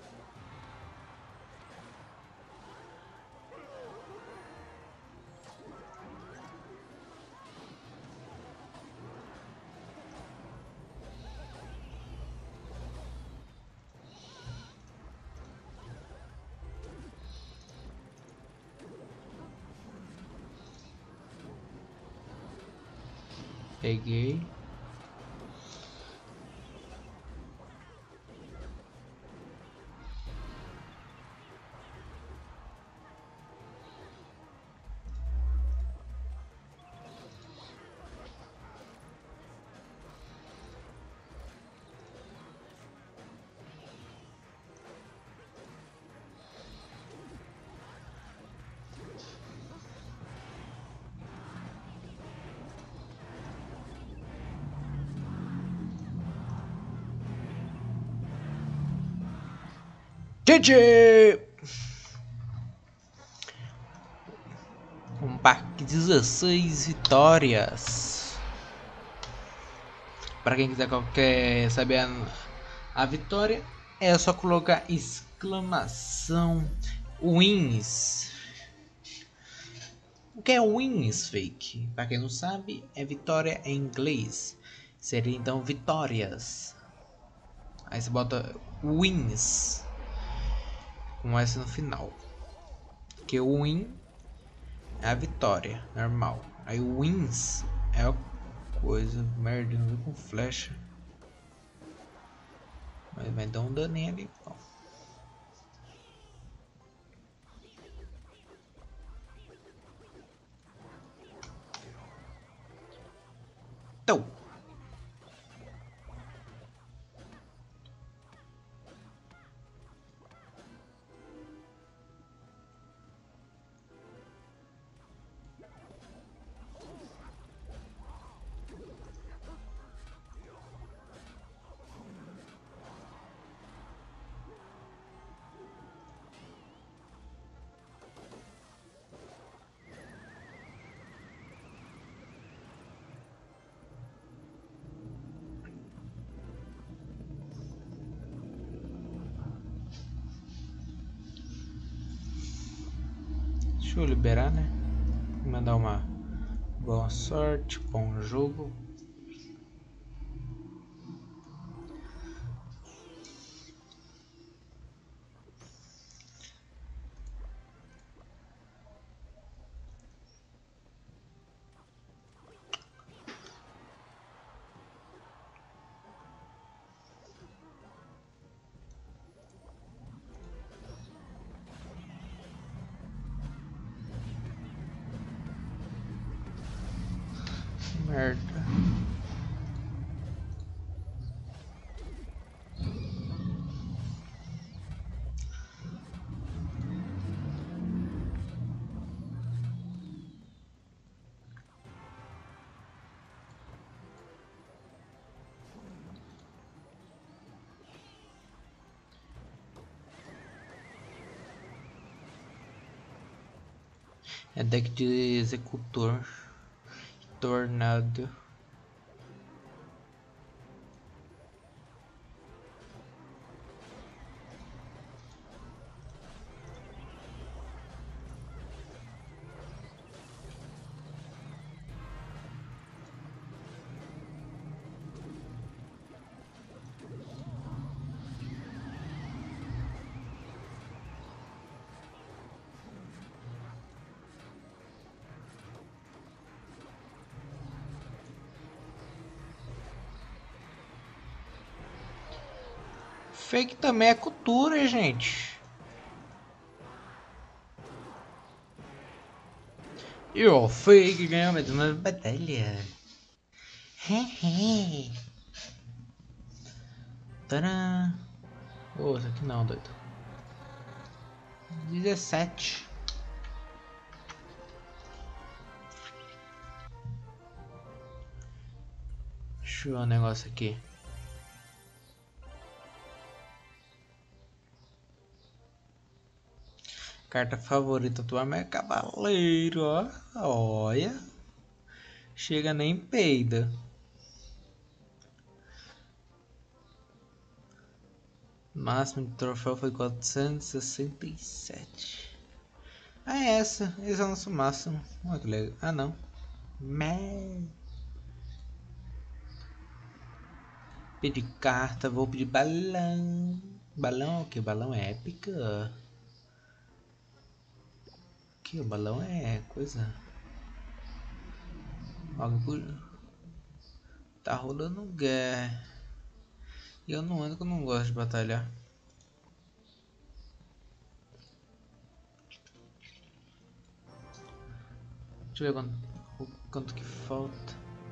Peguei. G G! Um pack dezesseis vitórias. Para quem quiser qualquer saber a, a vitória, é só colocar exclamação wins. O que é wins, fake? Para quem não sabe, é vitória em inglês. Seria então vitórias. Aí você bota wins com S no final. Que o win é a vitória, normal. Aí o wins é a coisa. Merda, não vi com flecha. Mas vai dar um daninho ali, pô. Então. Deixa eu liberar, né? Mandar uma boa sorte, bom jogo. Merda. É deck de executor. Tornado. Fake também é cultura, gente. E o fake ganhou mais uma batalha. Tadã. Oh, isso aqui não, doido. dezessete. Deixa eu ver um negócio aqui. Carta favorita do homem é cavaleiro, ó. Olha. Chega nem peida. Máximo de troféu foi quatrocentos e sessenta e sete. Ah, é essa. Esse é o nosso máximo. Olha que legal. Ah, não. Mé. Pedir carta. Vou pedir balão. Balão o que? Balão é épica. Que o balão é coisa. Algo por... Tá rolando guerra. E eu não ando que eu não gosto de batalhar. Deixa eu ver quanto, quanto que falta.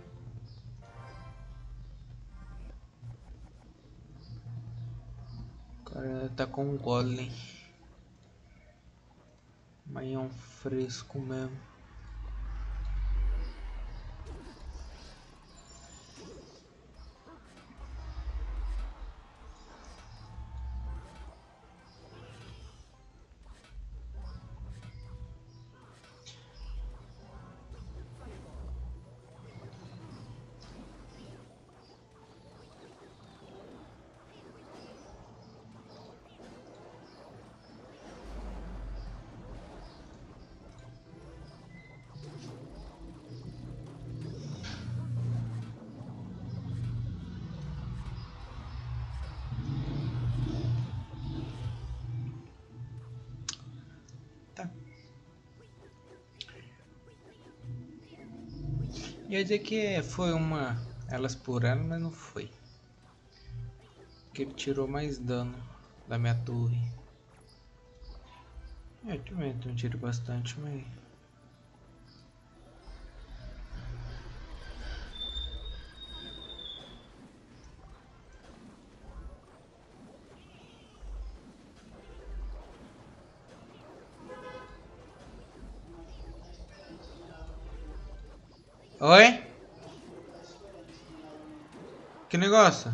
O cara tá com um golem. Mas é um fresco mesmo. Tá. Ia dizer que foi uma elas por ela, mas não foi. Porque ele tirou mais dano da minha torre. É, também então tiro bastante, mas... Oi? Que negócio?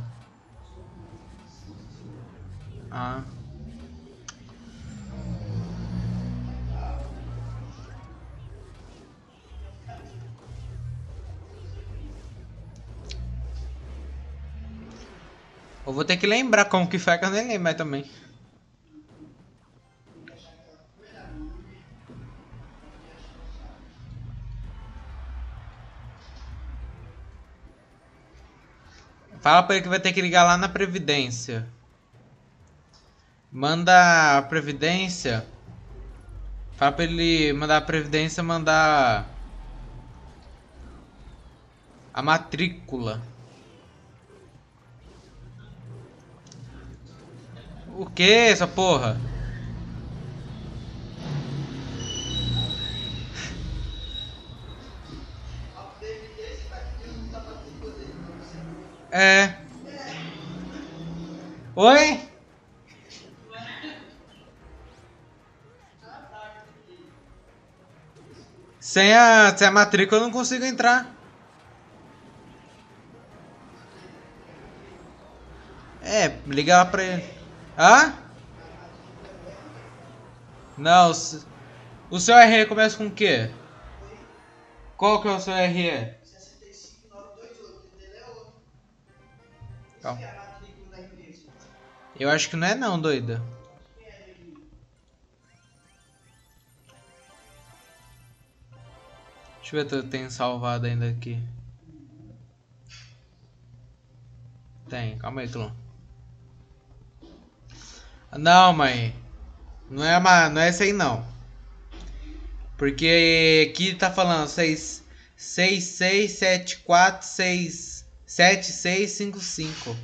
Ah. Eu vou ter que lembrar como que foi, que eu nem lembro mais também. Fala pra ele que vai ter que ligar lá na Previdência. Manda a Previdência. Fala pra ele mandar a Previdência, mandar a matrícula. O que, essa porra? É. Oi? Sem a, sem a matrícula eu não consigo entrar. É, liga lá pra ele. Hã? Não, o seu R E começa com o quê? Qual que é o seu R E? sessenta e cinco mil novecentos e vinte e oito, entendeu? Calma. Isso que é a matrícula da empresa. Eu acho que não é não, doida. Deixa eu ver se eu tenho salvado ainda aqui. Tem, calma aí, Tlon. Não, mãe. Não é, uma, não é essa aí não. Porque aqui tá falando seis seis sete quatro seis sete seis cinco cinco.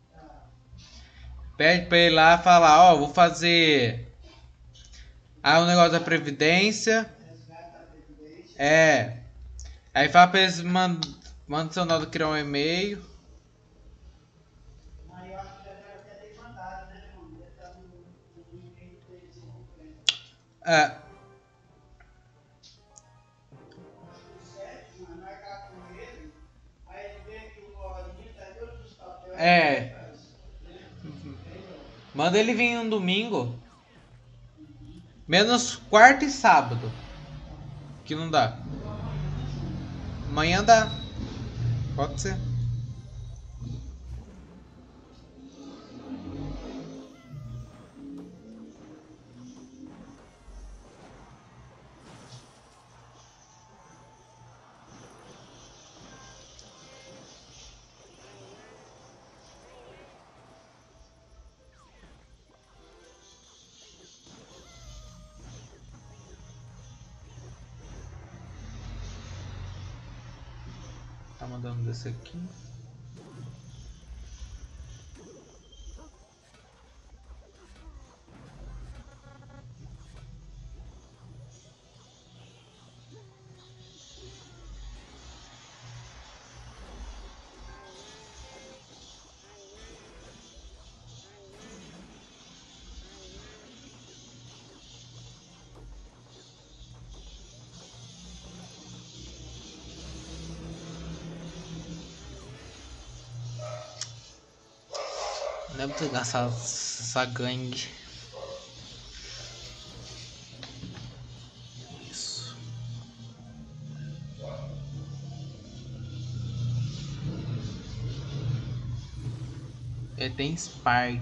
Pede pra ele lá falar, ó, vou fazer aí o negócio da Previdência. É. Aí fala pra eles mandar manda o seu Naldo criar um e-mail. Aí eu acho que já deve até ter mandado, né, irmão? Deve estar no e-mail deles completo. É. Certo, marcar com ele. Aí ele vê que o Corinha tá de outros papéis. É. Manda ele vir um domingo. Menos quarta e sábado. Que não dá. Amanhã dá. Pode ser. Tá mandando desse aqui. Deve ter gastado essa gangue. Isso. Ele tem Spark.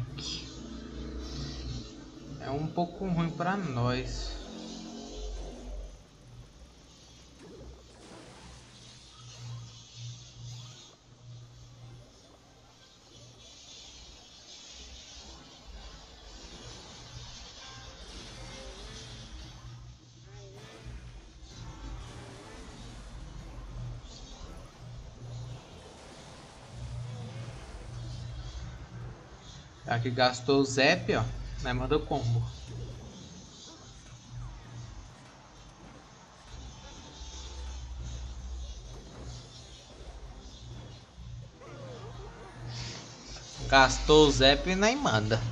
É um pouco ruim pra nós. Aqui gastou o Zep, ó. Né, mandou combo. Gastou o Zep e nem manda.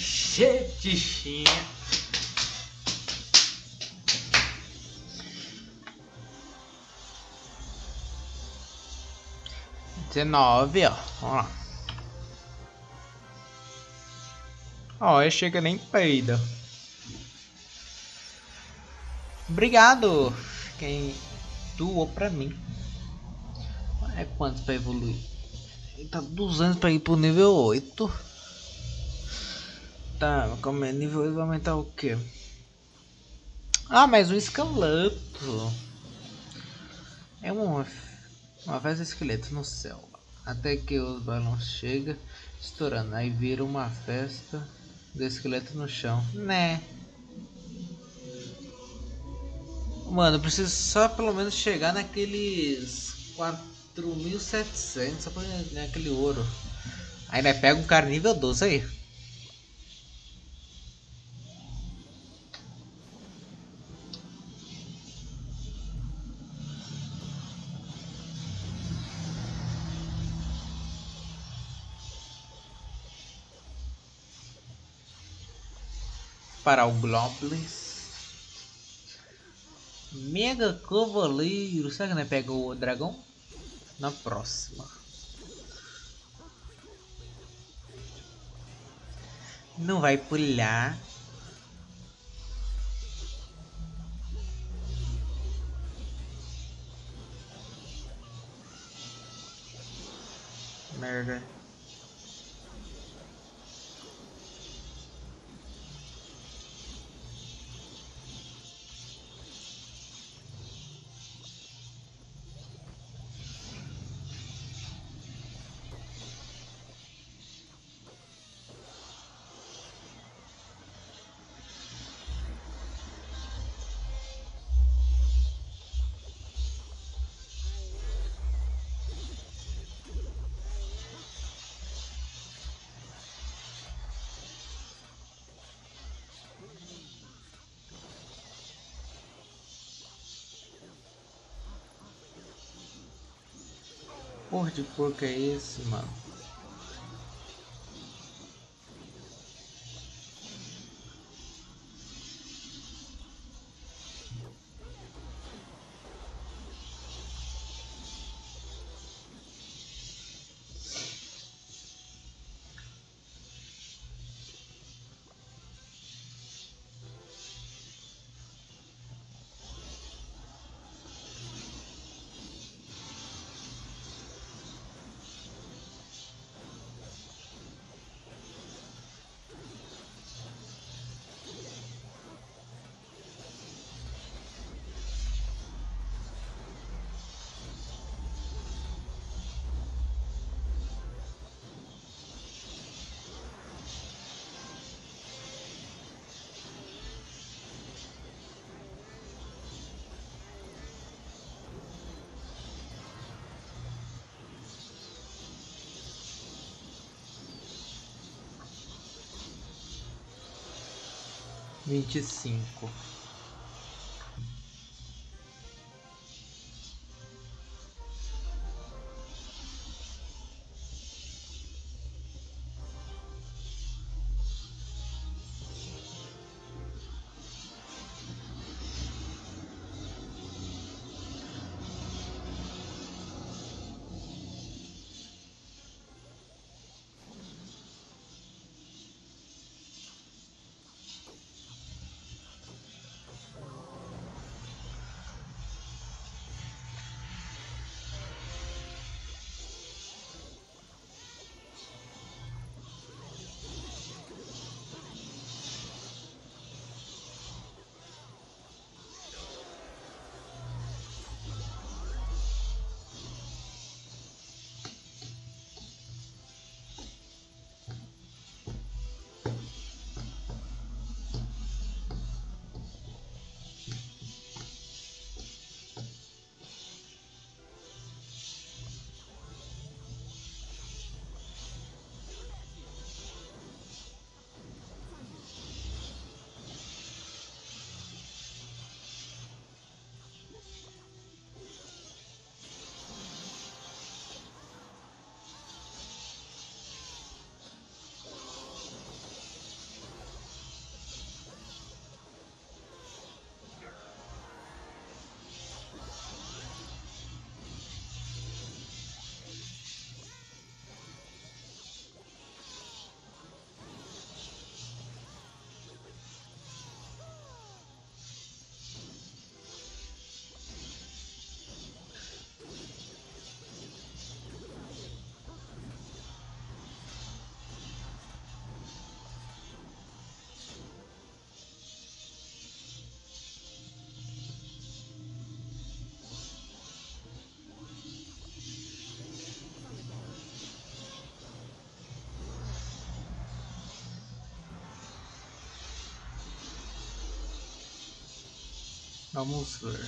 Jetichinha. dezenove, ó. Vamos lá. Ó, oh, chega nem peida. Obrigado. Quem doou pra mim. É quantos pra evoluir? Tá duzentos pra ir pro nível oito. Tá, como é nível oito vai aumentar o quê? Ah, mais um esqueleto. É uma, uma festa de esqueletos no céu. Até que os balões chegam estourando. Aí vira uma festa de esqueleto no chão. Né? Mano, eu preciso só pelo menos chegar naqueles quatro mil e setecentos só pra ganhar aquele ouro. Aí né, pega um cara nível doze aí. Para o Globlis. Mega Cavaleiro. Será que não pega o dragão? Na próxima. Não vai pular. Merda. Porra de porco é esse, mano? Vinte e cinco. Vamos ver.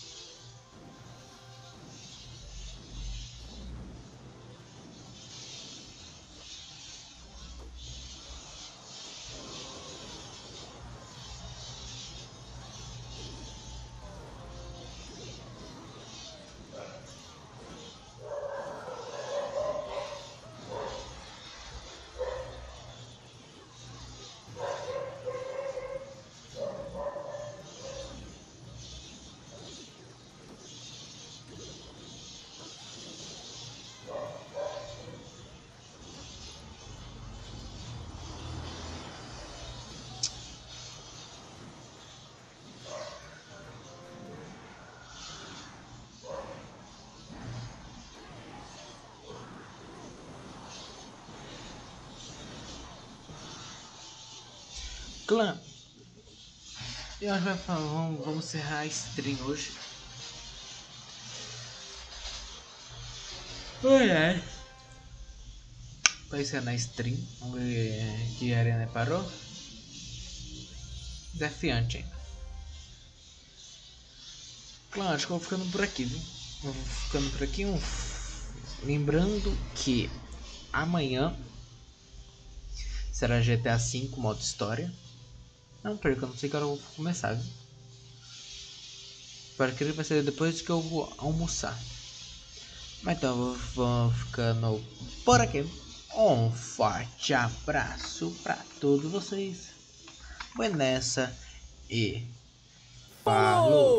Clã, eu acho que vai falar, vamos, vamos encerrar a stream hoje. Oi, ai. Vai ser na stream. Vamos ver que a arena parou. Desafiante ainda. Claro, acho que eu vou ficando por aqui, viu? Vou ficando por aqui. Um... Lembrando que amanhã será G T A cinco modo história. Não perca, eu não sei que hora eu vou começar, viu? Para que ele vai ser depois que eu vou almoçar. Mas então eu vou ficando por aqui. Um forte abraço para todos vocês. Foi nessa e falou!